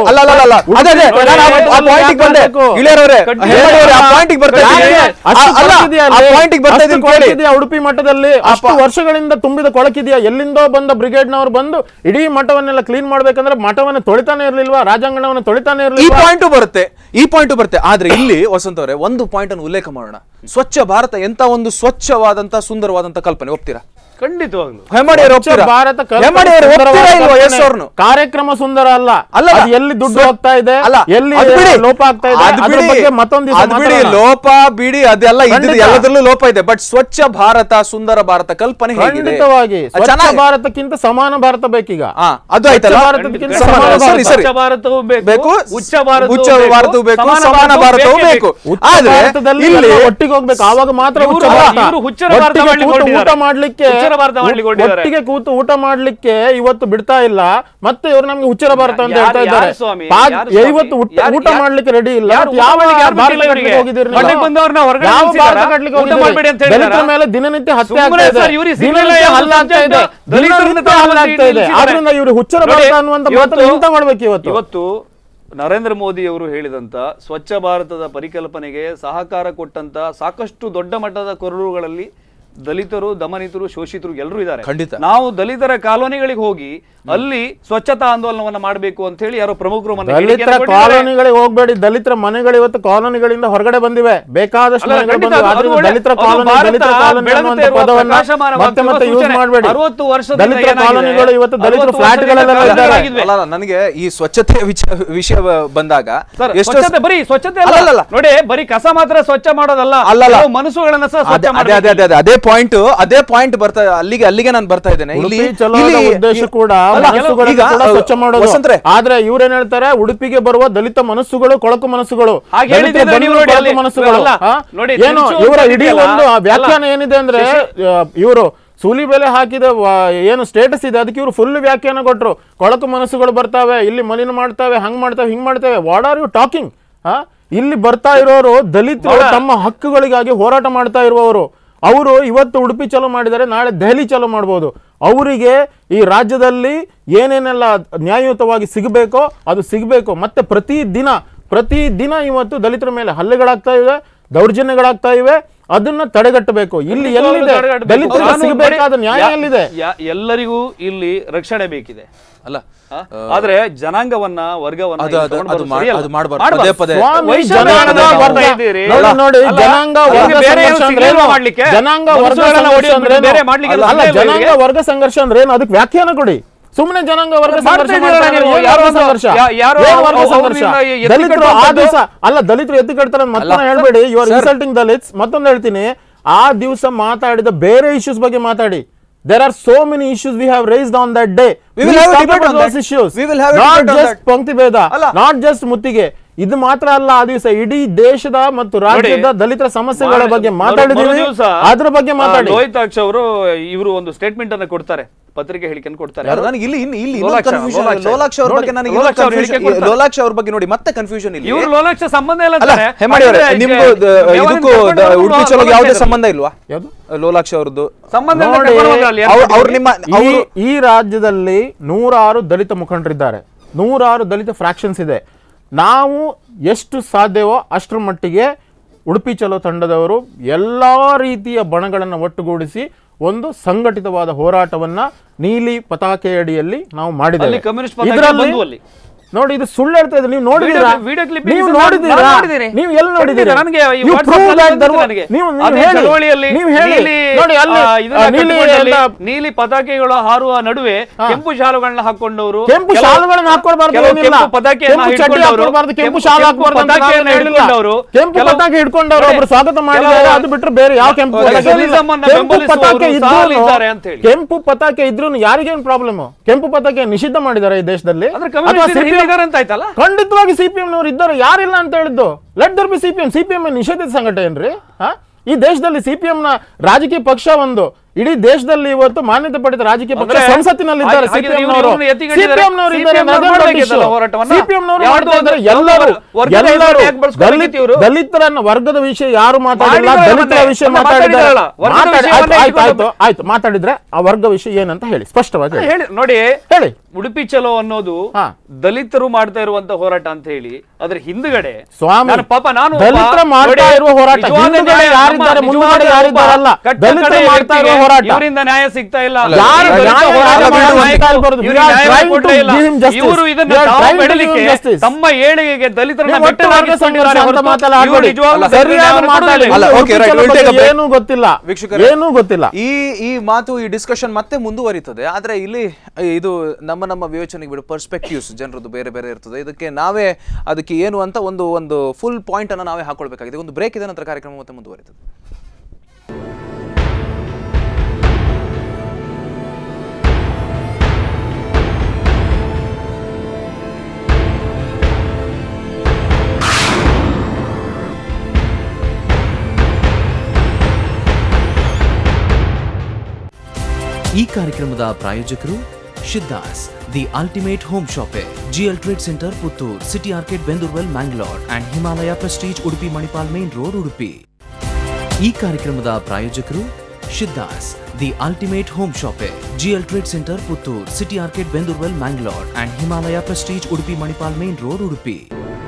ಉಡುಪಿ ಮಠದಲ್ಲಿ ಅಷ್ಟು ವರ್ಷಗಳಿಂದ ತುಂಬಿದ ಕೊಳಕಿದೆಯಾ? ಎಲ್ಲಿಂದೋ ಬಂದ ಬ್ರಿಗೇಡ್ ನವರು ಬಂದು ಇಡೀ ಮಠವನ್ನೆಲ್ಲ ಕ್ಲೀನ್ ಮಾಡ್ಬೇಕಂದ್ರೆ ಮಠವನ್ನ ತೊಳಿತಾನೆ ಇರ್ಲಿಲ್ವಾ? ರಾಜಾಂಗಣವನ್ನ ತೊಳಿತಾನೆ ಇರ್ಲಿಲ್ಲ. ಈ ಪಾಯಿಂಟ್ ಬರುತ್ತೆ, ಈ ಪಾಯಿಂಟ್ ಬರುತ್ತೆ. ಆದ್ರೆ ಇಲ್ಲಿ ವಸಂತ ಅವರೇ ಒಂದು ಪಾಯಿಂಟ್ ಅನ್ನು ಉಲ್ಲೇಖ ಮಾಡೋಣ. ಸ್ವಚ್ಛ ಭಾರತ ಎಂತ ಒಂದು ಸ್ವಚ್ಛವಾದಂತ ಸುಂದರವಾದಂತ ಕಲ್ಪನೆ, ಒಪ್ತೀರಾ? ಖಂಡಿತವಾಗ್ಲು ಭಾರತ ಕಾರ್ಯಕ್ರಮ ಸುಂದರ ಅಲ್ಲ. ಅಲ್ಲ ಎಲ್ಲಿ ದುಡ್ಡು ಹೋಗ್ತಾ ಇದೆ, ಎಲ್ಲಿ ಲೋಪ ಆಗ್ತಾ ಇದೆ, ಮತ್ತೊಂದು ಲೋಪ ಬಿಡಿ, ಅದೆಲ್ಲ ಎಲ್ಲದರಲ್ಲೂ ಲೋಪ ಇದೆ. ಬಟ್ ಸ್ವಚ್ಛ ಭಾರತ ಸುಂದರ ಭಾರತ ಕಲ್ಪನೆ ಖಂಡಿತವಾಗಿ ಸ್ವಚ್ಛ ಭಾರತಕ್ಕಿಂತ ಸಮಾನ ಭಾರತ ಬೇಕೀಗ. ಅದು ಆಯ್ತಲ್ಲ, ಸ್ವಚ್ಛ ಭಾರತವೂ ಬೇಕು, ಉಚ್ಚ ಭಾರತವೂ ಬೇಕು, ಸಮಾನ ಭಾರತವೂ ಬೇಕು. ಆದ್ರೆ ಒಟ್ಟಿಗೆ ಹೋಗ್ಬೇಕು, ಆವಾಗ ಮಾತ್ರ ಊಟ ಮಾಡ್ಲಿಕ್ಕೆ ಒಟ್ಟಿಗೆ ಕೂತು ಊಟ ಮಾಡ್ಲಿಕ್ಕೆ ಇವತ್ತು ಬಿಡ್ತಾ ಇಲ್ಲ. ಮತ್ತೆ ಇವರು ನಮ್ಗೆ ಹುಚ್ಚರ ಭಾರತ ಅಂತ ಹೇಳ್ತಾ ಇದ್ದಾರೆ. ಇವತ್ತು ಊಟ ಮಾಡ್ಲಿಕ್ಕೆ ರೆಡಿ ಇಲ್ಲ. ದಲಿತರ ಮೇಲೆ ದಿನನಿತ್ಯ ಹತ್ಯೆ ಆಗ್ತಾ ಇದೆ, ಹಲ್ಲಾಗ್ತಾ ಇದೆ, ಹಲ್ಲಾಗ್ತಾ ಇದೆ. ಆದ್ರಿಂದ ಇವರು ಹುಚ್ಚರ ಭಾರತ ಅನ್ನುವಂತ ಮಾತ್ರ ಎಂತ ಮಾಡ್ಬೇಕು ಇವತ್ತು? ಇವತ್ತು ನರೇಂದ್ರ ಮೋದಿ ಅವರು ಹೇಳಿದಂತ ಸ್ವಚ್ಛ ಭಾರತದ ಪರಿಕಲ್ಪನೆಗೆ ಸಹಕಾರ ಕೊಟ್ಟಂತ ಸಾಕಷ್ಟು ದೊಡ್ಡ ಮಟ್ಟದ ಕೊರಳುಗಳಲ್ಲಿ ದಲಿತರು, ದಮನಿತರು, ಶೋಷಿತರು ಎಲ್ಲರೂ ಇದ್ದಾರೆ. ನಾವು ದಲಿತರ ಕಾಲೋನಿಗಳಿಗೆ ಹೋಗಿ ಅಲ್ಲಿ ಸ್ವಚ್ಛತಾ ಆಂದೋಲನವನ್ನ ಮಾಡಬೇಕು ಅಂತ ಹೇಳಿ ಯಾರೋ ಪ್ರಮುಖರು ದಲಿತರ ಕಾಲೋನಿಗಳಿಗೆ ಹೋಗ್ಬೇಡಿ. ದಲಿತರ ಮನೆಗಳು ಇವತ್ತು ಕಾಲೋನಿಗಳಿಂದ ಹೊರಗಡೆ ಬಂದಿವೆ. ಬೇಕಾದಷ್ಟು ದಲಿತರ ಕಾಲೋನಿ ದಲಿತರ ಕಾಲೋನಿ ಅನ್ನುವಂತ ಪದವನ್ನ ಮತ್ತೆ ಮತ್ತೆ ಯೂಸ್ ಮಾಡಬೇಡಿ. ಅರವತ್ತು ವರ್ಷದ ದಲಿತರ ಕಾಲೋನಿಗಳು ಇವತ್ತು ದಲಿತರ ಫ್ಲಾಟ್ಗಳೆಲ್ಲ ಇದ್ದಾರೆ. ನನಗೆ ಈ ಸ್ವಚ್ಛತೆ ವಿಷಯ ಬಂದಾಗ ಸ್ವಚ್ಛತೆ ಬರೀ ಸ್ವಚ್ಛತೆ ಅಲ್ಲ ನೋಡಿ, ಬರೀ ಕಸ ಮಾತ್ರ ಸ್ವಚ್ಛ ಮಾಡೋದಲ್ಲ, ಮನಸ್ಸುಗಳನ್ನ ಸಹ ಸ್ವಚ್ಛ ಮಾಡಬೇಕು. ಅದೇ ಪಾಯಿಂಟ್ ಅದೇ ಪಾಯಿಂಟ್ ಬರ್ತಾ ಅಲ್ಲಿಗೆ ಅಲ್ಲಿಗೆ ನಾನು ಬರ್ತಾ ಇದ್ದೇನೆ. ಇಲ್ಲಿ ಉದ್ದೇಶ ಕೂಡ ಸ್ವಚ್ಛ ಮಾಡೋದು. ಆದ್ರೆ ಇವ್ರೇನ್ ಹೇಳ್ತಾರೆ, ಉಡುಪಿಗೆ ಬರುವ ದಲಿತ ಮನಸ್ಸುಗಳು ಕೊಳಕು ಮನಸ್ಸುಗಳು, ಮನಸ್ಸುಗಳು ಏನು ಇವರ ಇಡೀ ಒಂದು ವ್ಯಾಖ್ಯಾನ ಏನಿದೆ ಅಂದ್ರೆ, ಇವರು ಸೂಲಿ ಬೆಲೆ ಹಾಕಿದ ಏನು ಸ್ಟೇಟಸ್ ಇದೆ ಅದಕ್ಕೆ ಇವರು ಫುಲ್ ವ್ಯಾಖ್ಯಾನ ಕೊಟ್ರು. ಕೊಳಕು ಮನಸ್ಸುಗಳು ಬರ್ತಾವೆ, ಇಲ್ಲಿ ಮಲಿನ ಮಾಡ್ತಾವೆ, ಹಂಗ್ ಮಾಡ್ತಾವೆ, ಹಿಂಗ್ ಮಾಡ್ತೇವೆ. What are you talking? ಇಲ್ಲಿ ಬರ್ತಾ ಇರೋರು ದಲಿತರು ತಮ್ಮ ಹಕ್ಕುಗಳಿಗಾಗಿ ಹೋರಾಟ ಮಾಡ್ತಾ ಇರುವವರು. ಅವರು ಇವತ್ತು ಉಡುಪಿ ಚಲೋ ಮಾಡಿದರೆ ನಾಳೆ ದೆಹಲಿ ಚಲೋ ಮಾಡ್ಬೋದು. ಅವರಿಗೆ ಈ ರಾಜ್ಯದಲ್ಲಿ ಏನೇನೆಲ್ಲ ನ್ಯಾಯಯುತವಾಗಿ ಸಿಗಬೇಕೋ ಅದು ಸಿಗಬೇಕು. ಮತ್ತೆ ಪ್ರತಿ ದಿನ ಪ್ರತಿ ದಿನ ಇವತ್ತು ದಲಿತರ ಮೇಲೆ ಹಲ್ಲೆಗಳಾಗ್ತಾ ಇವೆ, ದೌರ್ಜನ್ಯಗಳಾಗ್ತಾ ಇವೆ. ಅದನ್ನ ತಡೆಗಟ್ಟಬೇಕು. ಇಲ್ಲಿ ಎಲ್ಲಿದೆ ದಲಿತರಿಗೆ ಸಿಗಬೇಕಾದ ನ್ಯಾಯ ಎಲ್ಲಿದೆ? ಎಲ್ಲರಿಗೂ ಇಲ್ಲಿ ರಕ್ಷಣೆ ಬೇಕಿದೆ ಅಲ್ಲ, ಆದ್ರೆ ಜನಾಂಗವನ್ನ ವರ್ಗವನ್ನ ನೋಡಿ, ಜನಾಂಗ ಜನಾಂಗ ವರ್ಗ ಸಂಘರ್ಷ ಅಂದ್ರೆ ಏನು? ಅದಕ್ಕೆ ವ್ಯಾಖ್ಯಾನ ಕೊಡಿ. ಸುಮ್ಮನೆ ಜನಾಂಗ ವರ್ಗ ಸಂಘರ್ಷ ದಲಿತರು ಆ ದಿವಸ ಅಲ್ಲ, ದಲಿತರು ಎದ್ದು ಕಟ್ತಾರೆ ಮತ್ತೊಂದು ಹೇಳ್ಬೇಡಿ. You are insulting Dalits. ಮತ್ತೊಂದು ಹೇಳ್ತೀನಿ, ಆ ದಿವಸ ಮಾತಾಡಿದ ಬೇರೆ ಇಶ್ಯೂಸ್ ಬಗ್ಗೆ ಮಾತಾಡಿ. There are so many issues we have raised on that day. We will have a debate on those that. issues. We will have a not debate on just that. ಪಂಕ್ತಿ ಭೇದ, ಅಲ್ಲ. not just ಮುತ್ತಿಗೆ. ಇದು ಮಾತ್ರ ಅಲ್ಲ, ಆ ದಿವಸ ಇಡೀ ದೇಶದ ಮತ್ತು ರಾಜ್ಯದ ದಲಿತರ ಸಮಸ್ಯೆಗಳ ಬಗ್ಗೆ ಮಾತಾಡಿದೀವಿ. ಅದ್ರ ಬಗ್ಗೆ ಮಾತಾಡಿ. ಲೋಹಿತಾಕ್ಷ ಅವರು ಇವರು ಒಂದು ಸ್ಟೇಟ್ಮೆಂಟ್ ಅನ್ನು ಕೊಡ್ತಾರೆ, ಪತ್ರಿಕೆ ಹೇಳಿಕೆಯನ್ನು ಕೊಡ್ತಾರೆ. ನನಗೆ ಇಲ್ಲಿ ಇಲ್ಲಿ ಇಲ್ಲಿ ಲೋಲಾಕ್ಷ ಅವ್ರ ಬಗ್ಗೆ ನನಗೆ ಲೋಲಾಕ್ಷ ಅವ್ರ ಬಗ್ಗೆ ನೋಡಿ ಮತ್ತೆ ಕನ್ಫ್ಯೂಷನ್ ಇಲ್ಲ. ಇವರು ಲೋಲಾಕ್ಷ ಸಂಬಂಧ ಇಲ್ಲ ಅಲ್ಲ ಹೆಮ್ಮಾಡಿ ಅವರೇ, ನಿಮ್ಗೂ ಇದಕ್ಕೂ ಉಡುಪಿ ಚಲೋಗೆ ಯಾವುದೇ ಸಂಬಂಧ ಇಲ್ವಾ? ಯಾವುದು ಲೋಲಾಕ್ಷ ಅವ್ರದ್ದು ಸಂಬಂಧ? ಅವ್ರು ನಿಮ್ಮ ಈ ರಾಜ್ಯದಲ್ಲಿ ನೂರಾರು ದಲಿತ ಮುಖಂಡರಿದ್ದಾರೆ, ನೂರಾರು ದಲಿತ ಫ್ರಾಕ್ಷನ್ಸ್ ಇದೆ. ನಾವು ಎಷ್ಟು ಸಾಧ್ಯವೋ ಅಷ್ಟರ ಮಟ್ಟಿಗೆ ಉಡುಪಿ ಚಲೋ ತಂಡದವರು ಎಲ್ಲ ರೀತಿಯ ಬಣಗಳನ್ನು ಒಟ್ಟುಗೂಡಿಸಿ ಒಂದು ಸಂಘಟಿತವಾದ ಹೋರಾಟವನ್ನ ನೀಲಿ ಪತಾಕೆಯಡಿಯಲ್ಲಿ ನಾವು ಮಾಡಿದ್ದೇವೆ. ಇದರಲ್ಲಿ ನೋಡಿ, ಇದು ಸುಳ್ಳು ಹೇಳ್ತಾ ಇದ್ರೆ ನೀವು ನೋಡಿದ್ದೀರಾ? ನೀವು ನೋಡಿದ್ದೀರಾ? ನೀವು ಎಲ್ಲಿ ನೋಡಿದ್ದೀರಾ? ನೀಲಿ ಪತಾಕೆಗಳು ಹಾರುವ ನಡುವೆ ಕೆಂಪು ಶಾಲುಗಳನ್ನ ಹಾಕೊಂಡವರು, ಕೆಂಪು ಶಾಲುಗಳನ್ನ ಹಾಕೊಳ್ಬಾರ್ದು, ಕೆಂಪು ಶಾಲು ಹಾಕಬಾರ್ದು, ಕೆಂಪು ಪತಾಕೆ ಹಿಡ್ಕೊಂಡವರು ಒಬ್ರು ಸ್ವಾಗತ ಮಾಡಿದ್ದಾರೆ, ಅದು ಬಿಟ್ಟರೆ ಬೇರೆ ಯಾವ ಕೆಂಪು ಪತಾಕೆ ಇದ್ರು ಕೆಂಪು ಪತಾಕೆ ಇದ್ರು ಯಾರಿಗೇನು ಪ್ರಾಬ್ಲಮ್? ಕೆಂಪು ಪತಾಕೆ ನಿಷಿದ್ಧ ಮಾಡಿದ್ದಾರೆ ಈ ದೇಶದಲ್ಲಿ. ಖಂಡಿತವಾಗಿ ಸಿಪಿಎಂ ನವರು ಇದ್ದಾರೆ, ಯಾರಿಲ್ಲ ಅಂತ ಹೇಳಿದ್ದು. Let there be CPM. CPM ನಿಷೇಧಿತ ಸಂಘಟನೆ ಏನ್ರಿ? ಈ ದೇಶದಲ್ಲಿ ಸಿಪಿಎಂ ನ ರಾಜಕೀಯ ಪಕ್ಷ ಒಂದು ಇಡೀ ದೇಶದಲ್ಲಿ ಇವತ್ತು ಮಾನ್ಯತೆ ಪಡೆದ ರಾಜಕೀಯ ಪಕ್ಷ ಸಂಸತ್ತಿನಲ್ಲಿ ಇದ್ದಾರೆ. ಸಿಪಿಎಂ ನವರು ಸಿಪಿಎಂ ನವರು ಇದ್ದಾರೆ, ಸಿಪಿಎಂ ನವರು ಮಾಡ್ತಾ ಇದ್ದಾರೆ. ಎಲ್ಲರೂ ಎಲ್ಲರೂ ದಲಿತರನ್ನ ವರ್ಗದ ವಿಷಯ ಯಾರು ಮಾತಾಡಿಲ್ಲ, ದಲಿತರ ವಿಷಯ ಮಾತಾಡಿದ್ದಾರೆ. ಆಯ್ತು ಆಯ್ತು ಮಾತಾಡಿದ್ರೆ ಆ ವರ್ಗ ವಿಷಯ ಏನಂತ ಹೇಳಿ ಸ್ಪಷ್ಟವಾಗಿ ಹೇಳಿ. ನೋಡಿ ಹೇಳಿ, ಉಡುಪಿ ಚಲೋ ಅನ್ನೋದು ದಲಿತರು ಮಾಡ್ತಾ ಇರುವಂತ ಹೋರಾಟ ಅಂತ ಹೇಳಿ, ಅದ್ರ ಹಿಂದ್ಗಡೆ ಸ್ವಾಮಿ ಪಾಪ ನಾನು ದಲಿತರ ಮಾಡ್ತಾ ಇರುವ ಹೋರಾಟ, ಹಿಂದ್ಗಡೆ ಯಾರಿದ್ದಾರೆ ಮುಂದ್ಗಡೆ ಯಾರಿದ್ದಾರಲ್ಲ, ದಲಿತರು ಮಾಡ್ತಾ ಇರುವ ಹೋರಾಟ, ಇವರಿಂದ ನ್ಯಾಯ ಸಿಗ್ತಾ ಇಲ್ಲ, ಇವರು ಇದನ್ನ ಬೆಳಲಿಕ್ಕೆ ತಮ್ಮ ಏಳಿಗೆಗೆ ದಲಿತರನ್ನ ಏನೂ ಗೊತ್ತಿಲ್ಲ, ಏನೂ ಗೊತ್ತಿಲ್ಲ. ಈ ಈ ಮಾತು ಈ ಡಿಸ್ಕಷನ್ ಮತ್ತೆ ಮುಂದುವರಿತದೆ. ಆದ್ರೆ ಇಲ್ಲಿ ಇದು ನಮ್ಮ ನಮ್ಮ ವಿವೇಚನೆಗೆ ಬಿಡು, ಪರ್ಸ್ಪೆಕ್ಟಿವ್ಸ್ ಜನರದ್ದು ಬೇರೆ ಬೇರೆ ಇರ್ತದೆ. ಇದಕ್ಕೆ ನಾವೇ ಅದಕ್ಕೆ ಏನು ಅಂತ ಒಂದು ಒಂದು ಫುಲ್ ಪಾಯಿಂಟ್ ಅನ್ನು ನಾವೇ ಹಾಕೊಳ್ಬೇಕಾಗಿದೆ. ಒಂದು ಬ್ರೇಕ್ ಇದೆ, ನಂತರ ಕಾರ್ಯಕ್ರಮ ಮತ್ತೆ ಮುಂದುವರಿತದೆ. ಈ ಕಾರ್ಯಕ್ರಮದ ಪ್ರಾಯೋಜಕರು Shiddas, the ultimate home shoppe, GL trade centre Puttur, city arcade Bendurwell Mangalore and Himalaya prestige Udupi Manipal main road Udupi. ಈ ಕಾರ್ಯಕ್ರಮದ ಪ್ರಾಯೋಜಕರು Shiddas, the ultimate home shoppe, GL trade centre Puttur, city arcade Bendurwell Mangalore and Himalaya prestige Udupi Manipal main road Udupi.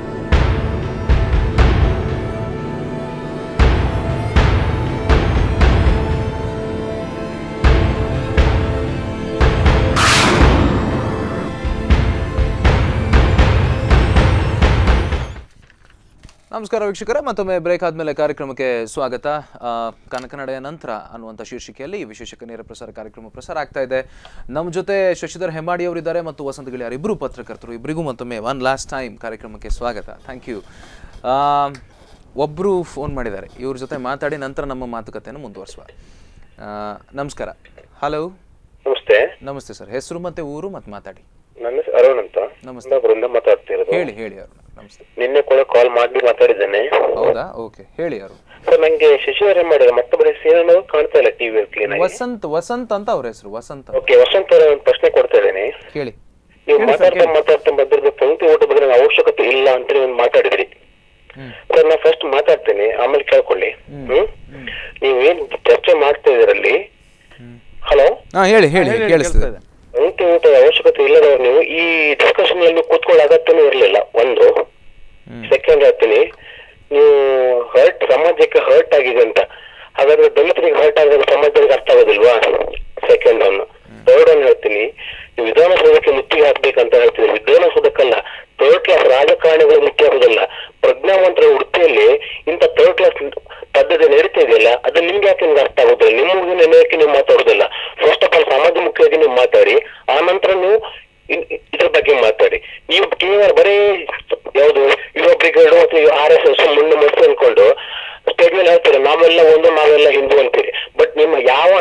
ನಮಸ್ಕಾರ ವೀಕ್ಷಕರೇ, ಮತ್ತೊಮ್ಮೆ ಬ್ರೇಕ್ ಆದಮೇಲೆ ಕಾರ್ಯಕ್ರಮಕ್ಕೆ ಸ್ವಾಗತ. ಕನಕನಡೆಯ ನಂತರ ಅನ್ನುವಂಥ ಶೀರ್ಷಿಕೆಯಲ್ಲಿ ವಿಶೇಷ ನೇರ ಪ್ರಸಾರ ಕಾರ್ಯಕ್ರಮ ಪ್ರಸಾರ ಆಗ್ತಾ ಇದೆ. ನಮ್ಮ ಜೊತೆ ಶಶಿಧರ್ ಹೆಮ್ಮಾಡಿ ಅವರಿದ್ದಾರೆ ಮತ್ತು ವಸಂತ ಗಿಳಿಯಾರ್, ಇಬ್ಬರು ಪತ್ರಕರ್ತರು. ಇಬ್ಬರಿಗೂ ಮತ್ತೊಮ್ಮೆ ಒನ್ ಲಾಸ್ಟ್ ಟೈಮ್ ಕಾರ್ಯಕ್ರಮಕ್ಕೆ ಸ್ವಾಗತ. Thank you. ಒಬ್ಬರು ಫೋನ್ ಮಾಡಿದ್ದಾರೆ, ಇವ್ರ ಜೊತೆ ಮಾತಾಡಿ ನಂತರ ನಮ್ಮ ಮಾತುಕತೆಯನ್ನು ಮುಂದುವರಿಸುವ. ನಮಸ್ಕಾರ. ಹಲೋ. ನಮಸ್ತೆ. ನಮಸ್ತೆ ಸರ್, ಹೆಸರು ಮತ್ತೆ ಊರು ಮತ್ತೆ ಮಾತಾಡಿ. ನನ್ನ ಹೆಸರು ಅರುಣ್ ಅಂತ. ನಮಸ್ತೆ. ಬೃಂದ ಮಾತಾಡ್ತಿರೋದು. ಹೇಳಿ ಹೇಳಿ ಅರುಣ್. ನಮಸ್ತೆ. ನಿನ್ನೆ ಕೂಡ ಕಾಲ್ ಮಾಡಿ ಮಾತಾಡಿದ್ದೇನೆ. ಹೌದಾ? ಓಕೆ, ಹೇಳಿ ಅರುಣ್. ಸರ್, ನಂಗೆ ಶಶಿಧರ್ ಮಾಡಿದ ಮತ್ತೊಬ್ಬರ ಹೆಸರು ಕಾಣ್ತಾ ಇಲ್ಲ ಟಿವಿ ಕ್ಲೀನ್ ಆಗಿ. ವಸಂತ್ ವಸಂತ್ ಅಂತ ಅವ್ರ ಹೆಸರು. ವಸಂತ್. ಓಕೆ, ವಸಂತ್ ಅವರ ಒಂದು ಪ್ರಶ್ನೆ ಕೊಡ್ತಾ ಇದ್ದೇನೆ, ಹೇಳಿ. ನೀವು ಮಾತಾಡ್ತಾ ಮಾತಾಡ್ತಾ ಬಂದಿರೋದು ಪಂಕ್ತಿ ಊಟ ಬಗ್ಗೆ ನಂಗೆ ಅವಶ್ಯಕತೆ ಇಲ್ಲ ಅಂತ ನೀವು ಮಾತಾಡಿದ್ರಿ. ಸರ್, ನಾ ಫಸ್ಟ್ ಮಾತಾಡ್ತೇನೆ, ಆಮೇಲೆ ಕೇಳ್ಕೊಳ್ಳಿ. ಹ್ಮ್ ನೀವು ಏನ್ ಚರ್ಚೆ ಮಾಡ್ತಾ ಇದರಲ್ಲಿ. ಹಲೋ. ಹಾ, ಹೇಳಿ ಹೇಳಿ ಕೇಳಿಸ್ತದೆ. ಪಂಕ್ತಿ ಊಟದ ಅವಶ್ಯಕತೆ ಇಲ್ಲದವ್ರು ನೀವು ಈ ಡಿಸ್ಕಷನ್ ಅಲ್ಲಿ ಕೂತ್ಕೊಳ್ಳೋ ಅಗತ್ಯನೂ ಇರಲಿಲ್ಲ. ಒಂದು. ಸೆಕೆಂಡ್ ಹೇಳ್ತೀನಿ, ನೀವು ಹರ್ಟ್ ಸಮಾಜಕ್ಕೆ ಹರ್ಟ್ ಆಗಿದೆ ಅಂತ, ಹಾಗಾದ್ರೆ ದಲಿತರಿಗೆ ಹರ್ಟ್ ಆಗಿದೆ ಸಮಾಜಕ್ಕೆ ಅರ್ಥ ಆಗೋದಿಲ್ವಾ? Second one. ಥರ್ಡ್ ಒನ್ ಹೇಳ್ತೀನಿ, ನೀವು ವಿಧಾನಸೌಧಕ್ಕೆ ಮುತ್ತಿಗೆ ಹಾಕ್ಬೇಕಂತ ಹೇಳ್ತೀನಿ. ವಿಧಾನಸೌಧಕ್ಕಲ್ಲ, ಥರ್ಡ್ ಕ್ಲಾಸ್ ರಾಜಕಾರಣಿಗಳು ಮುಖ್ಯ ಆಗೋದಿಲ್ಲ. ಪ್ರಜ್ಞಾವಂತರ ಉಡುಪಿಯಲ್ಲಿ ಇಂಥ ಥರ್ಡ್ ಕ್ಲಾಸ್ ಪದ್ಧತಿ ನಡೀತಾ ಇದೆಯಲ್ಲ, ಅದು ನಿಮ್ಗೆ ಯಾಕೆ ನಿಮ್ಗೆ ಅರ್ಥ ಆಗೋದಿಲ್ಲ? ನಿಮ್ಮ ನೆನಕ್ಕೆ ನೀವು ಮಾತಾಡೋದಿಲ್ಲ. ಫಸ್ಟ್ ಆಫ್ ಆಲ್ ಸಮಾಜ ಮುಖ್ಯವಾಗಿ ನೀವು ಮಾತಾಡಿ, ಆ ನಂತರ ನೀವು ಇದ್ರ ಬಗ್ಗೆ ಮಾತಾಡಿ. ನೀವು ಕೇವಲ ಬರೀ ಯಾವುದು ಯುವ ಬ್ರಿಗೇಡ್ ಮತ್ತು ಆರ್ ಎಸ್ ಎಸ್ ಮುಂದೆ ಮನಸ್ಸು ಅನ್ಕೊಂಡು ಸ್ಟೇಟ್ ಮೇಲೆ ಹೇಳ್ತೀರಿ ನಾವೆಲ್ಲ ಒಂದು ನಾವೆಲ್ಲ ಹಿಂದೂ ಅಂತೀರಿ. ಬಟ್ ನಿಮ್ಮ ಯಾವ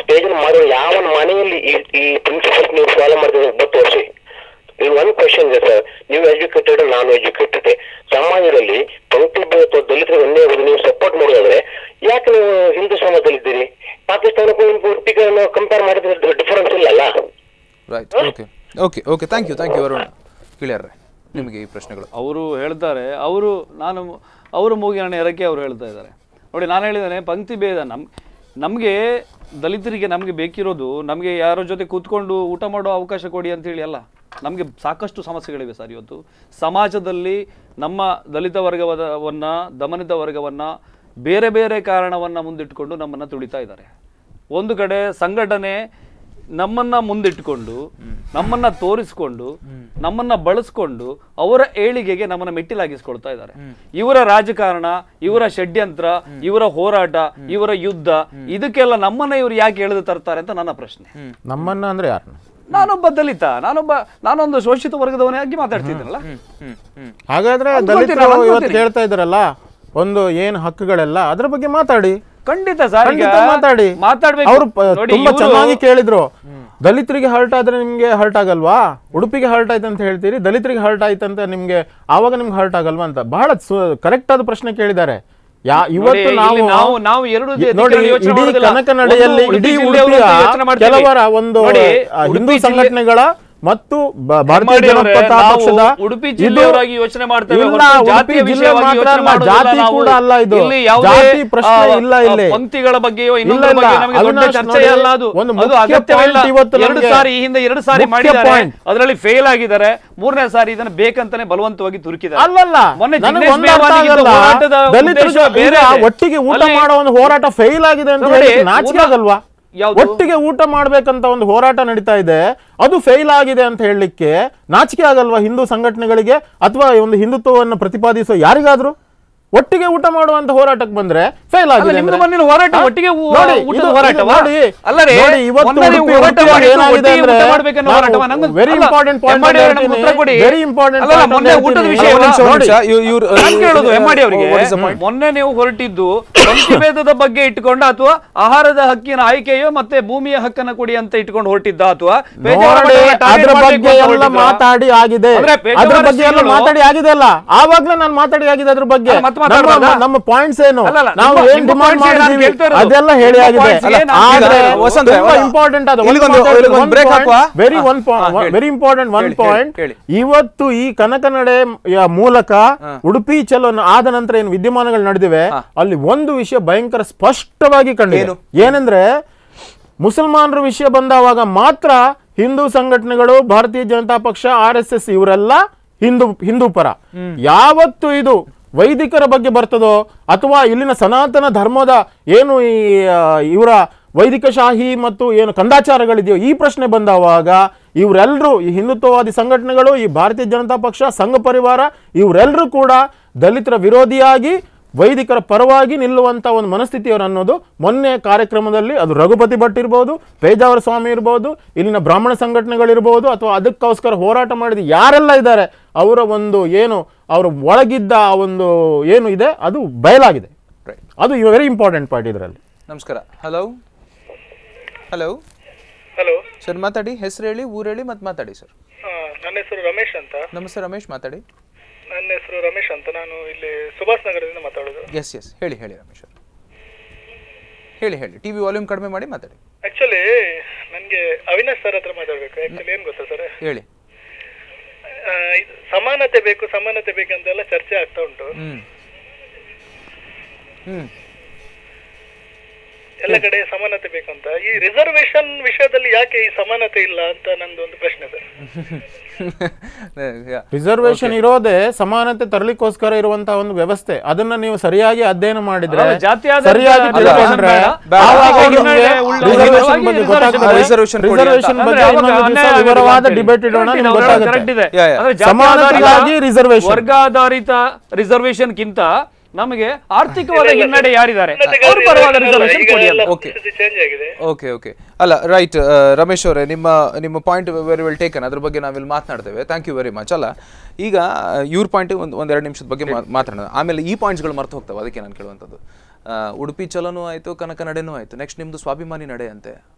ಸ್ಟೇಜ್ ಮಾಡೋ ಯಾವ ಮನೆಯಲ್ಲಿ ಈ ಈ ಪ್ರಿನ್ಸಿಪಲ್ಸ್ ನೀವು ಫಾಲೋ ಮಾಡಿದ್ರೆ ಒಬ್ಬ ತೋರಿಸಿ. ನೀವು ಒಂದು ಕ್ವಶನ್ ಇದೆ ಸರ್, ನೀವು ಎಜುಕೇಟೆಡ್ ನಾನ್ ಎಜುಕೇಟೆಡ್ ಸಮಾಜದಲ್ಲಿ ಪಂಕ್ತಿ ಅಥವಾ ದಲಿತರಿಗೆ ಒಂದೇ ಹೋಗಿ ನೀವು ಸಪೋರ್ಟ್ ಮಾಡೋದಾದ್ರೆ ಯಾಕೆ ನೀವು ಹಿಂದೂ ಸಮಾಜದಲ್ಲಿದ್ದೀರಿ? ಪಾಕಿಸ್ತಾನಕ್ಕೂ ನಿಮ್ಗೆ ಉಡುಪಿಗೆ ಕಂಪೇರ್ ಮಾಡಿದ್ರೆ ಡಿಫರೆನ್ಸ್ ಇಲ್ಲಲ್ಲ. Right. Okay okay okay thank you thank you Varun. Clear ನಿಮಗೆ ಈ ಪ್ರಶ್ನೆಗಳು. ಅವರು ಹೇಳ್ತಾರೆ, ಅವರು ನಾನು ಅವರು ಮೂಗಿನ ಎರಕ್ಕೆ ಅವರು ಹೇಳ್ತಾ ಇದ್ದಾರೆ ನೋಡಿ. ನಾನು ಹೇಳಿದ್ದೇನೆ ಪಂಕ್ತಿ ಭೇದ ನಮ್ ನಮಗೆ ದಲಿತರಿಗೆ ನಮಗೆ ಬೇಕಿರೋದು ನಮಗೆ ಯಾರ ಜೊತೆ ಕೂತ್ಕೊಂಡು ಊಟ ಮಾಡೋ ಅವಕಾಶ ಕೊಡಿ ಅಂತೇಳಿ ಅಲ್ಲ. ನಮಗೆ ಸಾಕಷ್ಟು ಸಮಸ್ಯೆಗಳಿವೆ ಸರ್. ಇವತ್ತು ಸಮಾಜದಲ್ಲಿ ನಮ್ಮ ದಲಿತ ವರ್ಗವನ್ನ ದಮನಿತ ವರ್ಗವನ್ನು ಬೇರೆ ಬೇರೆ ಕಾರಣವನ್ನು ಮುಂದಿಟ್ಟುಕೊಂಡು ನಮ್ಮನ್ನು ತುಳಿತಾ ಇದ್ದಾರೆ. ಒಂದು ಕಡೆ ಸಂಘಟನೆ ನಮ್ಮನ್ನ ಮುಂದಿಟ್ಟುಕೊಂಡು ನಮ್ಮನ್ನ ತೋರಿಸ್ಕೊಂಡು ನಮ್ಮನ್ನ ಬಳಸ್ಕೊಂಡು ಅವರ ಏಳಿಗೆಗೆ ನಮ್ಮನ್ನ ಮೆಟ್ಟಿಲಾಗಿಸ್ಕೊಳ್ತಾ ಇದ್ದಾರೆ. ಇವರ ರಾಜಕಾರಣ, ಇವರ ಷಡ್ಯಂತ್ರ, ಇವರ ಹೋರಾಟ, ಇವರ ಯುದ್ಧ, ಇದಕ್ಕೆಲ್ಲ ನಮ್ಮನ್ನ ಇವರು ಯಾಕೆ ಎಳೆದು ತರ್ತಾರೆ ಅಂತ ನನ್ನ ಪ್ರಶ್ನೆ. ನಮ್ಮನ್ನ ಅಂದ್ರೆ ಯಾರನ್ನ? ನಾನೊಬ್ಬ ದಲಿತ, ನಾನೊಬ್ಬ ನಾನೊಂದು ಶೋಷಿತ ವರ್ಗದವನಾಗಿ ಮಾತಾಡ್ತಿದ್ದೀನಲ್ಲ. ಹಾಗಾದ್ರೆ ದಲಿತರು ಇವತ್ತು ಹೇಳ್ತಾ ಇದ್ದಾರಲ್ಲ ಒಂದು ಏನ್ ಹಕ್ಕುಗಳೆಲ್ಲ ಅದ್ರ ಬಗ್ಗೆ ಮಾತಾಡಿ. ಖಂಡಿತ ಸರ್, ಮಾತಾಡಿ. ಮಾತಾಡ್ಬೇಕು. ಅವರು ತುಂಬಾ ಚೆನ್ನಾಗಿ ಕೇಳಿದ್ರು. ದಲಿತರಿಗೆ ಹರ್ಟ್ ಆದ್ರೆ ನಿಮ್ಗೆ ಹರ್ಟ್ ಆಗಲ್ವಾ? ಉಡುಪಿಗೆ ಹರ್ಟ್ ಆಯ್ತು ಅಂತ ಹೇಳ್ತೀರಿ, ದಲಿತರಿಗೆ ಹರ್ಟ್ ಆಯ್ತಂತ ನಿಮ್ಗೆ ಆವಾಗ ನಿಮ್ಗೆ ಹರ್ಟ್ ಆಗಲ್ವಾ ಅಂತ ಬಹಳ ಕರೆಕ್ಟ್ ಆದ ಪ್ರಶ್ನೆ ಕೇಳಿದ್ದಾರೆ. ಯಾ ಇವತ್ತು ನಾವು ನಾವು ಎರಡು ನೋಡಿ ಇಡೀ ಕನಕನಡೆಯಲ್ಲಿ ಇಡೀ ಉಡುಪಿಯ ಕೆಲವರ ಒಂದು ಹಿಂದೂ ಸಂಘಟನೆಗಳ ಮತ್ತು ಭಾರತೀಯ ಜನತಾ ಪಕ್ಷದ ಉಡುಪಿ ಜಿಲ್ಲೆಯವರಾಗಿ ಯೋಚನೆ ಮಾಡ್ತೇವೆ, ಜಾತಿ ಜಾತಿ ಕೂಡ ಅಲ್ಲ, ಇದು ಜಾತಿ ಪ್ರಶ್ನೆ ಇಲ್ಲ. ಇಲ್ಲಿ ಪಂಕ್ತಿಗಳ ಬಗ್ಗೆಯೋ ಇನ್ನೊಂದರ ಬಗ್ಗೆ ನಮಗೆ ದೊಡ್ಡ ಚರ್ಚೆ ಅಲ್ಲ. ಅದು ಅದು ಅಗತ್ಯವಿಲ್ಲ. ಎರಡು ಸಾರಿ ಈ ಹಿಂದೆ ಎರಡು ಸಾರಿ ಮಾಡಿದ್ದಾರೆ, ಅದರಲ್ಲಿ ಫೇಲ್ ಆಗಿದ್ದಾರೆ. ಮೂರನೇ ಸಾರಿ ಇದನ್ನ ಬೇಕಂತಾನೆ ಬಲವಂತವಾಗಿ ತುರುಕಿದ್ದಾರೆ. ಅಲ್ಲಲ್ಲ, ಒಟ್ಟಿಗೆ ಊಟ ಮಾಡೋ ಒಂದು ಹೋರಾಟ ಫೇಲ್ ಆಗಿದೆ ಅಂತ ಹೇಳಿ ನಾಚಿಕೆ ಆಗಲ್ವಾ? ಒಟ್ಟಿಗೆ ಊಟ ಮಾಡ್ಬೇಕಂತ ಒಂದು ಹೋರಾಟ ನಡೀತಾ ಇದೆ, ಅದು ಫೇಲ್ ಆಗಿದೆ ಅಂತ ಹೇಳಲಿಕ್ಕೆ ನಾಚಿಕೆ ಆಗಲ್ವಾ ಹಿಂದೂ ಸಂಘಟನೆಗಳಿಗೆ ಅಥವಾ ಒಂದು ಹಿಂದುತ್ವವನ್ನು ಪ್ರತಿಪಾದಿಸೋ ಯಾರಿಗಾದ್ರೂ? ಒಟ್ಟಿಗೆ ಊಟ ಮಾಡುವಂತ ಹೋರಾಟಕ್ಕೆ ಬಂದ್ರೆ ಫೇಲ್ ಆಗಿದೆ. Very important point, very important ಮೊನ್ನೆ ನೀವು ಹೊರಟಿದ್ದು ಪಂಕ್ತಿ ಭೇದದ ಬಗ್ಗೆ ಇಟ್ಕೊಂಡ ಅಥವಾ ಆಹಾರದ ಹಕ್ಕಿನ ಆಯ್ಕೆಯೋ ಮತ್ತೆ ಭೂಮಿಯ ಹಕ್ಕನ್ನ ಕೊಡಿ ಅಂತ ಇಟ್ಕೊಂಡು ಹೊರಟಿದ್ದ ಅಥವಾ ಅದ್ರ ಬಗ್ಗೆ ಎಲ್ಲ ಮಾತಾಡಿ ಆಗಿದೆ, ಅದ್ರ ಬಗ್ಗೆ ಎಲ್ಲ ಮಾತಾಡಿ ಆಗಿದೆ ಅಲ್ಲ? ಆವಾಗ್ಲೇ ನಾನು ಮಾತಾಡಿ ಆಗಿದೆ ಅದ್ರ ಬಗ್ಗೆ. ನಮ್ಮ ಪಾಯಿಂಟ್ಸ್ ಏನು, ನಾವು ಏನ್ ಡಿಮಾಂಡ್ ಮಾಡಿದೀವಿ ಅದೆಲ್ಲ ಹೇಳಿ ಆಗಿದೆ. ಇಂಪಾರ್ಟೆಂಟ್ ಆದ very one very important one point, ಇವತ್ತು ಈ ಕನಕನಡೆ ಮೂಲಕ ಉಡುಪಿ ಚಲೋ ಆದ ನಂತರ ಏನು ವಿದ್ಯಮಾನಗಳು ನಡೆದಿವೆ ಅಲ್ಲಿ ಒಂದು ವಿಷಯ ಭಯಂಕರ ಸ್ಪಷ್ಟವಾಗಿ ಕಂಡಿದೆ. ಏನಂದ್ರೆ ಮುಸಲ್ಮಾನರ ವಿಷಯ ಬಂದಾವಾಗ ಮಾತ್ರ ಹಿಂದೂ ಸಂಘಟನೆಗಳು, ಭಾರತೀಯ ಜನತಾ ಪಕ್ಷ, ಆರ್ ಎಸ್ ಎಸ್ ಇವರೆಲ್ಲ ಹಿಂದೂ ಹಿಂದೂ ಪರ. ಯಾವತ್ತು ಇದು ವೈದಿಕರ ಬಗ್ಗೆ ಬರ್ತದೋ ಅಥವಾ ಇಲ್ಲಿನ ಸನಾತನ ಧರ್ಮದ ಏನು ಈ ಇವರ ವೈದಿಕ ಶಾಹಿ ಮತ್ತು ಏನು ಕಂದಾಚಾರಗಳಿದೆಯೋ ಈ ಪ್ರಶ್ನೆ ಬಂದವಾಗ ಇವರೆಲ್ಲರೂ ಈ ಹಿಂದುತ್ವವಾದಿ ಸಂಘಟನೆಗಳು, ಈ ಭಾರತೀಯ ಜನತಾ ಪಕ್ಷ, ಸಂಘ ಪರಿವಾರ ಇವರೆಲ್ಲರೂ ಕೂಡ ದಲಿತರ ವಿರೋಧಿಯಾಗಿ ವೈದಿಕರ ಪರವಾಗಿ ನಿಲ್ಲುವಂತ ಒಂದು ಮನಸ್ಥಿತಿಯವರು ಅನ್ನೋದು ಮೊನ್ನೆ ಕಾರ್ಯಕ್ರಮದಲ್ಲಿ ಅದು ರಘುಪತಿ ಭಟ್ ಇರ್ಬೋದು, ಪೇಜಾವರ ಸ್ವಾಮಿ ಇರ್ಬೋದು, ಇಲ್ಲಿನ ಬ್ರಾಹ್ಮಣ ಸಂಘಟನೆಗಳಿರ್ಬೋದು ಅಥವಾ ಅದಕ್ಕೋಸ್ಕರ ಹೋರಾಟ ಮಾಡಿದ ಯಾರೆಲ್ಲ ಇದ್ದಾರೆ ಅವರ ಒಂದು ಏನು ಅವರ ಒಳಗಿದ್ದ ಆ ಒಂದು ಏನು ಇದೆ ಅದು ಬಯಲಾಗಿದೆ. ಅದು ವೆರಿ ಇಂಪಾರ್ಟೆಂಟ್ ಪಾಯಿಂಟ್ ಇದರಲ್ಲಿ. ನಮಸ್ಕಾರ. ಹಲೋ ಹಲೋ ಹಲೋ ಸರ್, ಮಾತಾಡಿ. ಹೆಸರು ಹೇಳಿ, ಊರು ಹೇಳಿ, ಮತ್ತೆ ಮಾತಾಡಿ ಸರ್. ನನ್ನ ಹೆಸರು ರಮೇಶ್ ಅಂತ. ನಮಸ್ತೆ ರಮೇಶ್, ಮಾತಾಡಿ. ನನ್ನ ಹೆಸರು ರಮೇಶ್ ಅಂತ, ನಾನು ಇಲ್ಲಿ ಸುಭಾಷ್ ನಗರದಿಂದ ಮಾತಾಡೋದು. ಎಸ್ ಎಸ್ ಹೇಳಿ ಹೇಳಿ ರಮೇಶ್ ಅವರು, ಹೇಳಿ ಹೇಳಿ. ಟಿವಿ ವಾಲ್ಯೂಮ್ ಕಡಿಮೆ ಮಾಡಿ ಮಾತಾಡಿ. ಆಕ್ಚುಲಿ ನನಗೆ ಅವಿನಾಶ್ ಸರ್ ಹತ್ರ ಮಾತಾಡಬೇಕು. ಆಕ್ಚುಲಿ ಏನು ಗೊತ್ತಾ ಸರ್, ಹೇಳಿ. ಸಮಾನತೆ ಬೇಕು ಸಮಾನತೆ ಬೇಕಂತೆಲ್ಲ ಚರ್ಚೆ ಆಗ್ತಾ ಉಂಟು ಎಲ್ಲ ಕಡೆ, ಸಮಾನತೆ ಬೇಕಂತ. ಈ ರಿಸರ್ವೇಶನ್ ವಿಷಯದಲ್ಲಿ ಯಾಕೆ ಈ ಸಮಾನತೆ ಇಲ್ಲ ಅಂತ ನಂದು ಒಂದು ಪ್ರಶ್ನೆ ಸರ್. ರಿಸರ್ವೇಶನ್ ಇರೋದೇ ಸಮಾನತೆ ತರಲಿಕ್ಕೋಸ್ಕರ ಇರುವಂತಹ ಒಂದು ವ್ಯವಸ್ಥೆ. ಅದನ್ನ ನೀವು ಸರಿಯಾಗಿ ಅಧ್ಯಯನ ಮಾಡಿದ್ರೆ, ಸರಿಯಾಗಿ ತಿಳ್ಕೊಂಡ್ರೆ ರಿಸರ್ವೇಶನ್ ಬಗ್ಗೆ ವಿವರವಾದ ಡಿಬೇಟ್ ಇಡೋಣ, ನಿಮ್ಗೆ ಗೊತ್ತಾಗುತ್ತೆ. ಸಮಾನತೆಗಾಗಿ ರಿಸರ್ವೇಶನ್, ವರ್ಗಾಧಾರಿತ ರಿಸರ್ವೇಶನ್ ಕಿಂತ ನಮಗೆ ಆರ್ಥಿಕವಾದ ಹಿನ್ನಡೆ ಯಾರಿದ್ದಾರೆ ಓಕೆ ಓಕೆ ಅಲ್ಲ ರೈಟ್. ರಮೇಶ್ ಅವರೇ, ನಿಮ್ಮ ನಿಮ್ಮ ಪಾಯಿಂಟ್ ವೆರಿ ವೆಲ್ ಟೇಕನ್, ಅದ್ರ ಬಗ್ಗೆ ನಾವಿಲ್ಲಿ ಮಾತನಾಡ್ತೇವೆ. Thank you very much. ಅಲ್ಲ ಈಗ ಇವ್ರ ಪಾಯಿಂಟ್ ಒಂದು ಒಂದೆರಡು ನಿಮಿಷದ ಬಗ್ಗೆ ಮಾತಾಡೋಣ, ಆಮೇಲೆ ಈ ಪಾಯಿಂಟ್ಸ್ಗಳು ಮರ್ತು ಹೋಗ್ತವೆ. ಅದಕ್ಕೆ ನಾನು ಕೇಳುವಂಥದ್ದು, ಉಡುಪಿ ಚಲೋನೂ ಆಯಿತು, ಕನಕ ನಡೆನೂ ಆಯಿತು, ನೆಕ್ಸ್ಟ್ ನಿಮ್ಮದು ಸ್ವಾಭಿಮಾನಿ ನಡೆ ಅಂತೆ.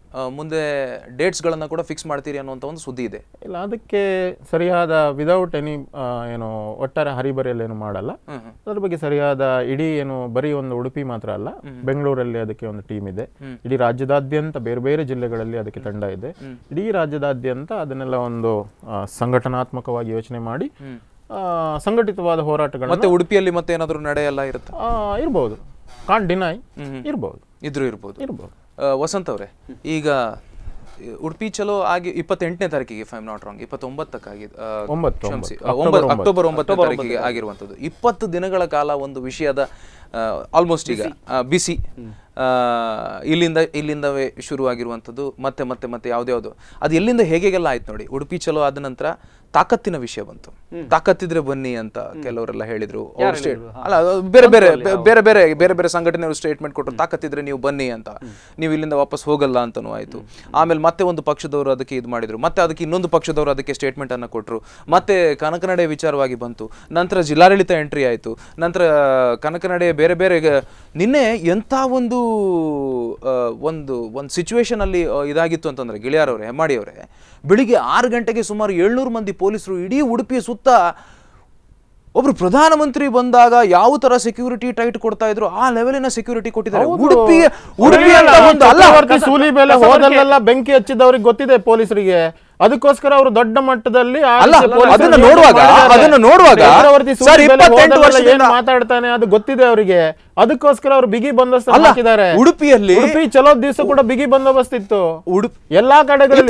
ಮುಂದೆ ಡೇಟ್ಸ್ಗಳನ್ನು ಕೂಡ ಫಿಕ್ಸ್ ಮಾಡ್ತೀರಿ ಅನ್ನುವಂಥ ಒಂದು ಸುದ್ದಿ ಇದೆ. ಇಲ್ಲ, ಅದಕ್ಕೆ ಸರಿಯಾದ ವಿದೌಟ್ ಎನಿ ಏನು ಒಟ್ಟಾರೆ ಹರಿಬರಿಯಲ್ಲಿ ಏನು ಮಾಡಲ್ಲ. ಅದ್ರ ಬಗ್ಗೆ ಸರಿಯಾದ ಇಡೀ ಏನು ಬರೀ ಒಂದು ಉಡುಪಿ ಮಾತ್ರ ಅಲ್ಲ, ಬೆಂಗಳೂರಲ್ಲಿ ಅದಕ್ಕೆ ಒಂದು ಟೀಮ್ ಇದೆ. ಇಡೀ ರಾಜ್ಯದಾದ್ಯಂತ ಬೇರೆ ಬೇರೆ ಜಿಲ್ಲೆಗಳಲ್ಲಿ ಅದಕ್ಕೆ ತಂಡ ಇದೆ. ಇಡೀ ರಾಜ್ಯದಾದ್ಯಂತ ಅದನ್ನೆಲ್ಲ ಒಂದು ಸಂಘಟನಾತ್ಮಕವಾಗಿ ಯೋಚನೆ ಮಾಡಿ ಸಂಘಟಿತವಾದ ಹೋರಾಟಗಳು. ಮತ್ತೆ ಉಡುಪಿಯಲ್ಲಿ ಮತ್ತೆ ಏನಾದರೂ ನಡೆಯಲ್ಲ ಇರುತ್ತೆ ಇರ್ಬೋದು, ಕಾಂಟ್ ಡಿನೈ ಇರ್ಬೋದು, ಇದ್ರೂ ಇರ್ಬೋದು ಇರ್ಬೋದು. ವಸಂತ್ ಅವರೇ, ಈಗ ಉಡುಪಿ ಚಲೋ ಆಗಿ ಇಪ್ಪತ್ತೆಂಟನೇ ತಾರೀಕಿಗೆ if I am not wrong ಇಪ್ಪತ್ತೊಂಬತ್ತಕ್ಕಾಗಿ ಅಕ್ಟೋಬರ್ ಒಂಬತ್ತನೇ ತಾರೀಕಿಗೆ ಆಗಿರುವಂಥದ್ದು. ಇಪ್ಪತ್ತು ದಿನಗಳ ಕಾಲ ಒಂದು ವಿಷಯದ ಆಲ್ಮೋಸ್ಟ್ ಈಗ ಬಿಸಿ ಇಲ್ಲಿಂದ ಇಲ್ಲಿಂದವೇ ಶುರುವಾಗಿರುವಂಥದ್ದು. ಮತ್ತೆ ಮತ್ತೆ ಮತ್ತೆ ಯಾವ್ದ್ಯಾವ್ದು ಅದು ಎಲ್ಲಿಂದ ಹೇಗೆಲ್ಲ ಆಯ್ತು ನೋಡಿ. ಉಡುಪಿ ಚಲೋ ಆದ ನಂತರ ತಾಕತ್ತಿನ ವಿಷಯ ಬಂತು. ತಾಕತ್ತಿದ್ರೆ ಬನ್ನಿ ಅಂತ ಕೆಲವರೆಲ್ಲ ಹೇಳಿದ್ರು. ಅಲ್ಲ, ಬೇರೆ ಬೇರೆ ಬೇರೆ ಬೇರೆ ಬೇರೆ ಬೇರೆ ಸಂಘಟನೆಯವರು ಸ್ಟೇಟ್ಮೆಂಟ್ ಕೊಟ್ಟರು, ತಾಕತ್ತಿದ್ರೆ ನೀವು ಬನ್ನಿ ಅಂತ, ನೀವು ಇಲ್ಲಿಂದ ವಾಪಸ್ ಹೋಗಲ್ಲ ಅಂತನೂ ಆಯ್ತು. ಆಮೇಲೆ ಮತ್ತೆ ಒಂದು ಪಕ್ಷದವರು ಅದಕ್ಕೆ ಇದು ಮಾಡಿದ್ರು, ಮತ್ತೆ ಅದಕ್ಕೆ ಇನ್ನೊಂದು ಪಕ್ಷದವರು ಅದಕ್ಕೆ ಸ್ಟೇಟ್ಮೆಂಟ್ ಅನ್ನ ಕೊಟ್ಟರು. ಮತ್ತೆ ಕನಕನಡೆ ವಿಚಾರವಾಗಿ ಬಂತು, ನಂತರ ಜಿಲ್ಲಾಡಳಿತ ಎಂಟ್ರಿ ಆಯ್ತು, ನಂತರ ಕನಕನಡೆ ಬೇರೆ ಬೇರೆ. ನಿನ್ನೆ ಎಂಥ ಒಂದು ಒಂದು ಒಂದು ಸಿಚುವೇಶನ್ ಅಲ್ಲಿ ಇದಾಗಿತ್ತು ಅಂತಂದ್ರೆ ಗಿಳಿಯಾರವ್ರೆ, ಹೆಮ್ಮಾಡಿ ಅವರೇ, ಬೆಳಿಗ್ಗೆ ಆರು ಗಂಟೆಗೆ ಸುಮಾರು ಏಳ್ನೂರು ಮಂದಿ ಪೊಲೀಸರು ಇಡೀ ಉಡುಪಿಯ ಸುತ್ತ ಒಬ್ರು ಪ್ರಧಾನಮಂತ್ರಿ ಬಂದಾಗ ಯಾವ ತರ ಸೆಕ್ಯೂರಿಟಿ ಟೈಟ್ ಕೊಡ್ತಾ ಇದ್ರು ಆ ಲೆವೆಲಿನ ಸೆಕ್ಯೂರಿಟಿ ಕೊಟ್ಟಿದ್ದಾರೆ. ಉಡುಪಿ ಉಡುಪಿ ಸೂಲಿ ಮೇಲೆ ಹೋದಲ್ಲೆಲ್ಲ ಬೆಂಕಿ ಹಚ್ಚಿದವ್ರಿಗೆ ಗೊತ್ತಿದೆ ಪೊಲೀಸರಿಗೆ. ಅದಕ್ಕೋಸ್ಕರ ಅವರು ದೊಡ್ಡ ಮಟ್ಟದಲ್ಲಿ ಅದನ್ನ ನೋಡುವಾಗ ಅದನ್ನ ನೋಡುವಾಗ ಏನು ಮಾತಾಡ್ತಾನೆ ಅದು ಗೊತ್ತಿದೆ ಅವರಿಗೆ. ಅದಕ್ಕೋಸ್ಕರ ಅವರು ಬಿಗಿ ಬಂದೋಬಸ್ತ್ ಹಾಕಿದ್ದಾರೆ. ಉಡುಪಿಯಲ್ಲಿ ಉಡುಪಿ ಚಲೋ ದಿವಸ ಕೂಡ ಬಿಗಿ ಬಂದೋಬಸ್ತ್ ಇತ್ತು. ಎಲ್ಲಾ ಕಡೆಗಳಲ್ಲಿ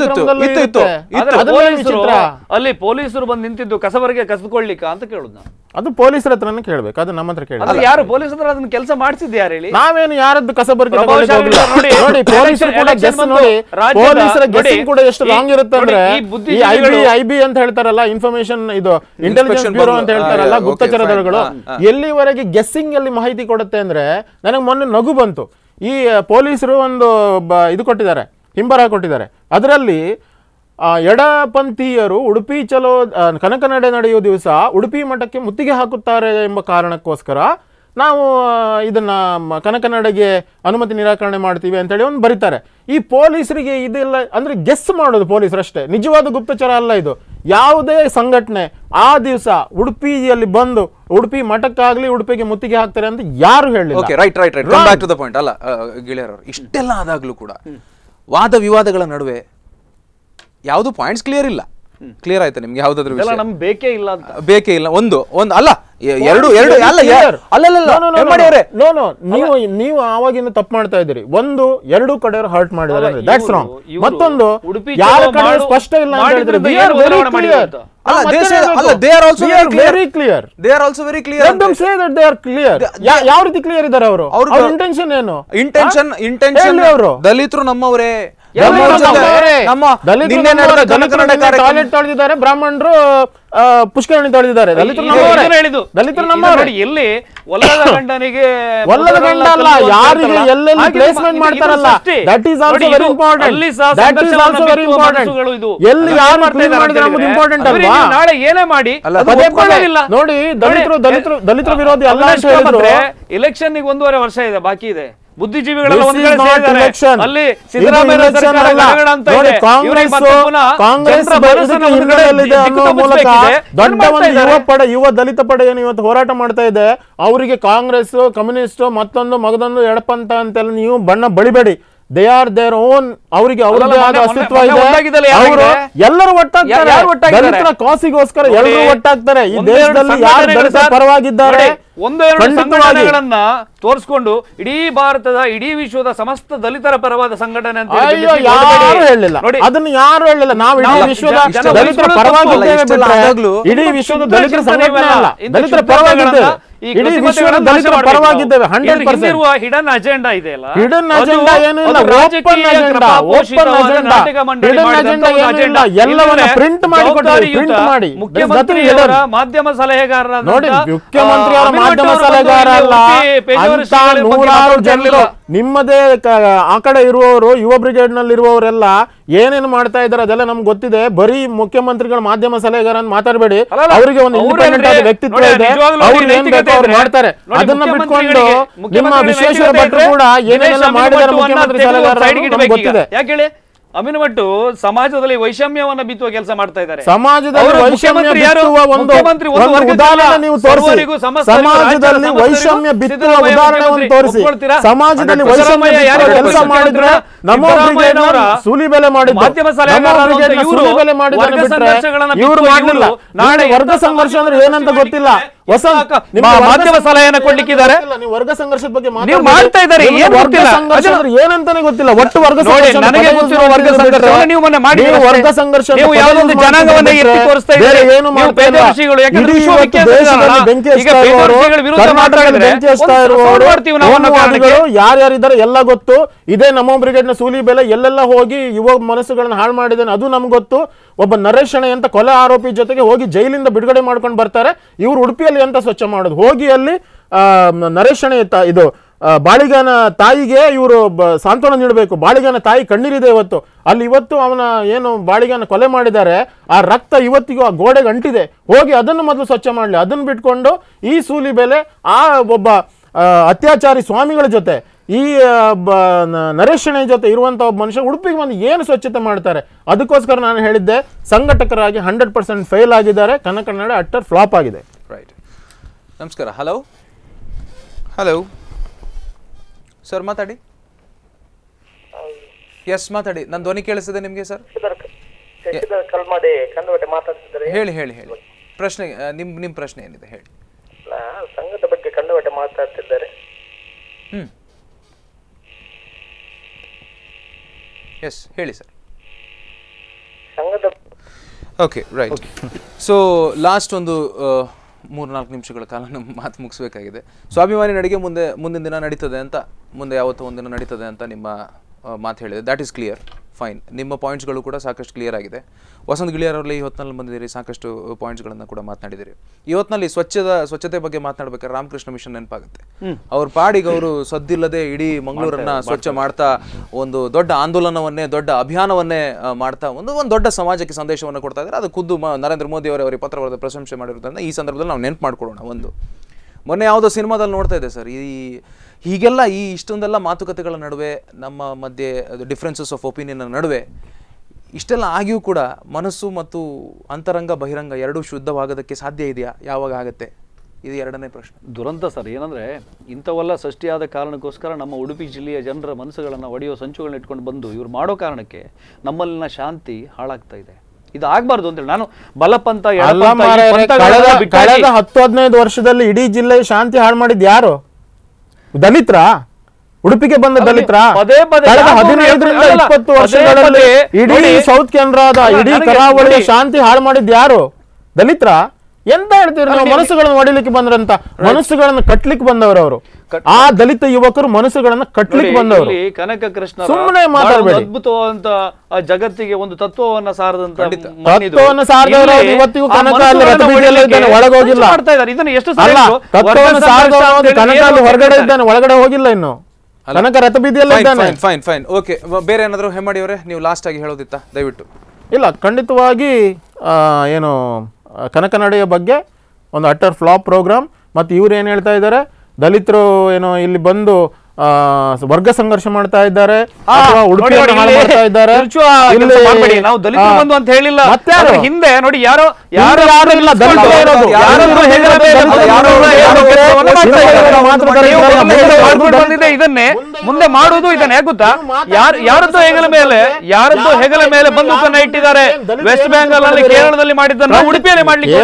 ಅಲ್ಲಿ ಪೊಲೀಸರು ಬಂದು ನಿಂತಿದ್ದು ಕಸಬರಿಗೆ ಕಸದ್ಕೊಳ್ಳಿಕ್ಕ ಅಂತ ಕೇಳುದು ನಾವು. ಅದು ಪೊಲೀಸರ ಹತ್ರನೇ ಕೇಳ್ಬೇಕು, ಅದು ನಮ್ಮ ಹತ್ರ ಕೇಳಿ. ಯಾರು ಪೊಲೀಸ್ ಹತ್ರ ಅದನ್ನ ಕೆಲಸ ಮಾಡಿಸಿದ್ದು ಯಾರು ಹೇಳಿ? ನಾವೇನು ಯಾರದ್ದು ಕಸಬರಿಗೆ ನೋಡಿ. ಪೊಲೀಸರು ಕೂಡ ಗೆಸ್ ನೋಡಿ, ಪೊಲೀಸರ ಗೆಸ್ಸಿಂಗ್ ಕೂಡ ಎಷ್ಟು ರಾಂಗ್ ಇರುತ್ತೆ ಅಂದ್ರೆ, ಈ ಐಬಿ ಐಬಿ ಅಂತ ಹೇಳ್ತಾರಲ್ಲ, ಇನ್ಫಾರ್ಮೇಶನ್ ಇದು ಇಂಟೆಲಿಜೆನ್ಸ್ ಬ್ಯೂರೋ ಅಂತ ಹೇಳ್ತಾರಲ್ಲ, ಗುಪ್ತಚರ ದಳಗಳು, ಎಲ್ಲಿವರೆಗೆ ಗೆಸ್ಸಿಂಗ್ ಅಲ್ಲಿ ಮಾಹಿತಿ ಕೊಡುತ್ತೆ ಅಂದ್ರೆ, ನನಗೆ ಮೊನ್ನೆ ನಗು ಬಂತು. ಈ ಪೊಲೀಸರು ಒಂದು ಇದು ಕೊಟ್ಟಿದ್ದಾರೆ, ಹಿಂಬರ ಕೊಟ್ಟಿದ್ದಾರೆ. ಅದರಲ್ಲಿ ಎಡಪಂಥೀಯರು ಉಡುಪಿ ಚಲೋ ಕನಕನಡೆ ನಡೆಯುವ ದಿವಸ ಉಡುಪಿ ಮಠಕ್ಕೆ ಮುತ್ತಿಗೆ ಹಾಕುತ್ತಾರೆ ಎಂಬ ಕಾರಣಕ್ಕೋಸ್ಕರ ನಾವು ಇದನ್ನ ಕನಕನಡೆಗೆ ಅನುಮತಿ ನಿರಾಕರಣೆ ಮಾಡ್ತೀವಿ ಅಂತೇಳಿ ಒಂದು ಬರೀತಾರೆ. ಈ ಪೊಲೀಸರಿಗೆ ಇದೆಲ್ಲ ಅಂದ್ರೆ ಗೆಸ್ ಮಾಡೋದು ಪೊಲೀಸರಷ್ಟೇ, ನಿಜವಾದ ಗುಪ್ತಚರ ಅಲ್ಲ ಇದು. ಯಾವುದೇ ಸಂಘಟನೆ ಆ ದಿವಸ ಉಡುಪಿಯಲ್ಲಿ ಬಂದು ಉಡುಪಿ ಮಠಕ್ಕಾಗ್ಲಿ ಉಡುಪಿಗೆ ಮುತ್ತಿಗೆ ಹಾಕ್ತಾರೆ ಅಂತ ಯಾರು ಹೇಳಿಲ್ಲ. Right right right come back to the point. ಅಲ್ಲ ಗಿಳಿಯರವರು, ಇಷ್ಟೆಲ್ಲ ಆದಾಗ್ಲೂ ಕೂಡ ವಾದ ವಿವಾದಗಳ ನಡುವೆ ಯಾವುದು ಪಾಯಿಂಟ್ಸ್ ಕ್ಲಿಯರ್ ಇಲ್ಲ. ಕ್ಲಿಯರ್ ಆಯ್ತಾ ನಿಮ್ಗೆ? ಯಾವ್ದಾದ್ರು ವಿಷಯ ನಮ್ಗೆ ಬೇಕೇ ಇಲ್ಲ ಅಂತ ಬೇಕೇ ಇಲ್ಲ. ಒಂದು ಒಂದು ಅಲ್ಲ ಎರಡು ಎರಡು ಅಲ್ಲ ಅಲ್ಲ ನೋ ನೋ ನೀವು ನೀವು ಆವಾಗಿಂದ ತಪ್ಪು ಮಾಡ್ತಾ ಇದ್ದೀರಿ. ಒಂದು ಎರಡು ಕಡೆಯವರು ಹರ್ಟ್ ಮಾಡಿದ್ದಾರೆ, ದಟ್ಸ್ ರಾಂಗ್. ಮತ್ತೊಂದು ಯಾರ ಕಡೆ ಸ್ಪಷ್ಟ ಇಲ್ಲ ಅಂತ ಹೇಳಿದ್ರೆ ವಿ ಆರ್ ವೆರಿ ಕ್ಲಿಯರ್. ಅಲ್ಲ, they say ಅಲ್ಲ they are also very clear. They are also very clear. Let them say that they are clear. ಯಾವ ರೀತಿ ಕ್ಲಿಯರ್ ಇದ್ದಾರೆ ಅವರು? ಅವ್ರ ಇಂಟೆನ್ಷನ್ ಏನು? ಇಂಟೆನ್ಷನ್ ಇಂಟೆನ್ಷನ್ ದಲಿತರು ನಮ್ಮವರೇ, ಟಾಯ್ಲೆಟ್ ತೊಳೆದಿದ್ದಾರೆ, ಬ್ರಾಹ್ಮಣರು ಪುಷ್ಕರಣಿ ತೊಳೆದಿದ್ದಾರೆ. ದಲಿತರು ದಲಿತರು ನಮ್ಮ ಎಲ್ಲಿ ಒಲ್ಲದ ಗಂಡನಿಗೆ ಒಲ್ಲದ ಗಂಡ ಅಲ್ಲ, ಯಾರಿಗೆ ಎಲ್ಲೆಲ್ಲಿ ಪ್ಲೇಸ್ಮೆಂಟ್ ಮಾಡ್ತಾರಲ್ಲ, that is also very important. That is also very important. ಎಲ್ಲಿ ಯಾರು ಕ್ಲೀನ್ ಮಾಡಿದ್ರೆ ನಮಗೆ ಇಂಪಾರ್ಟೆಂಟ್ ಅಲ್ವಾ? ನಾಳೆ ಏನೇ ಮಾಡಿ ನೋಡಿ, ದಲಿತರು ದಲಿತರು ದಲಿತರ ವಿರೋಧಿ ಅಲ್ಲ ಅಂತ ಹೇಳಿದ್ರೆ ಎಲೆಕ್ಷನ್ ಗೆ ಒಂದೂವರೆ ವರ್ಷ ಇದೆ, ಬಾಕಿ ಇದೆ. ಬುದ್ಧಿಜೀವಿಗಳೆಲ್ಲ ಒಂದ್ ಕಡೆ ಸೇರಿದ್ದಾರೆ. ಅಲ್ಲಿ ಸಿದ್ದರಾಮಯ್ಯ ಸರ್ಕಾರ ಗಡಗಡ ಅಂತ ಇದೆ. ಕಾಂಗ್ರೆಸ್ ಮೂಲಕ ದೊಡ್ಡ ಒಂದು ಯುವ ಪಡೆ, ಯುವ ದಲಿತ ಪಡೆ ಏನು ಇವತ್ತು ಹೋರಾಟ ಮಾಡ್ತಾ ಇದೆ, ಅವರಿಗೆ ಕಾಂಗ್ರೆಸ್, ಕಮ್ಯುನಿಸ್ಟ್, ಮತ್ತೊಂದು ಮಗದೊಂದು ಎಡಪಂಥ ಅಂತೆಲ್ಲ ನೀವು ಬಣ್ಣ ಬಳಿಬೇಡಿ. ದೇ ಆರ್ ದೇರ್ ಓನ್, ಅವರಿಗೆ ಅವರದೇ ಆದ ಅಸ್ತಿತ್ವ ಇದೆ. ಅವರು ಎಲ್ಲರೂ ಒಟ್ಟಾಗ್ತಾರೆ. ದಲಿತರ ಕಾಸಿಗೋಸ್ಕರ ಎಲ್ಲರೂ ಒಟ್ಟಾಗ್ತಾರೆ. ಈ ದೇಶದಲ್ಲಿ ಯಾರು ದಲಿತರ ಪರವಾಗಿದ್ದಾರೆ ಒಂದೆರಡು ಸಂಘಟನೆಗಳನ್ನ ತೋರಿಸ್ಕೊಂಡು ಇಡೀ ಭಾರತದ ಇಡೀ ವಿಶ್ವದ ಸಮಸ್ತ ದಲಿತರ ಪರವಾದ ಸಂಘಟನೆ ಅಂತ ಯಾರು ಹೇಳಿಲ್ಲ. ಅದನ್ನು ಯಾರು ಹೇಳಿಲ್ಲ. ನಾವು ಇಡೀ ವಿಶ್ವದ ದಲಿತರ ಪರವಾಗಿದ್ದೇವೆ ಬಿಟ್ಟರೆ ಇಡೀ ವಿಶ್ವದ ದಲಿತರ ಸಂಘಟನೆ ಅಲ್ಲ, ದಲಿತರ ಪರವಾಗಿದ್ದೇವೆ. ಇಡೀ ವಿಶ್ವದ ದಲಿತರ ಪರವಾಗಿದ್ದೇವೆ. ಹಂಡ್ರೆಡ್ ಪರ್ಸೆಂಟ್ ಹಿಡನ್ ಅಜೆಂಡಾ ಇದೆಯಲ್ಲ, ಹಿಡನ್ ಅಜೆಂಡಾ ಏನು ಇಲ್ಲ, open agenda, open agenda, hidden agenda ಏನು ಇಲ್ಲ, ಎಲ್ಲವನ್ನ ಪ್ರಿಂಟ್ ಮಾಡಿ ಕೊಟ್ಟಿದ್ದಾರೆ. ಪ್ರಿಂಟ್ ಮಾಡಿ ಮುಖ್ಯಮಂತ್ರಿಯವರ ಮಾಧ್ಯಮ ಸಲಹೆಗಾರರಾದ ನೋಡಿ, ಮುಖ್ಯಮಂತ್ರಿಯವರ ಮಾಧ್ಯಮ ಸಲಹೆಗಾರ ಅಲ್ಲ ಅಂತ ನೂರಾರು ಜನರು ನಿಮ್ಮದೇ ಆ ಕಡೆ ಇರುವವರು ಯುವ ಬ್ರಿಗೇಡ್ ನಲ್ಲಿ ಇರುವವರೆಲ್ಲ ಏನೇನು ಮಾಡ್ತಾ ಇದ್ದಾರೆ ಅದೆಲ್ಲ ನಮ್ಗೆ ಗೊತ್ತಿದೆ. ಬರೀ ಮುಖ್ಯಮಂತ್ರಿಗಳ ಮಾಧ್ಯಮ ಸಲಹೆಗಾರ ಅಂತ ಮಾತಾಡಬೇಡಿ. ಅವರಿಗೆ ಒಂದು ಇಂಡಿಪೆಂಡೆಂಟ್ ಆದ ವ್ಯಕ್ತಿತ್ವ ಇದೆ, ಅವ್ರು ಏನ್ ಬೇಕೋ ಅವ್ರು ಮಾಡ್ತಾರೆ. ಅದನ್ನ ಬಿಟ್ಕೊಂಡು ನಿಮ್ಮ ವಿಶ್ವೇಶ್ವರ ಭಟ್ರು ಕೂಡ ಏನೇನೆಲ್ಲ ಮಾಡಿದ್ದಾರೆ ಮುಖ್ಯಮಂತ್ರಿ ಸಲಹೆಗಾರ ಗೊತ್ತಿದೆ. ಯಾಕೆ ಹೇಳಿ ಅಮೀನ್ ಭಟ್ಟು ಸಮಾಜದಲ್ಲಿ ವೈಷಮ್ಯವನ್ನ ಬಿತ್ತುವ ಕೆಲಸ ಮಾಡ್ತಾ ಇದ್ದಾರೆ. ಸಮಾಜದಲ್ಲಿ ವೈಷಮ್ಯ ಬಿತ್ತುವ ಒಂದು ಉದಾಹರಣೆ ನೀವು ತೋರಿಸಿ. ಸಮಾಜದಲ್ಲಿ ವೈಷಮ್ಯ ಬಿತ್ತುವ ಉದಾಹರಣೆಯನ್ನು ತೋರಿಸಿ. ಸಮಾಜದಲ್ಲಿ ವೈಷಮ್ಯ ಕೆಲಸ ಮಾಡಿದ್ರೆ ನಮೋ ಬ್ರಿಗೇಡ್ ಸೂಲಿ ಬೆಲೆ ಮಾಡಿದ್ರು, ಸೂಲಿ ಬೆಲೆ ಮಾಡಿದ್ರೆ ಇವರು ಮಾಡಲಿಲ್ಲ. ನಾಳೆ ವರ್ಗ ಸಂಘರ್ಷ ಅಂದ್ರೆ ಏನಂತ ಗೊತ್ತಿಲ್ಲ. ಮಾಧ್ಯಮ ಸಲಹೆಯನ್ನು ಕೊಡ್ಲಿಕ್ಕಿದ್ದಾರೆ. ನೀವು ವರ್ಗ ಸಂಘರ್ಷದ ಬಗ್ಗೆ ಮಾಡ್ತಾ ಇದ್ದಾರೆ, ಏನಂತಾನೆ ಗೊತ್ತಿಲ್ಲ. ಒಟ್ಟು ವರ್ಗ ನನಗೆ ಗೊತ್ತಿರುವ ವರ್ಗ ಸಂಘರ್ಷ ನೀವು ಮೊನ್ನೆ ಮಾಡಿ ವರ್ಗ ಸಂಘರ್ಷ ನೀವು ಯಾವುದೊಂದು ಜನಾಂಗವನ್ನ ಎತ್ತಿ ತೋರಿಸ್ತಾ ಇದ್ದಾರೆ. ಏನು ಪೇದರ್ಶಿಗಳು ಯಾಕಂದ್ರೆ ಯಾರ್ಯಾರಿದ್ದಾರೆ ಎಲ್ಲ ಗೊತ್ತು. ಇದೇ ನಮೋ ಬ್ರಿಗೇಡ್ ನ ಸೂಲಿ ಬೆಲೆ ಎಲ್ಲೆಲ್ಲ ಹೋಗಿ ಯುವ ಮನಸ್ಸುಗಳನ್ನ ಹಾಳು ಮಾಡಿದ್ದೇನೆ ಅದು ನಮ್ಗೆ ಗೊತ್ತು. ಒಬ್ಬ ನರೇಶ್ ಅಣೆ ಅಂತ ಕೊಲೆ ಆರೋಪಿ ಜೊತೆಗೆ ಹೋಗಿ ಜೈಲಿಂದ ಬಿಡುಗಡೆ ಮಾಡ್ಕೊಂಡು ಬರ್ತಾರೆ. ಇವ್ರು ಉಡುಪಿಯಲ್ಲಿ ಅಂತ ಸ್ವಚ್ಛ ಮಾಡೋದು ಹೋಗಿ ಅಲ್ಲಿ ಆ ನರೇಶ್ ಅಣೆ ಇದು ಬಾಳಿಗಾನ ತಾಯಿಗೆ ಇವರು ಸಾಂತ್ವನ ನೀಡಬೇಕು. ಬಾಳಿಗಾನ ತಾಯಿ ಕಣ್ಣೀರಿದೆ ಇವತ್ತು. ಅಲ್ಲಿ ಇವತ್ತು ಅವನ ಏನು ಬಾಳಿಗಾನ ಕೊಲೆ ಮಾಡಿದ್ದಾರೆ, ಆ ರಕ್ತ ಇವತ್ತಿಗೂ ಆ ಗೋಡೆಗೆ ಅಂಟಿದೆ. ಹೋಗಿ ಅದನ್ನು ಮೊದಲು ಸ್ವಚ್ಛ ಮಾಡಲಿ. ಅದನ್ನು ಬಿಟ್ಕೊಂಡು ಈ ಸೂಲಿ ಬೆಲೆ ಆ ಒಬ್ಬ ಅತ್ಯಾಚಾರಿ ಸ್ವಾಮಿಗಳ ಜೊತೆ ಈ ನರೇಶಣೆ ಜೊತೆ ಇರುವಂತ ಒಬ್ಬ ಮನುಷ್ಯ ಉಡುಪಿಗೆ ಬಂದು ಏನು ಸ್ವಚ್ಛತೆ ಮಾಡ್ತಾರೆ. ಅದಕ್ಕೋಸ್ಕರ ನಾನು ಹೇಳಿದ್ದೆ ಸಂಘಟಕರಾಗಿ ಹಂಡ್ರೆಡ್ ಪರ್ಸೆಂಟ್ ಫೇಲ್ ಆಗಿದ್ದಾರೆ. ಕನ್ನಡ ಅಟ್ಟರ್ ಫ್ಲಾಪ್ ಆಗಿದೆ. ರೈಟ್. ನಮಸ್ಕಾರ. ಹಲೋ ಹಲೋ ಸರ್ ಮಾತಾಡಿ. ಎಸ್ ಮಾತಾಡಿ. ನನ್ನ ಧ್ವನಿ ಕೇಳಿಸಿದೆ ನಿಮಗೆ ಸರ್? ಹೇಳಿ ಹೇಳಿ ಹೇಳಿ ಪ್ರಶ್ನೆ ನಿಮ್ ನಿಮ್ ಪ್ರಶ್ನೆ ಏನಿದೆ ಹೇಳಿ. ಸಂಘದ ಬಗ್ಗೆ ಕಂಡವಟೆ ಮಾತಾಡ್ತಿದ್ದಾರೆ. ಹ್ಮ್ ಎಸ್ ಹೇಳಿ ಸರ್. ಸಂಘದ ಓಕೆ ರೈಟ್. ಸೊ ಲಾಸ್ಟ್ ಒಂದು ಮೂರು ನಾಲ್ಕು ನಿಮಿಷಗಳ ಕಾಲ ನಮ್ಮ ಮಾತು ಮುಗಿಸ್ಬೇಕಾಗಿದೆ. ಸ್ವಾಭಿಮಾನಿ ನಡಿಗೆ ಮುಂದೆ ಮುಂದಿನ ದಿನ ನಡೀತದೆ ಅಂತ, ಮುಂದೆ ಯಾವತ್ತೋ ಒಂದಿನ ನಡೀತದೆ ಅಂತ ನಿಮ್ಮ ಮಾತು ಹೇಳಿದೆ. That is clear, fine. ನಿಮ್ಮ ಪಾಯಿಂಟ್ಸ್ಗಳು ಕೂಡ ಸಾಕಷ್ಟು ಕ್ಲಿಯರ್ ಆಗಿದೆ. ವಸಂತ್ ಗಿಳಿಯಾರ್ ಅವರಲ್ಲಿ ಈ ಹೊತ್ತಿನಲ್ಲಿ ಬಂದಿದ್ದೀರಿ, ಸಾಕಷ್ಟು ಪಾಯಿಂಟ್ಸ್ಗಳನ್ನು ಕೂಡ ಮಾತನಾಡಿದ್ದೀರಿ. ಈ ಹೊತ್ತಿನಲ್ಲಿ ಸ್ವಚ್ಛದ ಸ್ವಚ್ಛತೆ ಬಗ್ಗೆ ಮಾತನಾಡ್ಬೇಕಾದ್ರೆ ರಾಮಕೃಷ್ಣ ಮಿಷನ್ ನೆನಪಾಗುತ್ತೆ. ಅವ್ರ ಪಾಡಿಗೆ ಅವರು ಸದ್ದಿಲ್ಲದೆ ಇಡೀ ಮಂಗಳೂರನ್ನ ಸ್ವಚ್ಛ ಮಾಡ್ತಾ ಒಂದು ದೊಡ್ಡ ಆಂದೋಲನವನ್ನೇ ದೊಡ್ಡ ಅಭಿಯಾನವನ್ನೇ ಮಾಡ್ತಾ ಒಂದು ಒಂದು ದೊಡ್ಡ ಸಮಾಜಕ್ಕೆ ಸಂದೇಶವನ್ನು ಕೊಡ್ತಾ ಇದ್ದಾರೆ. ಅದು ಖುದ್ದು ನರೇಂದ್ರ ಮೋದಿ ಅವರೇ ಅವರಿಗೆ ಪತ್ರ ಬರೆದ ಪ್ರಶಂಸೆ ಮಾಡಿರೋದ್ರಿಂದ ಈ ಸಂದರ್ಭದಲ್ಲಿ ನಾವು ನೆನಪು ಮಾಡ್ಕೊಳ್ಳೋಣ. ಒಂದು ಮೊನ್ನೆ ಯಾವುದೋ ಸಿನಿಮಾದಲ್ಲಿ ನೋಡ್ತಾ ಇದೆ ಸರ್, ಈ ಹೀಗೆಲ್ಲ ಈ ಇಷ್ಟೊಂದೆಲ್ಲ ಮಾತುಕತೆಗಳ ನಡುವೆ ನಮ್ಮ ಮಧ್ಯೆ ಡಿಫ್ರೆನ್ಸಸ್ ಆಫ್ ಒಪಿನಿಯನ್ ನಡುವೆ ಇಷ್ಟೆಲ್ಲ ಆಗಿಯೂ ಕೂಡ ಮನಸ್ಸು ಮತ್ತು ಅಂತರಂಗ ಬಹಿರಂಗ ಎರಡೂ ಶುದ್ಧವಾಗೋದಕ್ಕೆ ಸಾಧ್ಯ ಇದೆಯಾ? ಯಾವಾಗ ಆಗುತ್ತೆ? ಇದು ಎರಡನೇ ಪ್ರಶ್ನೆ. ದುರಂತ ಸರ್. ಏನಂದರೆ ಇಂಥವೆಲ್ಲ ಸೃಷ್ಟಿಯಾದ ಕಾರಣಕ್ಕೋಸ್ಕರ ನಮ್ಮ ಉಡುಪಿ ಜಿಲ್ಲೆಯ ಜನರ ಮನಸ್ಸುಗಳನ್ನು ಒಡೆಯುವ ಸಂಚುಗಳನ್ನ ಇಟ್ಕೊಂಡು ಬಂದು ಇವ್ರು ಮಾಡೋ ಕಾರಣಕ್ಕೆ ನಮ್ಮಲ್ಲಿನ ಶಾಂತಿ ಹಾಳಾಗ್ತಾ ಇದೆ. ಇದು ಆಗ್ಬಾರ್ದು ಅಂತೇಳಿ ನಾನು ಬಲಪಂಥ ಕಳೆದ ಹತ್ತು ಹದಿನೈದು ವರ್ಷದಲ್ಲಿ ಇಡೀ ಜಿಲ್ಲೆ ಶಾಂತಿ ಹಾಳು ಮಾಡಿದ್ ಯಾರು? ದಲಿತರ? ಉಡುಪಿಗೆ ಬಂದ ದಲಿತರ? ಕಳೆದ ಹದಿನೈದರಿಂದ ಇಪ್ಪತ್ತು ವರ್ಷಗಳಲ್ಲಿ ಇಡೀ ಸೌತ್ ಕೆನರಾದ ಇಡೀ ಕರಾವಳಿಯ ಶಾಂತಿ ಹಾಳು ಮಾಡಿದ್ ಯಾರು? ದಲಿತರ? ಎಂತ ಹೇಳ್ತೀರಿ ನಾವು? ಮನಸ್ಸುಗಳನ್ನು ಹೊಡಿಲಿಕ್ಕೆ ಬಂದ್ರಂತ, ಮನಸ್ಸುಗಳನ್ನು ಕಟ್ಲಿಕ್ಕೆ ಬಂದವರು ಅವರು. ಆ ದಲಿತ ಯುವಕರು ಮನಸ್ಸುಗಳನ್ನ ಕಟ್ಲಿಕ್ಕೆ ಬಂದವರು. ಕನಕ ಕೃಷ್ಣ ಸುಮ್ಮನೆ ಮಾತಾಡಬೇಡಿ. ಅದ್ಭುತವಾದಂತ ಜಗತ್ತಿಗೆ ಒಂದು ತತ್ವವನ್ನ ಸಾರದಂತ ತತ್ವವನ್ನು ಸಾರದವರು ಇವತ್ತಿಗೂ ಕನಕ ಅಲ್ಲಿ ರಥಬೀದಿಯಲ್ಲಿ ಇದ್ದಾನೆ, ಒಳಗೋಗಿಲ್ಲ. ಅಲ್ಲ, ತತ್ವವನ್ನು ಸಾರದವರು ಕನಕ ಅಲ್ಲಿ ಹೊರಗಡೆ ಇದ್ದಾನೆ, ಒಳಗಡೆ ಹೋಗಿಲ್ಲ ಇನ್ನು. ಕನಕ ರಥಬೀದಿಯಲ್ಲಿ ಇದ್ದಾನೆ. Fine fine okay. ಬೇರೆ ಏನಾದ್ರು ಹೆಮ್ಮಡಿ ಅವರೇ ನೀವು ಲಾಸ್ಟ್ ಆಗಿ ಹೇಳೋದಿತ್ತ ದಯವಿಟ್ಟು? ಇಲ್ಲ, ಖಂಡಿತವಾಗಿ ಏನು ಕನಕ ನಡೆಯ ಬಗ್ಗೆ ಒಂದು ಅಟ್ಟರ್ ಫ್ಲಾಪ್ ಪ್ರೋಗ್ರಾಮ್. ಮತ್ತು ಇವ್ರು ಏನು ಹೇಳ್ತಾ ಇದ್ದಾರೆ, ದಲಿತರು ಏನೋ ಇಲ್ಲಿ ಬಂದು ವರ್ಗ ಸಂಘರ್ಷ ಮಾಡ್ತಾ ಇದ್ದಾರೆ, ಉಡುಪಿಯನ್ನು ಹಾಳು ಮಾಡ್ತಾ ಇದ್ದಾರೆ. ನಾವು ದಲಿತರು ಬಂದು ಅಂತ ಹೇಳಿಲ್ಲ. ಹಿಂದೆ ನೋಡಿ ಯಾರೋ ಯಾರು ಯಾರು ಇಲ್ಲ, ಇದನ್ನೇ ಮುಂದೆ ಮಾಡುವುದು ಇದನ್ನೇ ಗೊತ್ತಾ? ಯಾರು ಯಾರದ್ದೋ ಹೆಗಲ ಮೇಲೆ ಯಾರದ್ದೋ ಹೆಗಲ ಮೇಲೆ ಬಂದೂಕನ್ನ ಇಟ್ಟಿದ್ದಾರೆ. ವೆಸ್ಟ್ ಬೆಂಗಾಲ್ ಅಲ್ಲಿ ಕೇರಳದಲ್ಲಿ ಮಾಡಿದ್ದನ್ನು ಉಡುಪಿಯಲ್ಲಿ ಮಾಡ್ಲಿಕ್ಕೆ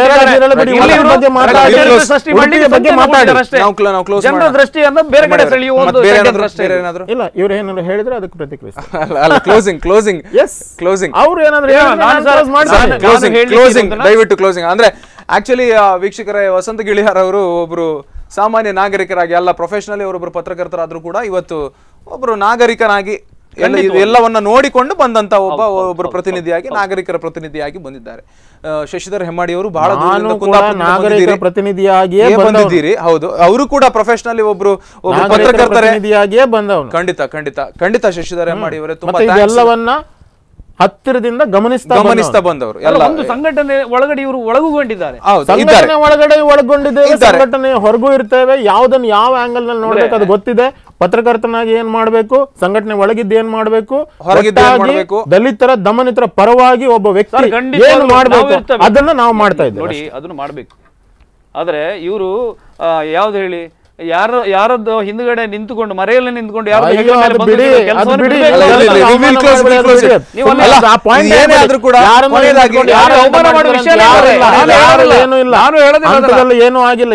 ಜನರ ದೃಷ್ಟಿಯನ್ನು ಬೇರೆ ಕಡೆ ಸೆಳೆಯುವ ಇಲ್ಲ. ಇವ್ರು ಏನಾದ್ರು ಹೇಳಿದ್ರೆ ಅದಕ್ಕೆ ಪ್ರತಿಕ್ರಿಯೆ. ಕ್ಲೋಸಿಂಗ್ ಕ್ಲೋಸಿಂಗ್ ಎಸ್ ಕ್ಲೋಸಿಂಗ್ ಅವ್ರು ಏನಾದ್ರು ಕ್ಲೋಸಿಂಗ್ ದಯವಿಟ್ಟು ಕ್ಲೋಸಿಂಗ್ ಅಂದ್ರೆ ಆಕ್ಚುಲಿ ವೀಕ್ಷಕರೇ, ವಸಂತ ಗಿಳಿಯಾರ್ ಅವರು ಒಬ್ರು ಸಾಮಾನ್ಯ ನಾಗರಿಕರಾಗಿ ಅಲ್ಲ, ಪ್ರೊಫೆಷನಲಿ ಅವರೊಬ್ರು ಪತ್ರಕರ್ತರಾದ್ರೂ ಕೂಡ ಇವತ್ತು ಒಬ್ರು ನಾಗರಿಕನಾಗಿ ಎಲ್ಲ ಇದು ಎಲ್ಲವನ್ನ ನೋಡಿಕೊಂಡು ಬಂದಂತ ಒಬ್ಬ ಒಬ್ಬರು ಪ್ರತಿನಿಧಿಯಾಗಿ ನಾಗರಿಕರ ಪ್ರತಿನಿಧಿಯಾಗಿ ಬಂದಿದ್ದಾರೆ. ಶಶಿಧರ್ ಹೆಮ್ಮಾಡಿ ಅವರು ಬಹಳ ನಾಗರಿಕ ಪ್ರತಿನಿಧಿಯಾಗಿಯೇ ಬಂದಿದ್ದೀರಿ. ಹೌದು, ಅವರು ಕೂಡ ಪ್ರೊಫೆಷನಲಿ ಒಬ್ರು ಪತ್ರಕರ್ತರಾಗಿಯೇ ಬಂದವರು. ಖಂಡಿತ ಖಂಡಿತ ಖಂಡಿತ ಶಶಿಧರ್ ಹೆಮ್ಮಾಡಿ ಅವರೇ ತುಂಬಾ ಎಲ್ಲವನ್ನ ಹತ್ತಿರದಿಂದ ಗಮನಿಸ್ತಾ ಗಮನಿಸ್ತಾ ಬಂದವರು. ಒಂದು ಸಂಘಟನೆ ಒಳಗಡೆ ಇವರು ಒಳಗೊಂಡಿದ್ದಾರೆ. ಸಂಘಟನೆ ಒಳಗಡೆ ಒಳಗೊಂಡಿದ್ದೇವೆ, ಸಂಘಟನೆ ಹೊರಗೂ ಇರ್ತೇವೆ. ಯಾವ್ದನ್ನ ಯಾವ ಆಂಗಲ್ ನಲ್ಲಿ ನೋಡ್ಬೇಕು ಅದು ಗೊತ್ತಿದೆ. ಪತ್ರಕರ್ತನಾಗಿ ಏನ್ ಮಾಡ್ಬೇಕು, ಸಂಘಟನೆ ಒಳಗಿದ್ದು ಏನ್ ಮಾಡ್ಬೇಕು, ದಲಿತರ ದಮನಿತರ ಪರವಾಗಿ ಒಬ್ಬ ವ್ಯಕ್ತಿ ಏನು ಮಾಡ್ಬೇಕು ಅದನ್ನ ನಾವು ಮಾಡ್ತಾ ಇದ್ದೇವೆ. ನೋಡಿ, ಅದನ್ನು ಮಾಡ್ಬೇಕು. ಆದ್ರೆ ಇವರು ಯಾವ್ದು ಹೇಳಿ ಯಾರ ಯಾರದ್ದು ಹಿಂದ್ಗಡೆ ನಿಂತುಕೊಂಡು ಮರೆಯಲ್ಲಿ ನಿಂತುಕೊಂಡು ಯಾರು ಏನು ಆಗಿಲ್ಲ.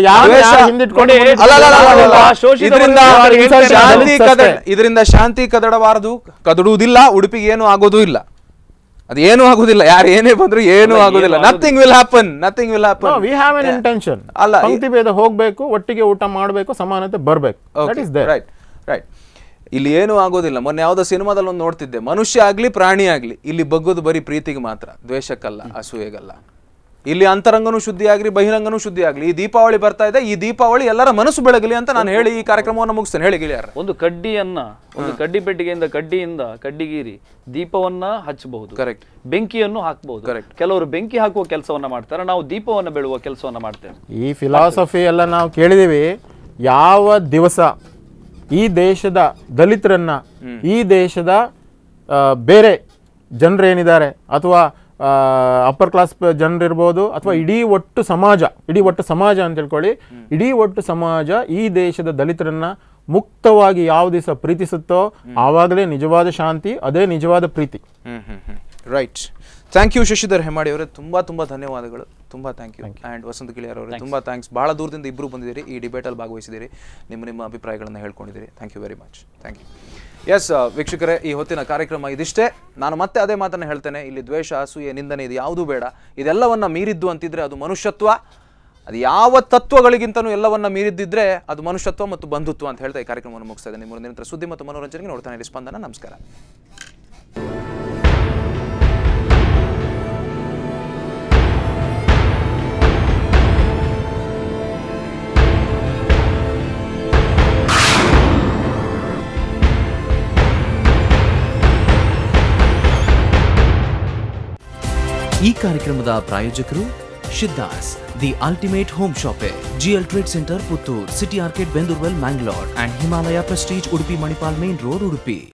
ಇದರಿಂದ ಶಾಂತಿ ಕದಡಬಾರದು, ಕದಡುವುದಿಲ್ಲ. ಉಡುಪಿಗೆ ಏನು ಆಗೋದು ಇಲ್ಲ, ಅದೇನು ಆಗುದಿಲ್ಲ. ಯಾರು ಏನೇ ಬಂದ್ರು ಏನು ಆಗುದಿಲ್ಲ. Nothing will happen, nothing will happen. We have an intention. ಅಲ್ಲ, ಪಂಕ್ತಿ ಭೇದ ಹೋಗ್ಬೇಕು, ಒಟ್ಟಿಗೆ ಊಟ ಮಾಡಬೇಕು, ಸಮಾನತೆ ಬರ್ಬೇಕು. ರೈಟ್ ರೈಟ್ ಇಲ್ಲಿ ಏನು ಆಗೋದಿಲ್ಲ. ಮೊನ್ನೆ ಯಾವ್ದೋ ಸಿನಿಮಾದಲ್ಲಿ ಒಂದು ನೋಡ್ತಿದ್ದೆ, ಮನುಷ್ಯ ಆಗ್ಲಿ ಪ್ರಾಣಿ ಆಗ್ಲಿ ಇಲ್ಲಿ ಬಗ್ಗೋದು ಬರೀ ಪ್ರೀತಿಗೆ ಮಾತ್ರ, ದ್ವೇಷಕ್ಕಲ್ಲ, ಅಸೂಯೆಗಲ್ಲ. ಇಲ್ಲಿ ಅಂತರಂಗನೂ ಶುದ್ಧಿ ಆಗ್ಲಿ, ಬಹಿರಂಗನೂ ಶುದ್ಧಿ ಆಗ್ಲಿ. ಈ ದೀಪಾವಳಿ ಬರ್ತಾ ಇದೆ, ಈ ದೀಪಾವಳಿ ಎಲ್ಲರ ಮನಸ್ಸು ಬೆಳಗಲಿ ಅಂತ ನಾನು ಹೇಳಿ ಈ ಕಾರ್ಯಕ್ರಮವನ್ನು ಮುಗಿಸ್ತೇನೆ. ಹೇಳಿ ಗೆಳೆಯರ, ಒಂದು ಕಡ್ಡಿಯನ್ನ ಒಂದು ಕಡ್ಡಿ ಪೆಟ್ಟಿಗೆಯಿಂದ ಕಡ್ಡಿಯಿಂದ ಕಡ್ಡಿಗೀರಿ ದೀಪವನ್ನ ಹಚ್ಚಬಹುದು. ಕರೆಕ್ಟ್. ಬೆಂಕಿಯನ್ನು ಹಾಕಬಹುದು. ಕರೆಕ್ಟ್. ಕೆಲವರು ಬೆಂಕಿ ಹಾಕುವ ಕೆಲಸವನ್ನ ಮಾಡ್ತಾರೆ, ನಾವು ದೀಪವನ್ನ ಬೆಳುವ ಕೆಲಸವನ್ನ ಮಾಡ್ತೇವೆ. ಈ ಫಿಲಾಸಫಿ ಎಲ್ಲ ನಾವು ಕೇಳಿದೀವಿ. ಯಾವ ದಿವಸ ಈ ದೇಶದ ದಲಿತರನ್ನ, ಈ ದೇಶದ ಬೇರೆ ಜನರೇನಿದ್ದಾರೆ ಅಥವಾ ಅಪ್ಪರ್ ಕ್ಲಾಸ್ ಜನರಿರ್ಬೋದು ಅಥವಾ ಇಡೀ ಒಟ್ಟು ಸಮಾಜ, ಇಡೀ ಒಟ್ಟು ಸಮಾಜ ಅಂತ ತಿಳ್ಕೊಳ್ಳಿ, ಇಡೀ ಒಟ್ಟು ಸಮಾಜ ಈ ದೇಶದ ದಲಿತರನ್ನ ಮುಕ್ತವಾಗಿ ಯಾವ ದಿವಸ ಪ್ರೀತಿಸುತ್ತೋ ಆವಾಗಲೇ ನಿಜವಾದ ಶಾಂತಿ, ಅದೇ ನಿಜವಾದ ಪ್ರೀತಿ. Right. Thank you Shashidhar Hemmadi ಅವರೇ, ತುಂಬಾ ತುಂಬಾ ಧನ್ಯವಾದಗಳು. ತುಂಬಾ thank you. And Vasanth Giliyar ಅವರೇ ತುಂಬಾ ಥ್ಯಾಂಕ್ಸ್. ಬಹಳ ದೂರದಿಂದ ಇಬ್ಬರು ಬಂದಿದ್ದೀರಿ, ಈ ಡಿಬೇಟಲ್ಲಿ ಭಾಗವಹಿಸಿದ್ದೀರಿ, ನಿಮ್ಮ ನಿಮ್ಮ ಅಭಿಪ್ರಾಯಗಳನ್ನು ಹೇಳ್ಕೊಂಡಿದ್ದೀರಿ. Thank you very much. Thank you. Yes ವೀಕ್ಷಕರೇ, ಈ ಹೊತ್ತಿನ ಕಾರ್ಯಕ್ರಮ ಇದಿಷ್ಟೇ. ನಾನು ಮತ್ತೆ ಅದೇ ಮಾತನ್ನು ಹೇಳ್ತೇನೆ, ಇಲ್ಲಿ ದ್ವೇಷ, ಅಸೂಯೆ, ನಿಂದನೆ ಇದು ಯಾವುದೂ ಬೇಡ. ಇದೆಲ್ಲವನ್ನ ಮೀರಿದ್ದು ಅಂತಿದ್ರೆ ಅದು ಮನುಷ್ಯತ್ವ. ಅದು ಯಾವ ತತ್ವಗಳಿಗಿಂತನೂ ಎಲ್ಲವನ್ನ ಮೀರಿದ್ದಿದ್ರೆ ಅದು ಮನುಷ್ಯತ್ವ ಮತ್ತು ಬಂಧುತ್ವ ಅಂತ ಹೇಳ್ತಾ ಈ ಕಾರ್ಯಕ್ರಮವನ್ನು ಮುಗಿಸ್ತಾ ಇದ್ದೇನೆ. ನಿಮ್ಮ ನಿರಂತರ ಸುದ್ದಿ ಮತ್ತು ಮನೋರಂಜನೆಗೆ ನೋಡ್ತಾನೆ ಸ್ಪಂದನ. ನಮಸ್ಕಾರ. ಈ ಕಾರ್ಯಕ್ರಮದ ಪ್ರಾಯೋಜಕರು Shiddas, the ultimate home shoppe, GL trade centre Puttur, city arcade Bendurwell Mangalore and Himalaya prestige Udupi Manipal main road Udupi.